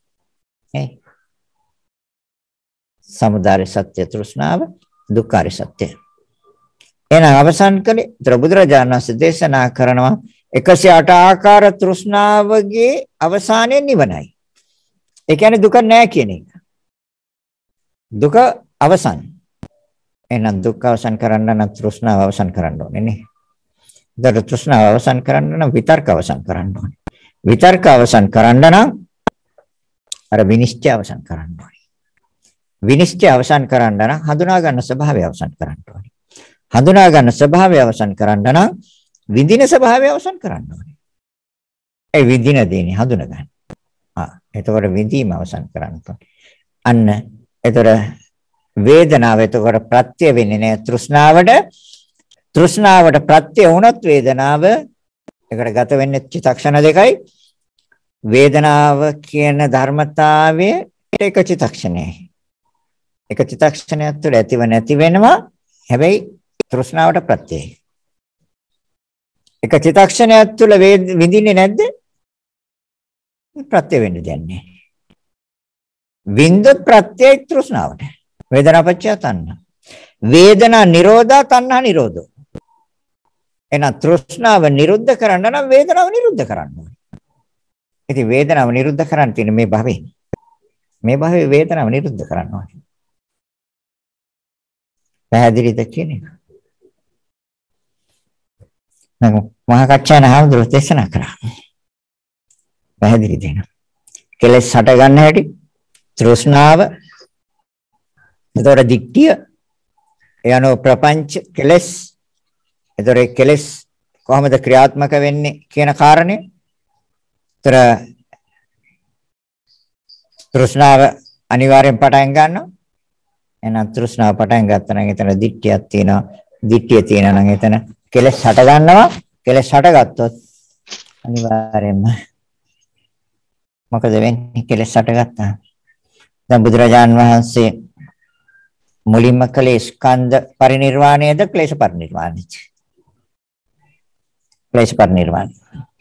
සමුදාය සත්‍ය තෘෂ්ණාව දුක්ඛාර සත්‍ය. එහෙනම් අවසන් කළේ බුදුරජාණන් වහන්සේ දේශනා කරනවා 108 ආකාර තෘෂ්ණාවගේ අවසානයේ නිවනයි. ඒ කියන්නේ දුක නැහැ කියන එක. දුක අවසන්. එහෙනම් දුක් අවසන් කරන්න නම් තෘෂ්ණාව අවසන් කරන්න ඕනේ නේ. දර තෘෂ්ණාව අවසන් කරන්න නම් විතර්ක අවසන් කරන්න ඕනේ. විතර්ක අවසන් කරන්න නම් අර විනිශ්චය අවසන් කරන්න ඕනේ. විනිශ්චය අවසන් කරන්න නම් හඳුනා ගන්න ස්වභාවය අවසන් කරන්න ඕනේ. හඳුනා ගන්න ස්වභාවය අවසන් කරන්න නම් විඳින ස්වභාවය අවසන් කරන්න ඕනේ. ඒ විඳින දේනේ හඳුනා ගන්න. එතකොට විඳීම අවසන් කරන්න ඕනේ. අන්න එතකොට වේදනාව එතකොට ප්‍රත්‍ය වෙන්නේ නැහැ තෘෂ්ණාවට. තෘෂ්ණාවට ප්‍රත්‍ය වුණත් වේදනාව ඒකට ගත වෙන්නේ චිත්තක්ෂණ දෙකයි. වේදනාව කියන ධර්මතාවය එක චිත්තක්ෂණයයි. එක චිත්තක්ෂණයක් තුළ ඇතිව නැති වෙනවා. හැබැයි තෘෂ්ණාවට ප්‍රත්‍යයයි. එක චිත්තක්ෂණයක් තුළ විඳින්නේ නැද්ද? ප්‍රත්‍ය වෙන්නේ දැන්නේ. විඳ ප්‍රත්‍යය තෘෂ්ණාවට. වේදනාපච්චය තණ්හා. වේදනා නිරෝධා තණ්හා නිරෝධෝ. එහෙනම් තෘෂ්ණාව නිරුද්ධ කරන්න නම් වේදනාව නිරුද්ධ කරන්න ඕනේ. ඉතින් වේදනාව නිරුද්ධ කරන්න තියෙන මේ භවෙ. මේ භවෙ වේදනාව නිරුද්ධ කරන්න ඕනේ. පැහැදිලිද කියන්නේ? මම මහා කච්චායන හාමුදුරුවෝ දේශනා කරා. පැහැදිලි දෙන්න. කෙලෙස් හට ගන්න හැටි තෘෂ්ණාව එතකොට දික්තිය යano ප්‍රපංච කෙලෙස් එතකොට කෙලෙස් කොහොමද ක්‍රියාත්මක වෙන්නේ කියන කාරණේ තර තෘෂ්ණාව අනිවාර්යෙන් පටන් ගන්නවා එහෙනම් තෘෂ්ණාව පටන් ගත්තා නම් එතන දික්තියක් තියෙනවා දික්තිය තියෙනවා නම් එතන කෙලෙස් හට ගන්නවා කෙලෙස් හටගත්තොත් අනිවාර්යෙන්ම මොකද වෙන්නේ කෙලෙස් හටගත්තා දැන් බුදුරජාන් වහන්සේ මුලින්ම කලේ ස්කන්ධ පරිනිර්වාණයද ක්ලේශ පරිනිර්වාණයද ක්ලේශ පරිනිර්වාණය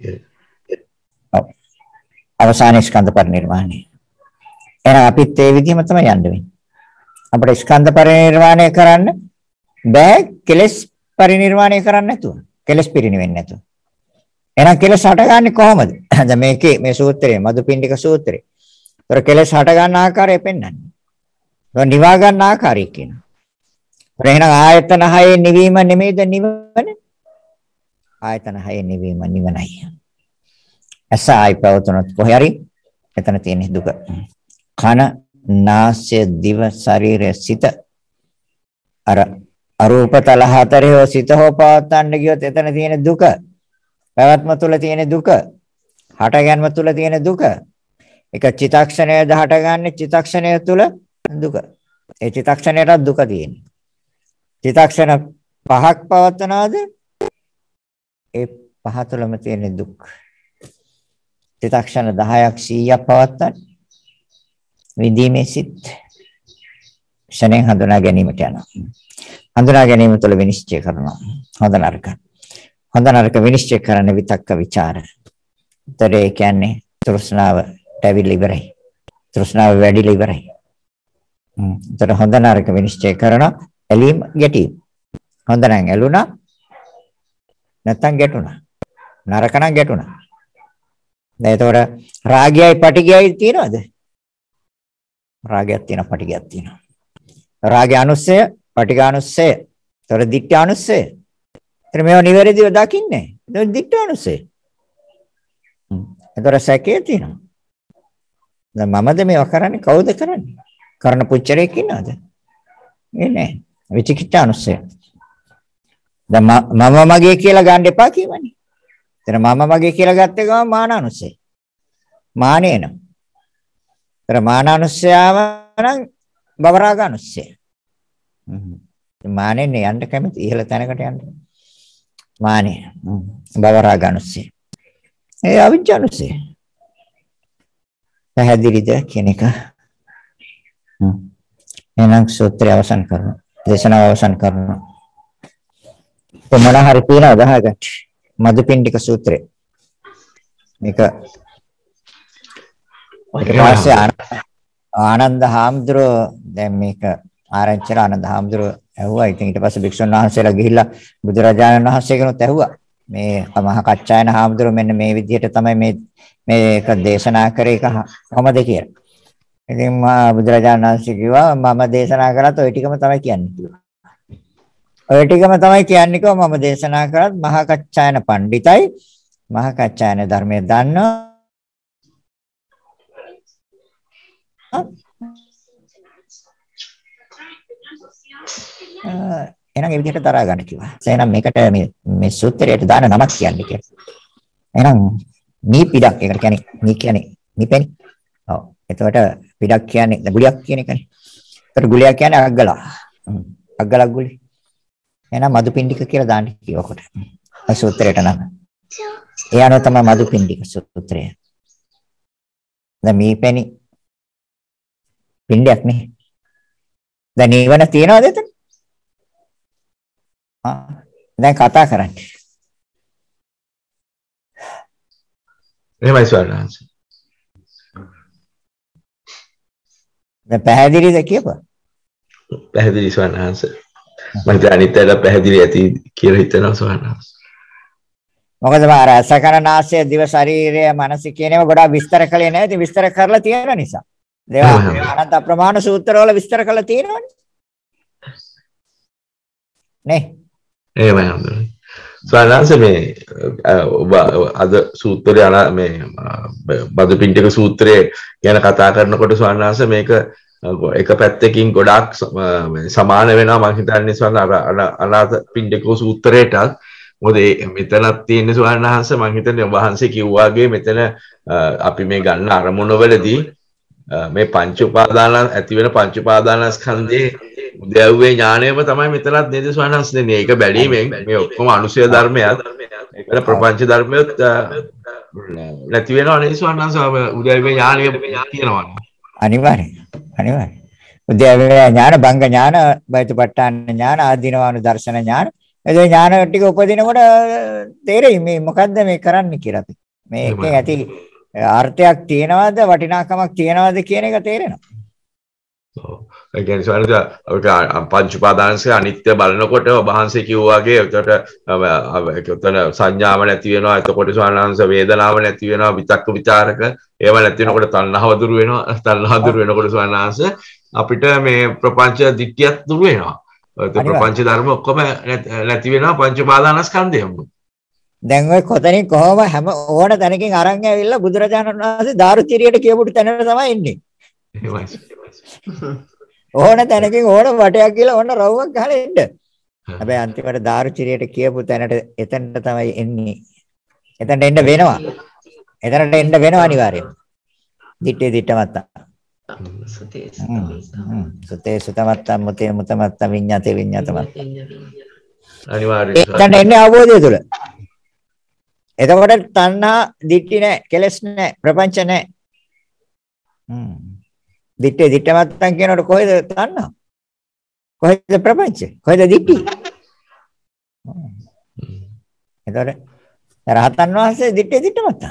අවසාන ස්කන්ධ පරිනිර්වාණය එහෙනම් අපිත් ඒ විදිහම තමයි යන්න වෙන්නේ අපිට ස්කන්ධ පරිනිර්වාණය කරන්න බෑ කෙලෙස් පරිනිර්වාණය කරන්න නැතුව කෙලෙස් පිරිනිවෙන්නේ නැතුව එහෙනම් කෙලෙස් හටගන්නේ කොහොමද දැන් මේකේ මේ සූත්‍රයේ මදුපිණ්ඩික සූත්‍රයේ ඒතර කෙලෙස් හට ගන්න ආකාරය පෙන්වන්නේ. ඒක නිවා ගන්න ආකාරය කියනවා. ඒතර එහෙනම් ආයතන 6 නිවීම නෙමෙයිද නිවන? ආයතන 6 නිවීම නිවනයි. අසයි පවතුනත් කොහේ හරි එතන තියෙන දුක. කන, නාසය, දිව, ශරීරය, සිත අර අරූපතල හතරේ සිත හො පවත්තන්න ගියොත් එතන තියෙන දුක. පැවැත්ම තුල තියෙන දුක. හට ගැනීම තුල තියෙන දුක. එක චිත්තක්ෂණයද හටගන්නේ චිත්තක්ෂණය තුල දුක. ඒ චිත්තක්ෂණයට දුක තියෙනවා. චිත්තක්ෂණ 5ක් පවත්නවාද? ඒ 5 තුලම තියෙන දුක්. චිත්තක්ෂණ 10ක් 100ක් පවත්තන විදීමේ සිත් ක්ෂණයෙන් හඳුනා ගැනීමට යනවා. හඳුනා ගැනීම තුළ විනිශ්චය කරනවා. හොඳ නරක. හොඳ නරක විනිශ්චය කරන විතක්ක ਵਿਚාර. ඒතරේ කියන්නේ තෘෂ්ණාව ඇවිල්ලා ඉවරයි. තෘෂ්ණාව වැඩිලා ඉවරයි. ඒතර හොඳ නරක විනිශ්චය කරන ඇලීම ගැටීම. හොඳ නම් ඇලුනා නැත්තම් ගැටුණා. නරක නම් ගැටුණා. දැන් ඒතකොට රාගයයි පටිගයයි තියනවද? රාගයක් තියෙනවා පටිගයක් තියෙනවා. රාගය අනුස්සය, පටිඝ අනුස්සය, ඒතර දිට්ඨි අනුස්සය. ඒතර මේවා නිවැරදිව දකින්නේ. ඒතර දිට්ඨි අනුස්සය. ඒතර සැකේ තියෙනවා. දැන් මමද මේවා කරන්නේ කවුද කරන්නේ? කරන පුච්චරයක් ඉන්නවද? නෑ. විචිකිච්ඡා අනුස්සය. දැන් මම මගේ කියලා ගන්න එපා කියවනේ. එතන මම මගේ කියලා ගත්ත ගමන් මාන අනුස්සය. මානේ නෝ. ඒතර මාන අනුස්සයාව නම් භවරාග අනුස්සය. මානෙන්නේ යන්න කැමති ඉහළ තැනකට යන්න. මානේ භවරාග අනුස්සය. ඒ අවිජ්ජා අනුස්සය. පැහැදිලිද කියන එක? එහෙනම් සූත්‍රය අවසන් කරනවා. දේශනාව අවසන් කරනවා. මොන හරි තියෙනවද අහගන්න? මදුපිණ්ඩික සූත්‍රය. මේක ඊපස්සේ ආනන්ද හාමුදුරුවෝ දැන් මේක ආරංචිල ආනන්ද හාමුදුරුවෝ ඇහුවා. ඉතින් ඊට පස්සේ භික්ෂුන් වහන්සේලා ගිහිල්ලා බුදුරජාණන් වහන්සේගෙනුත් ඇහුවා. මේ මහා කච්චායන හාමුදුරුවෝ මෙන්න මේ විදිහට තමයි මේක දේශනා කරේ කොහොමද කියලා. ඉතින් බුදුරජාණන් වහන්සේ කිව්වා මම දේශනා කරත් ওই ටිකම තමයි කියන්නේ කියලා. ওই ටිකම තමයි කියන්නේ කිව්වා මම දේශනා කරත් මහා කච්චායන පඬිතයි මහා කච්චායන ධර්මයේ දන්නවා. එහෙනම් ඒ විදිහට දරා ගන්න කිව්වා. එහෙනම් මේකට මේ සූත්‍රයට දාන නමක් කියන්නේ කියලා. එහෙනම් මේ පිටක් ඒකට කියන්නේ මේ කියන්නේ නිපෙනි. ඔව්. එතකොට පිටක් කියන්නේ ගුලියක් කියන එකනේ. එතකොට ගුලියක් කියන්නේ අග්ගලා. අග්ගලා ගුලි. එහෙනම් මදුපිණ්ඩික කියලා දාන්න කිව්වකොට. ඒ සූත්‍රයට නම. ඒ අනුව තමයි මදුපිණ්ඩික සූත්‍රය. දැන් මේ පැණි පිණ්ඩයක් නේ. දැන් නිවන තියනවද එතන? දැන් කතා කරන්නේ. එහෙමයි ස්වාමීන් වහන්සේ. දැන් පැහැදිලිද කියපුවා? පැහැදිලි ස්වාමීන් වහන්සේ. මම හිතන්නේ අනිත්‍යයට පැහැදිලි ඇති කියලා හිතනවා ස්වාමීන් වහන්සේ. මොකද මාර අසකරනාසය දිව ශරීරය මනස කියන ඒවා ගොඩාක් විස්තර කළේ නැහැ. ඉතින් විස්තර කරලා තියෙන නිසා. දේවා අනන්ත අප්‍රමාණ සූත්‍රවල විස්තර කරලා තියෙනවනේ. නේ? එහෙමයි හඳුනන්නේ. ස්වාමීන් වහන්සේ මේ ඔබ අද සූත්‍රයේ මේ බදුපිණ්ඩික සූත්‍රයේ ගැන කතා කරනකොට ස්වාමීන් වහන්සේ මේක එක පැත්තකින් ගොඩාක් සමාන වෙනවා මම හිතන්නේ ස්වාමීන් අනාථ පිණ්ඩික සූත්‍රයට. මොකද මෙතනක් තියෙන ස්වාමීන් වහන්සේ මම හිතන්නේ ඔබ වහන්සේ කිව්වාගේ මෙතන අපි මේ ගන්න අරමුණවලදී මේ පංච උපාදාන ඇති වෙන පංච උපාදානස්කන්ධයේ උද්‍යව්වේ ඥාණයම තමයි මෙතනත් නේද ස්වාමීන් වහන්සේ දෙන්නේ. ඒක බැලීමෙන් මේ ඔක්කොම අනුසය ධර්මයක් ඒකට ප්‍රපංච ධර්මයක් නැති වෙනව නේද ස්වාමීන් වහන්සේ උද්‍යව්වේ ඥාණය තියෙනවනේ. අනිවාර්යයෙන්. උද්‍යව්වේ ඥාන භංග ඥාන බයිතපට්ඨාන ඥාන ආදීනවානු දර්ශන ඥාන ඒ ඥාන ටික උපදිනකොට තේරෙයි මේ මොකද්ද මේ කරන්න කියලා අපි. මේකෙන් ඇති අර්ථයක් තියනවද වටිනාකමක් තියනවද කියන එක තේරෙනවා. ඔව්. ඒ කියන්නේ ස්වාමීන් පංච උපාදානස්කන්ධය අනිත්‍ය බලනකොට ඔබ වහන්සේ කිව්වා වගේ එතකොට සංඥාව නැති වෙනවා. එතකොට ස්වාමීන් වේදනාව නැති වෙනවා. විතක්ක ਵਿਚාරක ඒව නැති වෙනකොට තණ්හාව දුරු වෙනවා. තණ්හාව දුරු වෙනකොට ස්වාමීන් අපිට මේ ප්‍රපංච දිට්ඨියත් දුරු වෙනවා. ප්‍රපංච ධර්ම ඔක්කොම නැති වෙනවා පංච උපාදානස්කන්ධයම. දැන් ඔය කොතනින් කොහොම හැම ඕන තැනකින් අරන් ඇවිල්ලා බුදුරජාණන් වහන්සේ දාරුචිරියට කියපුට තැනට තමයි ඉන්නේ. ඕන තැනකින් ඕන වටයක් කියලා ඕන රවුමක් ගහලා ඉන්න. හැබැයි අන්තිමට දාරුචිරියට කියපු තැනට එතනට තමයි එන්නේ. එතනට එන්න වෙනවා. එතනට එන්න වෙනවා අනිවාර්යයෙන්. දිත්තමත්ත. සුතේ සුතමත්ත මුතේ මුතමත්ත විඤ්ඤාතේ විඤ්ඤාතමත්ත. අනිවාර්යයෙන්. එතනට එන්නේ අවබෝධය තුළ. එතකොට තණ්හා දිට්ඨි නැහැ, කෙලස් නැහැ, ප්‍රපංච නැහැ. දිත්තමත්තන් කියනකොට කොහෙද තණ්හා? කොහෙද ප්‍රපංච? කොහෙද දිට්ඨි? එතකොට රහතන් වහන්සේ දිත්තමත්ත.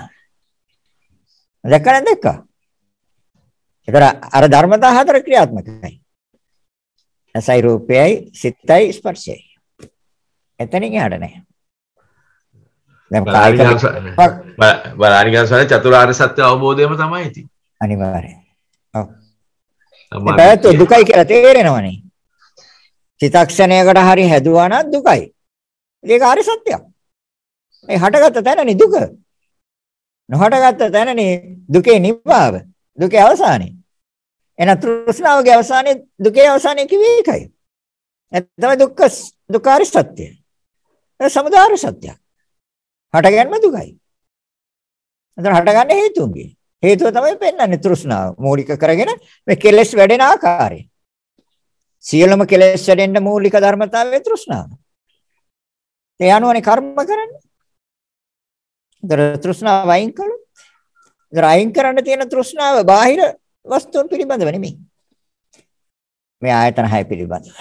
දැක්කා. ඒතර අර ධර්මතා හතර ක්‍රියාත්මකයි. ඇසයි රූපයයි සිතයි ස්පර්ශයයි. එතනින් යහට නැහැ. දැන් බලානිගන්සන චතුරාර්ය සත්‍ය අවබෝධයම තමයි ඉතින්. අනිවාර්යයෙන්. ඔව්. ඒකත් දුකයි කියලා තේරෙනවනේ. චිත්තක්ෂණයකට හරි හැදුවා නම් දුකයි. ඒක හරි සත්‍යයක්. මේ හටගත්ත තැනනේ දුක. නොහටගත්ත තැනනේ දුකේ නිබ්බාව. දුකේ අවසානය. එන තෘෂ්ණාවගේ අවසානයේ දුකේ අවසානයේ කිව්වේ ඒකයි. ඒ තමයි දුක්ඛාර සත්‍ය. ඒ සමුදාය සත්‍යයක්. හටගන්න දුකයි. එතන හටගන්නේ හේතුන්ගේ. හේතුව තමයි පෙන්වන්නේ තෘෂ්ණාව. මූලික කරගෙන මේ කෙලෙස් වැඩෙන ආකාරය. සියලුම කෙලෙස් වැඩෙන්න මූලික ධර්මතාවය තෘෂ්ණාව. ඒ අනුවනේ කර්ම කරන්නේ. ඒතර තෘෂ්ණාව වයින් කළොත් අයින් කරන්න තියෙන තෘෂ්ණාව බාහිර වස්තුන් පිළිබඳව නෙමෙයි. මේ ආයතන 6 පිළිබඳව.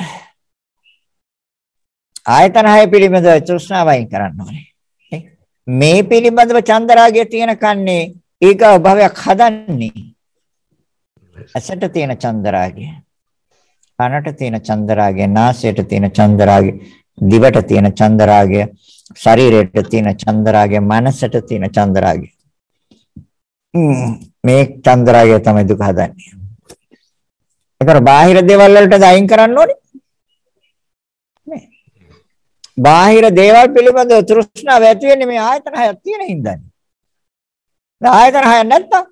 ආයතන 6 පිළිබඳව තෘෂ්ණාව අයින් කරන්න ඕනේ. මේ පිළිබඳව චන්දරාගය තියෙන කන්නේ ඒක භවයක් හදන්නේ. ඇසට තියෙන චන්දරාගය, කනට තියෙන චන්දරාගය, නාසයට තියෙන චන්දරාගය, දිවට තියෙන චන්දරාගය, ශරීරයට තියෙන චන්දරාගය, මනසට තියෙන චන්දරාගය. මේ චන්දරාගය තමයි දුක හදන්නේ. ඒතර බාහිර දේවල් වලට අයින් කරන්න ඕනේ. නේ. බාහිර දේවල් පිළිබඳව තෘෂ්ණාව ඇති වෙන්නේ මේ ආයතන හයක් තියෙන හින්දානේ. දැන් ආයතන හයක් නැත්තම්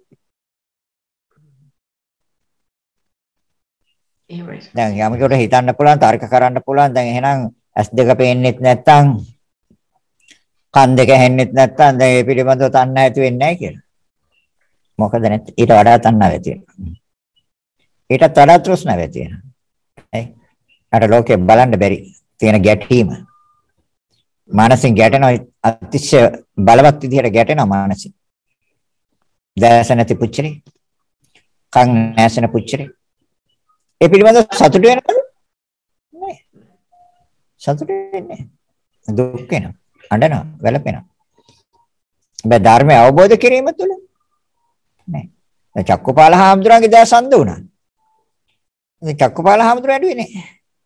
එහෙමයි. දැන් යමකට හිතන්න පුළුවන්, තර්ක කරන්න පුළුවන්. දැන් එහෙනම් S2 පේන්නෙත් නැත්තම්, කන් දෙක ඇහෙන්නෙත් නැත්තම් දැන් මේ පිළිබඳව තණ්හා ඇති වෙන්නේ නැහැ කියලා. මොකද නැත් ඊට වඩා තණ්හාව ඇති වෙනවා. ඊටත් වඩා තෘෂ්ණාව ඇති වෙනවා. අර ලෝකේ බලන්න බැරි තියෙන ගැටීම. මානසින් ගැටෙනවා අතිශය බලවත් විදිහට ගැටෙනවා මානසින්. දැස නැති පුච්චරේ. කන් නැසෙන පුච්චරේ. ඒ පිළිබඳව සතුට වෙනවද? නෑ. සතුට වෙන්නේ නෑ. දුක් වෙනවා. අඬනවා, වැළපෙනවා. හැබැයි ධර්මය අවබෝධ කිරීම තුළ නෑ. දැන් චක්කපාල හාමුදුරන්ගේ දැස අන්ධ වුණා. ඉතින් චක්කපාල හාමුදුරුවෝ ඇඬුවේ නෑ.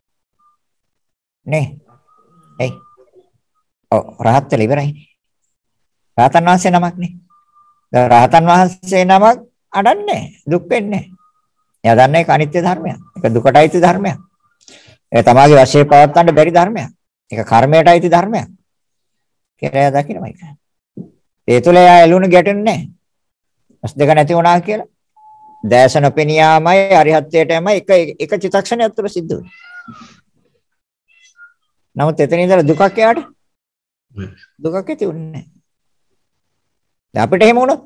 නේ. එයි. ඔව් රහත් වෙලා ඉවරයිනේ. රහතන් වහන්සේ නමක් නේ. දැන් රහතන් වහන්සේ නමක් අඬන්නේ දුක් වෙන්නේ. එයා දන්නේ ඒක අනිත්‍ය ධර්මයක්. ඒක දුකටයි අයිති ධර්මයක්. ඒක තමාගේ වශයෙන් පවත්වන්න බැරි ධර්මයක්. ඒක කර්මයටයි අයිති ධර්මයක්. කියලා එයා දකිනවා ඒක. ඒ තුල එයා එළුණු ගැටෙන්නේ නැහැ. අස් දෙක නැති වුණා කියලා. දැස නොපෙනියාමයි අරිහත්ත්වයටමයි එක චිත්තක්ෂණයක් තුළ සිද්ධ වෙන්නේ. නමුත් එතන ඉඳලා දුකක් එයාට දුකක් ඇති වෙන්නේ නැහැ. දැන් අපිට එහෙම වුණොත්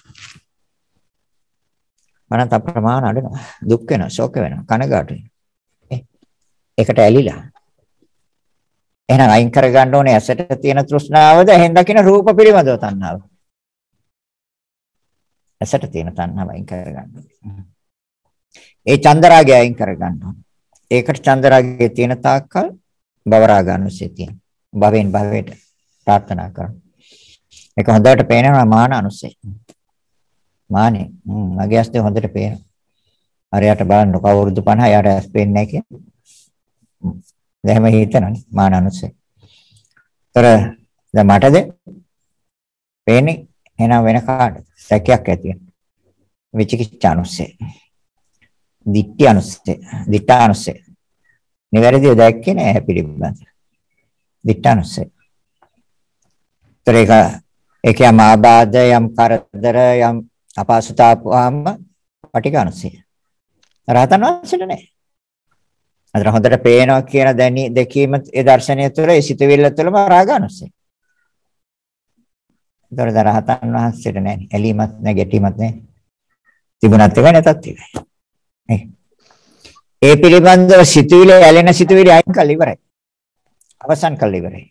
මනස අප්‍රමාණ අඩනවා. දුක් වෙනවා, ශෝක වෙනවා, කනගාටු වෙනවා. ඒකට ඇලිලා. එහෙනම් අයින් කරගන්න ඕනේ ඇසට තියෙන තෘෂ්ණාවද, එහෙන් දකින රූප පිළිබඳව තණ්හාව. ඇසට තියෙන තණ්හාව අයින් කරගන්න ඕනේ. ඒ චන්දරාගය අයින් කරගන්න ඕනේ. ඒකට චන්දරාගයේ තියෙන තාක්කල් භවරාග අනුසය තියෙන. භවෙන් භවයට ප්‍රාර්ථනා කරනවා. ඒක හොඳට පේනවා මාන අනුසය. මානේ මගේ ඇස් දෙක හොඳට පේනවා. හරියට බලන්න කවුරුදු 50 යාට ඇස් පේන්නේ නැහැ කියන්නේ. එහෙම හිතනනේ මාන අනුසය. ତර දැන් මටද පේන්නේ එහෙනම් වෙන කාටද? සැකයක් ඇති වෙනවා. විචිකිච්ඡා අනුසය. දිට්ඨි අනුසය. දිට්ඨා අනුසය. නිවැරදිව දැක්කේ නැහැ පිළිබඳ. දිට්ඨා අනුසය. ඒක යම් ආබාධ යම් කරදර යම් අපහසුතාවම පටිඝානුසය. රහතන් වහන්සේට නැහැ. අතන හොඳට පේනවා කියන දැකීම ඒ දර්ශනය තුළ ඒ සිතවිල්ල තුළම රාගානුසය. ඒතර රහතන් වහන්සේට නැහැ. ඇලීමක් නැහැ, ගැටීමක් නැහැ. තිබුණත් එකයි නැතත් එකයි. ඒ පිළිබඳව සිතවිලි ඇලෙන සිතවිලි අයින් කළ ඉවරයි. අවසන් කළ ඉවරයි.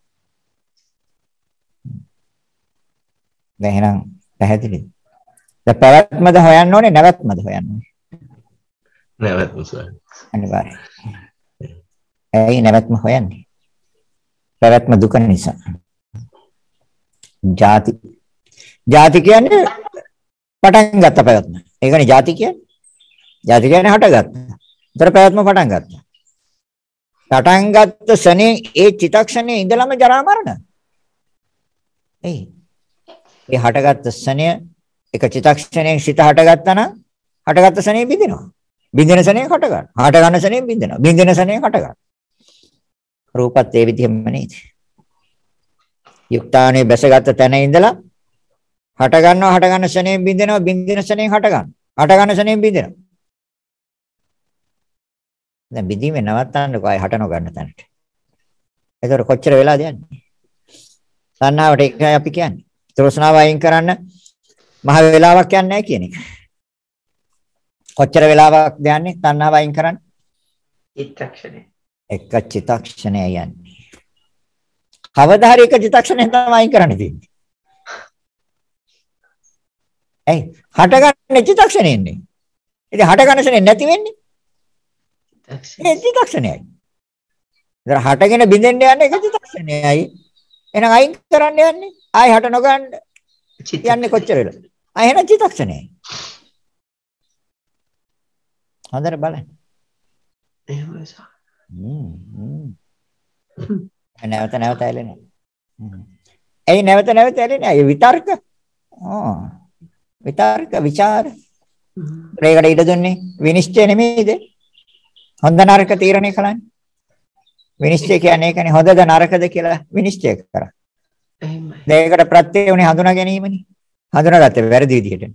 දැන් එහෙනම් පැහැදිලිද? දැන් පැවැත්මද හොයන්න ඕනේ නැවැත්මද හොයන්න ඕනේ? නැවැත්ම සර්. අනිවාර්යයෙන්. ඇයි නැවැත්ම හොයන්නේ? පැවැත්ම දුක නිසා. ಜಾති කියන්නේ පටන් ගත්ත පැවැත්ම. ඒකනේ ಜಾති කියන්නේ. ಜಾති කියන්නේ හටගත්තා. ඒතර පැවැත්ම පටන් ගත්තා. පටන් ගත්ත ශනේ ඒ චිත්තක්ෂණයේ ඉඳලම ජරා මරණ. එයි. ඒ හටගත්ත ශනය එක චිත්තක්ෂණයෙන් සිත හටගත්තා නම් හටගත්ත ශනේ බිඳිනවා. බිඳින ශනේ හට ගන්න. හට ගන්න ශනේ බිඳිනවා. බිඳින ශනේ හට ගන්න. රූපත් ඒ විදිහම නේද? යුක්තානේ බැසගත් තැන ඉඳලා හට ගන්නවා, හට ගන්න ශනේ බිඳිනවා, බිඳින ශනේ හට ගන්න. හට ගන්න ශනේ බිඳිනවා. දැන් බිඳීමේ නවත්තන්නකෝ ආය හට නොගන්න තැනට. ඒතර කොච්චර වෙලාද යන්නේ? තණ්හාවට එකයි අපි කියන්නේ. තෘෂ්ණාව අයින් කරන්න මහ වේලාවක් යන්නේ නැහැ කියන එක. කොච්චර වෙලාවක් යන්නේ තණ්හාව අයින් කරන්න? චිත්තක්ෂණය. එක චිත්තක්ෂණය යන්නේ. කවදා හරි එක චිත්තක්ෂණයෙන් තමයි අයින් කරන්න තියෙන්නේ. ඇයි? හටගන්න චිත්තක්ෂණයෙන්නේ. ඉතින් හටගන්න ශනේ නැති වෙන්නේ? ඒ චිත්තක්ෂණයයි. ඉතින් හටගෙන බිඳෙන්න යන්නේ එක චිත්තක්ෂණයයි. එහෙනම් අයින් කරන්න යන්නේ ආයි හට නොගන්න යන්නේ කොච්චර වෙලද? ආයි එහෙනම් චිත්තක්ෂණයයි. හොඳට බලන්න. එහෙමයි සර්. නැවත නැවත ඇලෙනවා. ඇයි නැවත නැවත ඇලෙන්නේ? ඒ විතර්ක. විතර්ක ਵਿਚාර. ඒකට ඉඩ දුන්නේ විනිශ්චය නෙමෙයිද? හොඳ නරක තීරණය කළානේ. විනිශ්චය කියන්නේ ඒකනේ හොඳද නරකද කියලා විනිශ්චය කරා. එහෙමයි. ඒකට ප්‍රත්‍ය උනේ හඳුනා ගැනීමනේ. හඳුනාගත්තේ වැරදි විදිහට.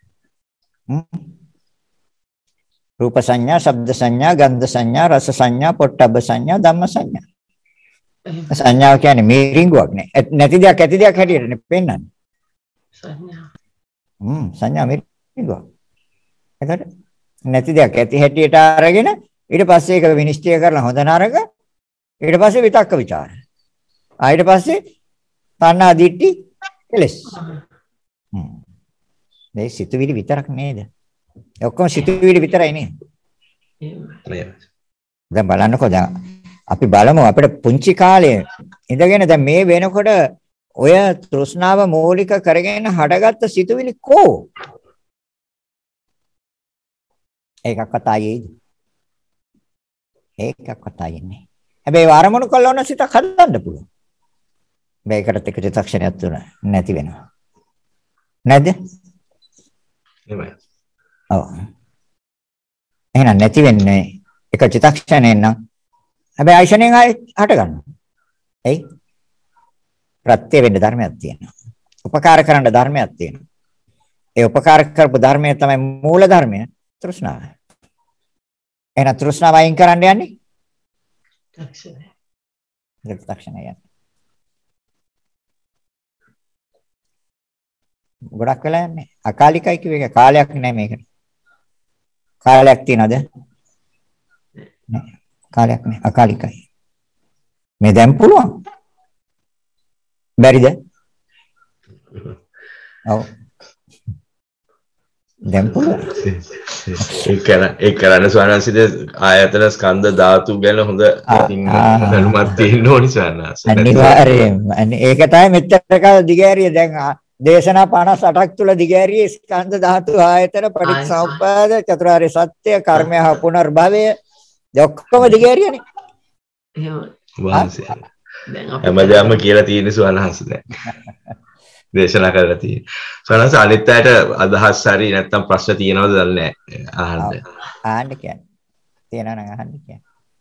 රූප සංඥා, ශබ්ද සංඥා, ගන්ධ සංඥා, රස සංඥා, පොට්ටබ්බ සංඥා, ධම්ම සංඥා. සංඥාව කියන්නේ මිරිඟුවක් නේ. නැති දෙයක් ඇති දෙයක් හැටියට නේ පෙන්වන්නේ. සංඥා. සංඥා මිරිඟුවක්. එතකොට නැති දෙයක් ඇති හැටියට අරගෙන ඊට පස්සේ ඒක විනිශ්චය කරලා හොඳ නරක ඊට පස්සේ විතක්ක ਵਿਚාර. ආයෙත් පස්සේ තණ්හා දිට්ඨි කෙලස්. මේ සිතුවිලි විතරක් නේද? ඔක්කොම සිතුවිලි විතරයි නේද? දැන් බලන්නකෝ දැන් අපි බලමු අපිට පුංචි කාලේ ඉඳගෙන දැන් මේ වෙනකොට ඔය තෘෂ්ණාව මූලික කරගෙන හටගත්ත සිතුවිලි කෝ? ඒකක්වත් ආයේද? ඒකක්වත් ආයෙන්නේ. හැබැයි වරමුණු කළොන සිතක් හදන්න පුළුවන්. මේකට එක චිත්තක්ෂණයක් තුන නැති වෙනවා. නැද්ද? එහෙමයි. ඔව්. එහෙනම් නැති වෙන්නේ එක චිත්තක්ෂණයෙන් නම්. හැබැයි ආයශණයෙන් ආයෙ හට ගන්නවා. එයි. ප්‍රත්‍ය වෙන්න ධර්මයක් තියෙනවා. උපකාර කරන්න ධර්මයක් තියෙනවා. ඒ උපකාර කරපු ධර්මය තමයි මූල ධර්මය තෘෂ්ණාව. එහෙනම් තෘෂ්ණාව අයින් කරන්න යන්නේ? තක්ෂණය. තක්ෂණය. ගොඩක් වෙලා යන්නේ. අකාලිකයි කිව්ව එක කාලයක් නෑ මේකට. කාලයක් තියනවද? නෑ. කාලයක් නෑ. අකාලිකයි. මේ දැන් පුළුවන්. බැරිද? ඔව්. දැන් පුළුවන්. ඒක කරන්න ස්වාමීන් ආයතන ස්කන්ධ ධාතු ගැන හොඳ දැනුමක් තියෙන්න ඕනි ස්වාමීන්. අනිවාර්යයෙන්ම. ඒක තමයි මෙච්චර කාල දිගෑරිය දැන් දේශනා 58ක් තුල දිගෑරියේ ස්කන්ධ ධාතු ආයතන පටිච්චසමුප්පාද චතුරාර්ය සත්‍ය කර්මය හා පුනර්භවය ඔක්කොම දිගෑරියනේ. හැමදාම කියලා තියෙන සුවනහස දැන් දේශනා කරලා තියෙන සුවනහස අනිත් අයට අදහස් හරි නැත්නම් ප්‍රශ්න තියෙනවද දන්නේ නැහැ අහන්න කියන්නේ තියෙනවා නම් අහන්න කියන්නේ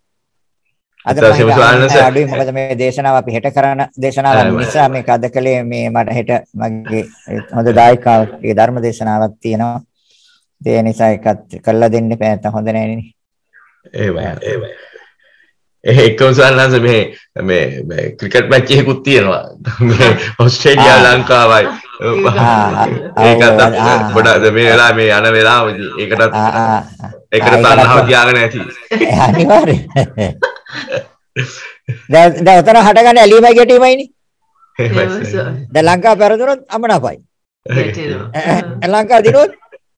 අඩුයි මොකද මේ දේශනාව අපි හෙට කරන දේශනාවක් නිසා මේක අද කලේ මේ මට හෙට මගේ හොඳ දායකාවගේ ධර්ම දේශනාවක් තියෙනවා ඒ නිසා එකත් කළා දෙන්න බෑ නැත්නම් හොඳ නැහැ නේ එහෙමයි ඒකම සල්ලාස මේ ක්‍රිකට් මැච් එකකුත් තියෙනවා මේ ඕස්ට්‍රේලියා ලංකාවයි ඒකත් පොඩක් මේ වෙලාව මේ යන වෙලාවදී ඒකට තනහව තියාගෙන ඇති අනිවාර්යයෙන් දැන් උතන හටගන්න ඇලීමයි ගැටීමයිනේ දැන් ලංකාව පෙරදුනොත් අමනාපයි ලංකාව දිනුවොත්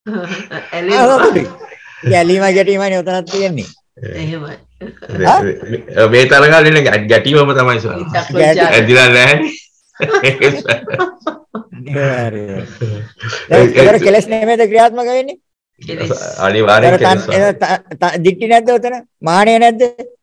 ඇලීමයි ගැටීමයිනේ උතනක් තියෙන්නේ එහෙමයි මේ තරගාලේ ගැටීමම තමයි ඇදිලා නැහැ ඒක කෙලස් නෙමෙයිද ක්‍රියාත්මක වෙන්නේ අනිවාර්යෙන් දික්ටි නැද්ද උතන මානෙ නැද්ද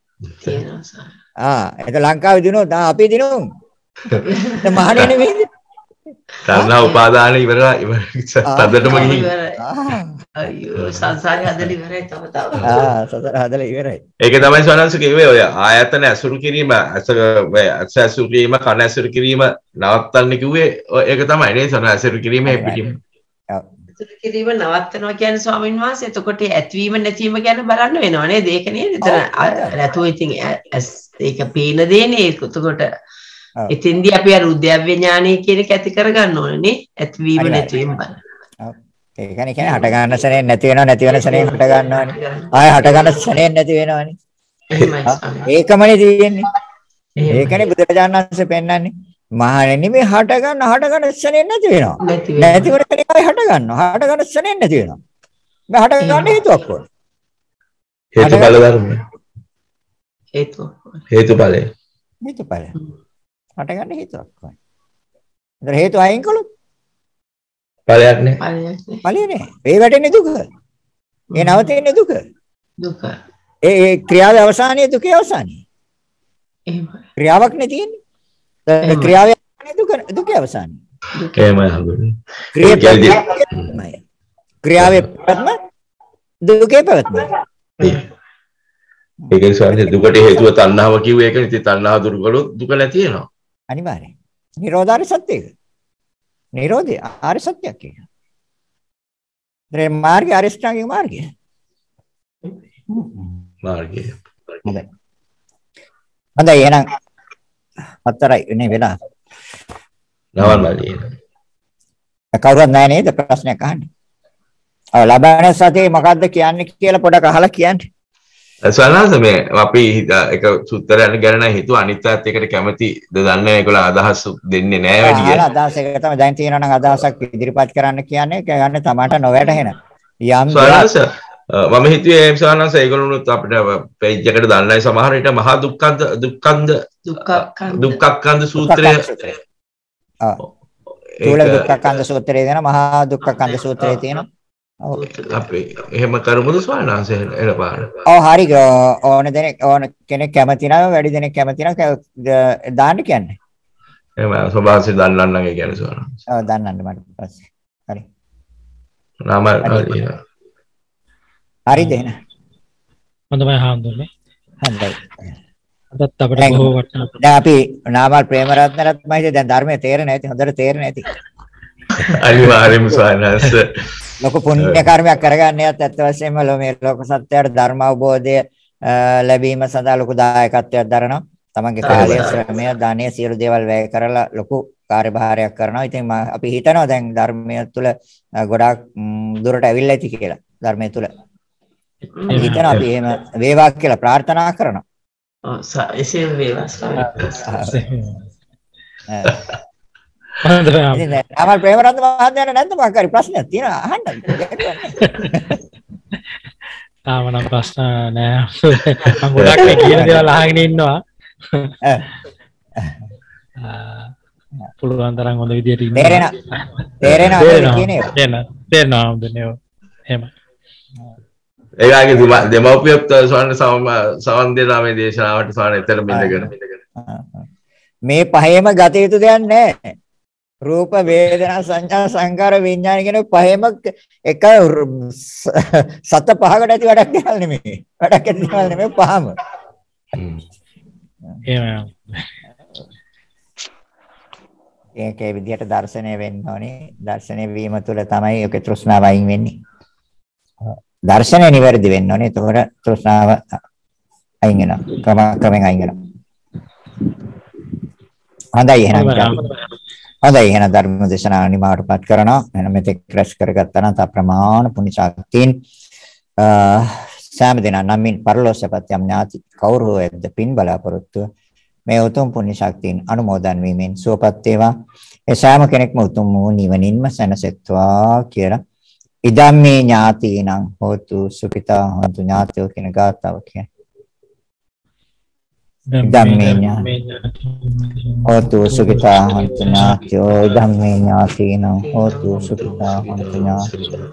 ඒක ලංකාවේ දිනුවොත් අපි දිනුවොත් මානෙ නෙමෙයිද තණ්හා උපාදාන ඉවරයි තදටම ගිහින් අයියෝ සංසාරය හදලා ඉවරයි තව සතර හදලා ඉවරයි ඒක තමයි සවනංශ කිව්වේ ඔය ආයතන ඇසුරු කිරීම ඇසුරු කිරීම කන ඇසුරු කිරීම නවත්තන්න කිව්වේ ඒක තමයි නේද සවන ඇසුරු කිරීම පිටිම ඇසුරු කිරීම නවත්තනවා කියන්නේ ස්වාමීන් වහන්සේ එතකොට ඇත්වීම නැතිවීම ගැන බලන්න වෙනවා නේද ඒක නේද එතන නැතුව ඉතින් ඒක පේන දේනේ එතකොට එතෙන්දී අපි අර උද්‍යව්‍ය ඥානය කියන එක ඇති කරගන්න ඕනේ නේ ඇතිවීම නැතිවීම බලන්න. ඔව්. ඒ කියන්නේ හට ගන්න සැනේ නැති වෙනව නැති වෙන සැනේ හට ගන්නවනේ. ආය හට ගන්න සැනේ නැති වෙනවනේ. එහෙමයි. ඒකමනේ තියෙන්නේ. ඒකනේ බුදුරජාණන් වහන්සේ පෙන්නන්නේ. මහණෙනි මේ හට ගන්න සැනේ නැති වෙනවා. නැති වෙන කෙනෙක් ආය හට ගන්නවා. හට ගන්න සැනේ නැති වෙනවා. මේ හට ගන්න හේතුවක් ඕනේ. හේතුඵල ධර්ම. හේතුඵලය. හේතුඵලය. හට ගන්න හේතුවක් වань. ඒතර හේතු අයින් කළොත් ඵලයක් නැහැ. ඵලය නෑ. ඒ වැටෙන්නේ දුක. ඒ නවතින්නේ දුක. දුක. ඒ ක්‍රියාවේ අවසානයේ දුකේ අවසානයේ. එහෙමයි. ක්‍රියාවක් නේ තියෙන්නේ. ඒ ක්‍රියාවේ අවසානයේ දුකේ අවසානයේ. එහෙමයි හඳුනන්නේ. ක්‍රියාවේ පැවැත්ම දුකේ පැවැත්ම. ඒක නිසා දුකට හේතුව තණ්හාව කිව්වේ ඒක නේ. තණ්හාව දුරු කළොත් දුක නැති වෙනවා. අනිවාර්යයෙන්. නිරෝධාරි සත්‍යයක. නිරෝධය ආර්ය සත්‍යයක් ඒක. ඒ මාර්ගය අරිෂ්ඨාංගික මාර්ගය. මාර්ගය. හොඳයි. හොඳයි එහෙනම් හතරයි නේ වෙලා. නවල් මල්ලි. කවුරුත් නැහැ නේද ප්‍රශ්නයක් අහන්න. ඔව් ලබන සතියේ මොකද්ද කියන්නේ කියලා පොඩක් අහලා කියන්න. සවනාස මේ අපි එක සූත්‍රයක් ගැන හිතුව අනිත් පැත්ත එකට කැමති දන්නේ ඒගොල්ලෝ අදහස් දෙන්නේ නැහැ වැඩි කියලා. අදහස් එක තමයි දැන් තියෙනවා නම් අදහසක් ඉදිරිපත් කරන්න කියන්නේ කියන්නේ තමට නොවැටහෙන. යම් සවනාස මම හිතුවේ සවනාස ඒගොල්ලොනුත් අපිට පේජ් එකට දාන්නයි සමහර විට මහා දුක්ඛක්ඛන්ද සූත්‍රය. චූල දුක්ඛක්ඛන්ද සූත්‍රයේ දෙන මහා දුක්ඛක්ඛන්ද සූත්‍රයේ තියෙනවා. අපි එහෙම කරමුද ස්වාමීන් එළ පාර. ඔව් හරි ඕන කෙනෙක් කැමති නම් වැඩි දෙනෙක් කැමති නම් දාන්න කියන්නේ. එහෙම සබාසෙ දන්නන්න ඒ කියන්නේ ස්වාමීන්. ඔව් දන්නන්න මට පස්සේ. හරි. නාම හරිද එහෙනම්. හොඳයි හාමුදුරනේ. හොඳයි. අදත් අපිට බොහෝ වටිනා දැන් අපි නාමල් ප්‍රේමරත්නරත් මම හිතේ දැන් ධර්මයේ තේරෙන්නේ නැති හොඳට තේරෙන්නේ නැති. අනිවාර්යයෙන්ම ස්වාමීන්. ලොකු පුණ්‍ය කර්මයක් කරගන්නේත් ඇත්ත වශයෙන්ම මේ ලෝක සත්‍යයට ධර්ම අවබෝධය ලැබීම සඳහා ලොකු දායකත්වයක් දරනවා. තමන්ගේ කාලය, ශ්‍රමය, ධනය සියලු දේවල් වැය කරලා ලොකු කාර්යභාරයක් කරනවා. ඉතින් අපි හිතනවා දැන් ධර්මය තුළ ගොඩාක් දුරට ඇවිල්ලා ඇති කියලා. ධර්මය තුළ. හිතනවා අපි එහෙම වේවා කියලා ප්‍රාර්ථනා කරනවා. එසේ වේවා අමල් ප්‍රේමරත්න මහත්මයාට නැද්ද මොකක් හරි ප්‍රශ්නයක් තියෙනවා අහන්න. තාම නම් ප්‍රශ්න නෑ. මම ගොඩක් කියන දේවල් අහගෙන ඉන්නවා. පුළුවන් තරම් හොඳ විදියට ඉන්න. තේරෙනවා කියන්නේ. තේරෙනවා හම්බුනේ. එහෙම. ඒගාගේ දෙමව්පියත් සවන් දෙනා මේ දේශනාවට සවන් එතන බින්දගෙන. මේ පහේම ගත යුතු දෙයක් නැහැ. රූප වේදනා සංඥා සංකාර විඥාන කියන පහේම එක සත පහකට ඇති වැඩක් දෙයක් නෙමෙයි. වැඩක් ඇති දේවල් නෙමෙයි පහම. එහෙම. ඒකේ විදියට දර්ශනය වෙන්න ඕනේ. දර්ශනය වීම තුළ තමයි ඔකේ තෘෂ්ණාව අයින් වෙන්නේ. දර්ශනය නිවැරදි වෙන්න ඕනේ. එතකොට තෘෂ්ණාව අයින් වෙනවා. ක්‍රමයෙන් අයින් වෙනවා. හොඳයි එහෙනම්. හොඳයි එහෙනම් ධර්ම දේශනාව නිමාවටපත් කරනවා. එහෙනම් මෙතෙක් රැස් කරගත්තා නම් අප්‍රමාණ පුණ්‍ය ශක්තියින් සෑම දිනක් නමින් පරලෝසපත් යම් ඥාති කවුරු හොයද්ද පින් බලාපොරොත්තු මේ උතුම් පුණ්‍ය ශක්තියින් අනුමෝදන් වීමෙන් සුවපත් වේවා. ඒ සෑම කෙනෙක්ම උතුම් වූ නිවනින්ම සැනසෙත්වා කියලා ඉදම්මේ ඥාතිනම් හෝතු සුඛිතා හොන්තු ඥාතයෝ කියන ගාථාව කියන්නේ. ඉදම්මේ හෝතු සුඛිතා හොන්තු ඥාතයෝ ඉදම්මේ ඥාතිනම් හෝතු සුඛිතා හොන්තු ඥාතයෝ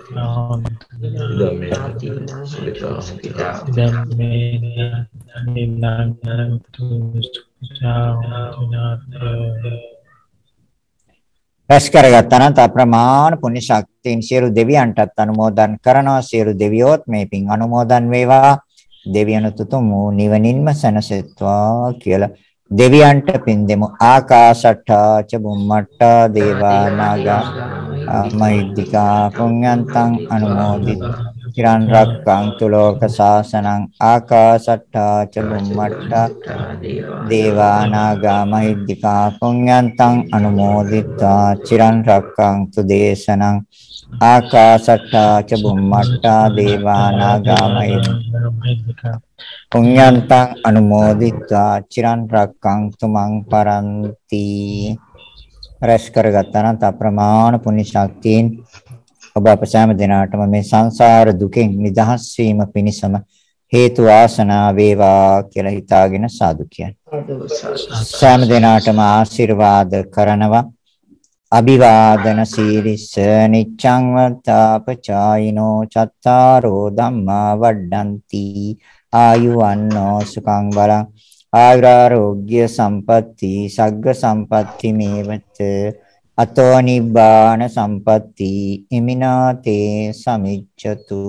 රැස් කරගත්තා නම් අප්‍රමාණ පුණ්‍ය ශක්තියින් සියලු දෙවියන්ටත් අනුමෝදන් කරනවා. සියලු දෙවියෝත් මේ පින් අනුමෝදන් වේවා. දෙවියන්ට උතුම් වූ නිවනින්ම සැනසෙත්වා කියලා දෙවියන්ට පින් දෙමු. ආකාශට්ටා ච බුම්මට්ටා දේවා නාග මහිද්దికා පුඤ්ඤන්තං අනුමෝදිත චිරන් රක්ඛන්තු ලෝක සාසනං. ආකාශට්ටා ච බුම්මට්ටා දේවා නාග මහිද්దికා පුඤ්ඤන්තං අනුමෝදිතා චිරන් රක්ඛන්තු දේශනං. ආකාශට්ටා ච බුම්මට්ටා දේවා නාග මහිද්దికා පුඤ්ඤන්තං අනුමෝදිතා චිරන් රක්ඛන්තු මං පරන්ති. රැස් කරගත්තා නම් අප්‍රමාණ පුණ්‍ය ශක්තියින් ඔබ අප සෑම දිනාටම මේ සංසාර දුකෙන් නිදහස් වීම පිණිසම හේතු වාසනා වේවා කියලා හිතාගෙන සාදු කියන්නේ. සෑම දිනාටම ආශිර්වාද කරනවා. අභිවාදන සීලිස්ස නිච්ඡං වත්තාපචායිනෝ චත්තාරෝ ධම්මා වඩ්ඩಂತಿ ආයුවන්නෝ සුඛං බලං ආයුරාෝග්‍ය සම්පatti සග්ග සම්පatti මේවත අතෝ නිබ්බාන සම්පatti ඉමිනාතේ සමිච්ඡතු.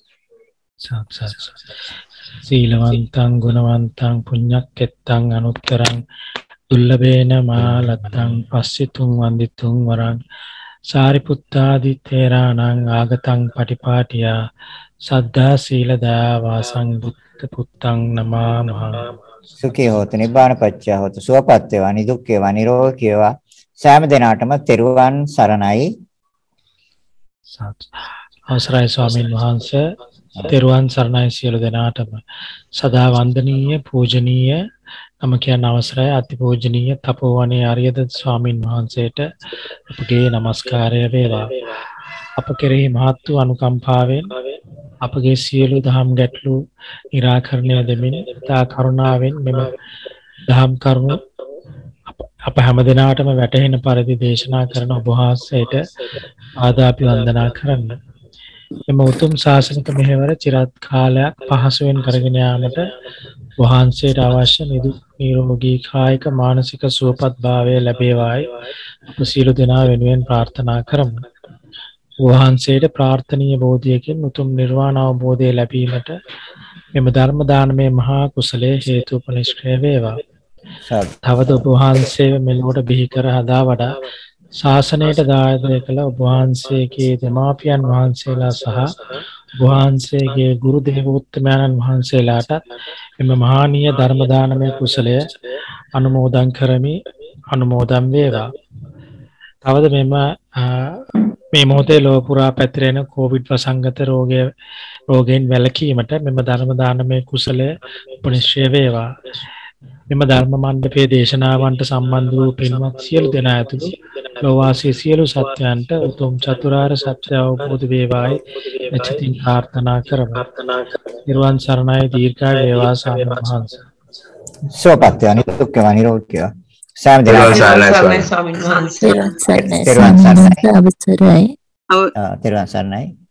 සීලවන්තං ගුණවන්තං පුඤ්ඤක්කෙත්තං අනුත්තරං දුල්ලභේන මාලත්තං පස්සිතුං වන්දිතුං වරං සාරිපුත්තාදි තේරාණං ආගතං පටිපාටියා සද්ධා සීල දයාවා සංබුද්ධ පුත්තං නමාමහ. සුඛී හෝතු නිබ්බාන පච්චය හෝතු. සුවපත් වේවා, නිදුක් වේවා, නිරෝගී වේවා. සෑම දිනාටම තෙරුවන් සරණයි. අවසරයි ස්වාමීන් වහන්සේ. තෙරුවන් සරණයි සියලු දෙනාටම. සදා වන්දනීය පූජනීය නම කියන අවසරයි අතිපූජනීය තපෝවනේ ආර්යද ස්වාමින් වහන්සේට අපගේ নমස්කාරය වේවා. අප කෙරෙහි මහත් වූ අනුකම්පාවෙන් අපගේ සියලු දහම් ගැටලු निराකරණය දෙමින් තා කරුණාවෙන් මෙම දහම් කරුණු අප හැම දිනාටම වැටහෙන පරිදි දේශනා කරන ඔබ වහන්සේට ආදාපි වන්දනා කරන්න. එම උතුම් ශාසනික මෙහෙවර চিරාත් කාලයක් පහසුවෙන් කරගෙන යාමට වහන්සේට අවශ්‍ය නිරෝගී කායික මානසික සුවපත් භාවය ලැබේවායි අප සියලු දෙනා වෙනුවෙන් ප්‍රාර්ථනා කරමු. වහන්සේට ප්‍රාර්ථනීය බෝධියකින් උතුම් නිර්වාණ අවබෝධය ලැබීමට මෙම ධර්ම දානමය මහා කුසලයේ හේතුපනිෂ්ක්‍රය වේවා. තවද ඔබ වහන්සේව මෙලොවට බිහි කර හදා වඩා ශාසනයට දායක කළ ඔබ වහන්සේගේ දෙමාපියන් වහන්සේලා සහ ඔබ වහන්සේගේ ගුරු දේවෝත්තමයන්න් වහන්සේලාට එම මහානීය ධර්ම දානමය කුසලය අනුමෝදන් කරමි. අනුමෝදන් වේවා. තවද මේ මොහොතේ ලොව පුරා පැතිරෙන කොවිඩ් වසංගත රෝගයෙන් වැළකීමට මෙම ධර්ම දානමය කුසලය උපනිශ්‍රය වේවා. මෙම ධර්ම මණ්ඩපයේ දේශනාවන්ට සම්බන්ධ වූ පින්වත් සියලු දෙනා ඇතුළු ලෝවාසී සියලු සත්‍යයන්ට උතුම් චතුරාර්ය සත්‍ය අවබෝධ වේවායි මෙචිතින් ප්‍රාර්ථනා කරමු. නිර්වාණ සරණයි දීර්ඝායු වේවා ස්වාමීන් වහන්සේ. සෝපත්‍ය අනිත්‍යව නිරෝධ්‍ය සෑම දෙනාම ස්වාමීන් වහන්සේ තෙරුවන් සරණයි. අවසරයි. තෙරුවන් සරණයි.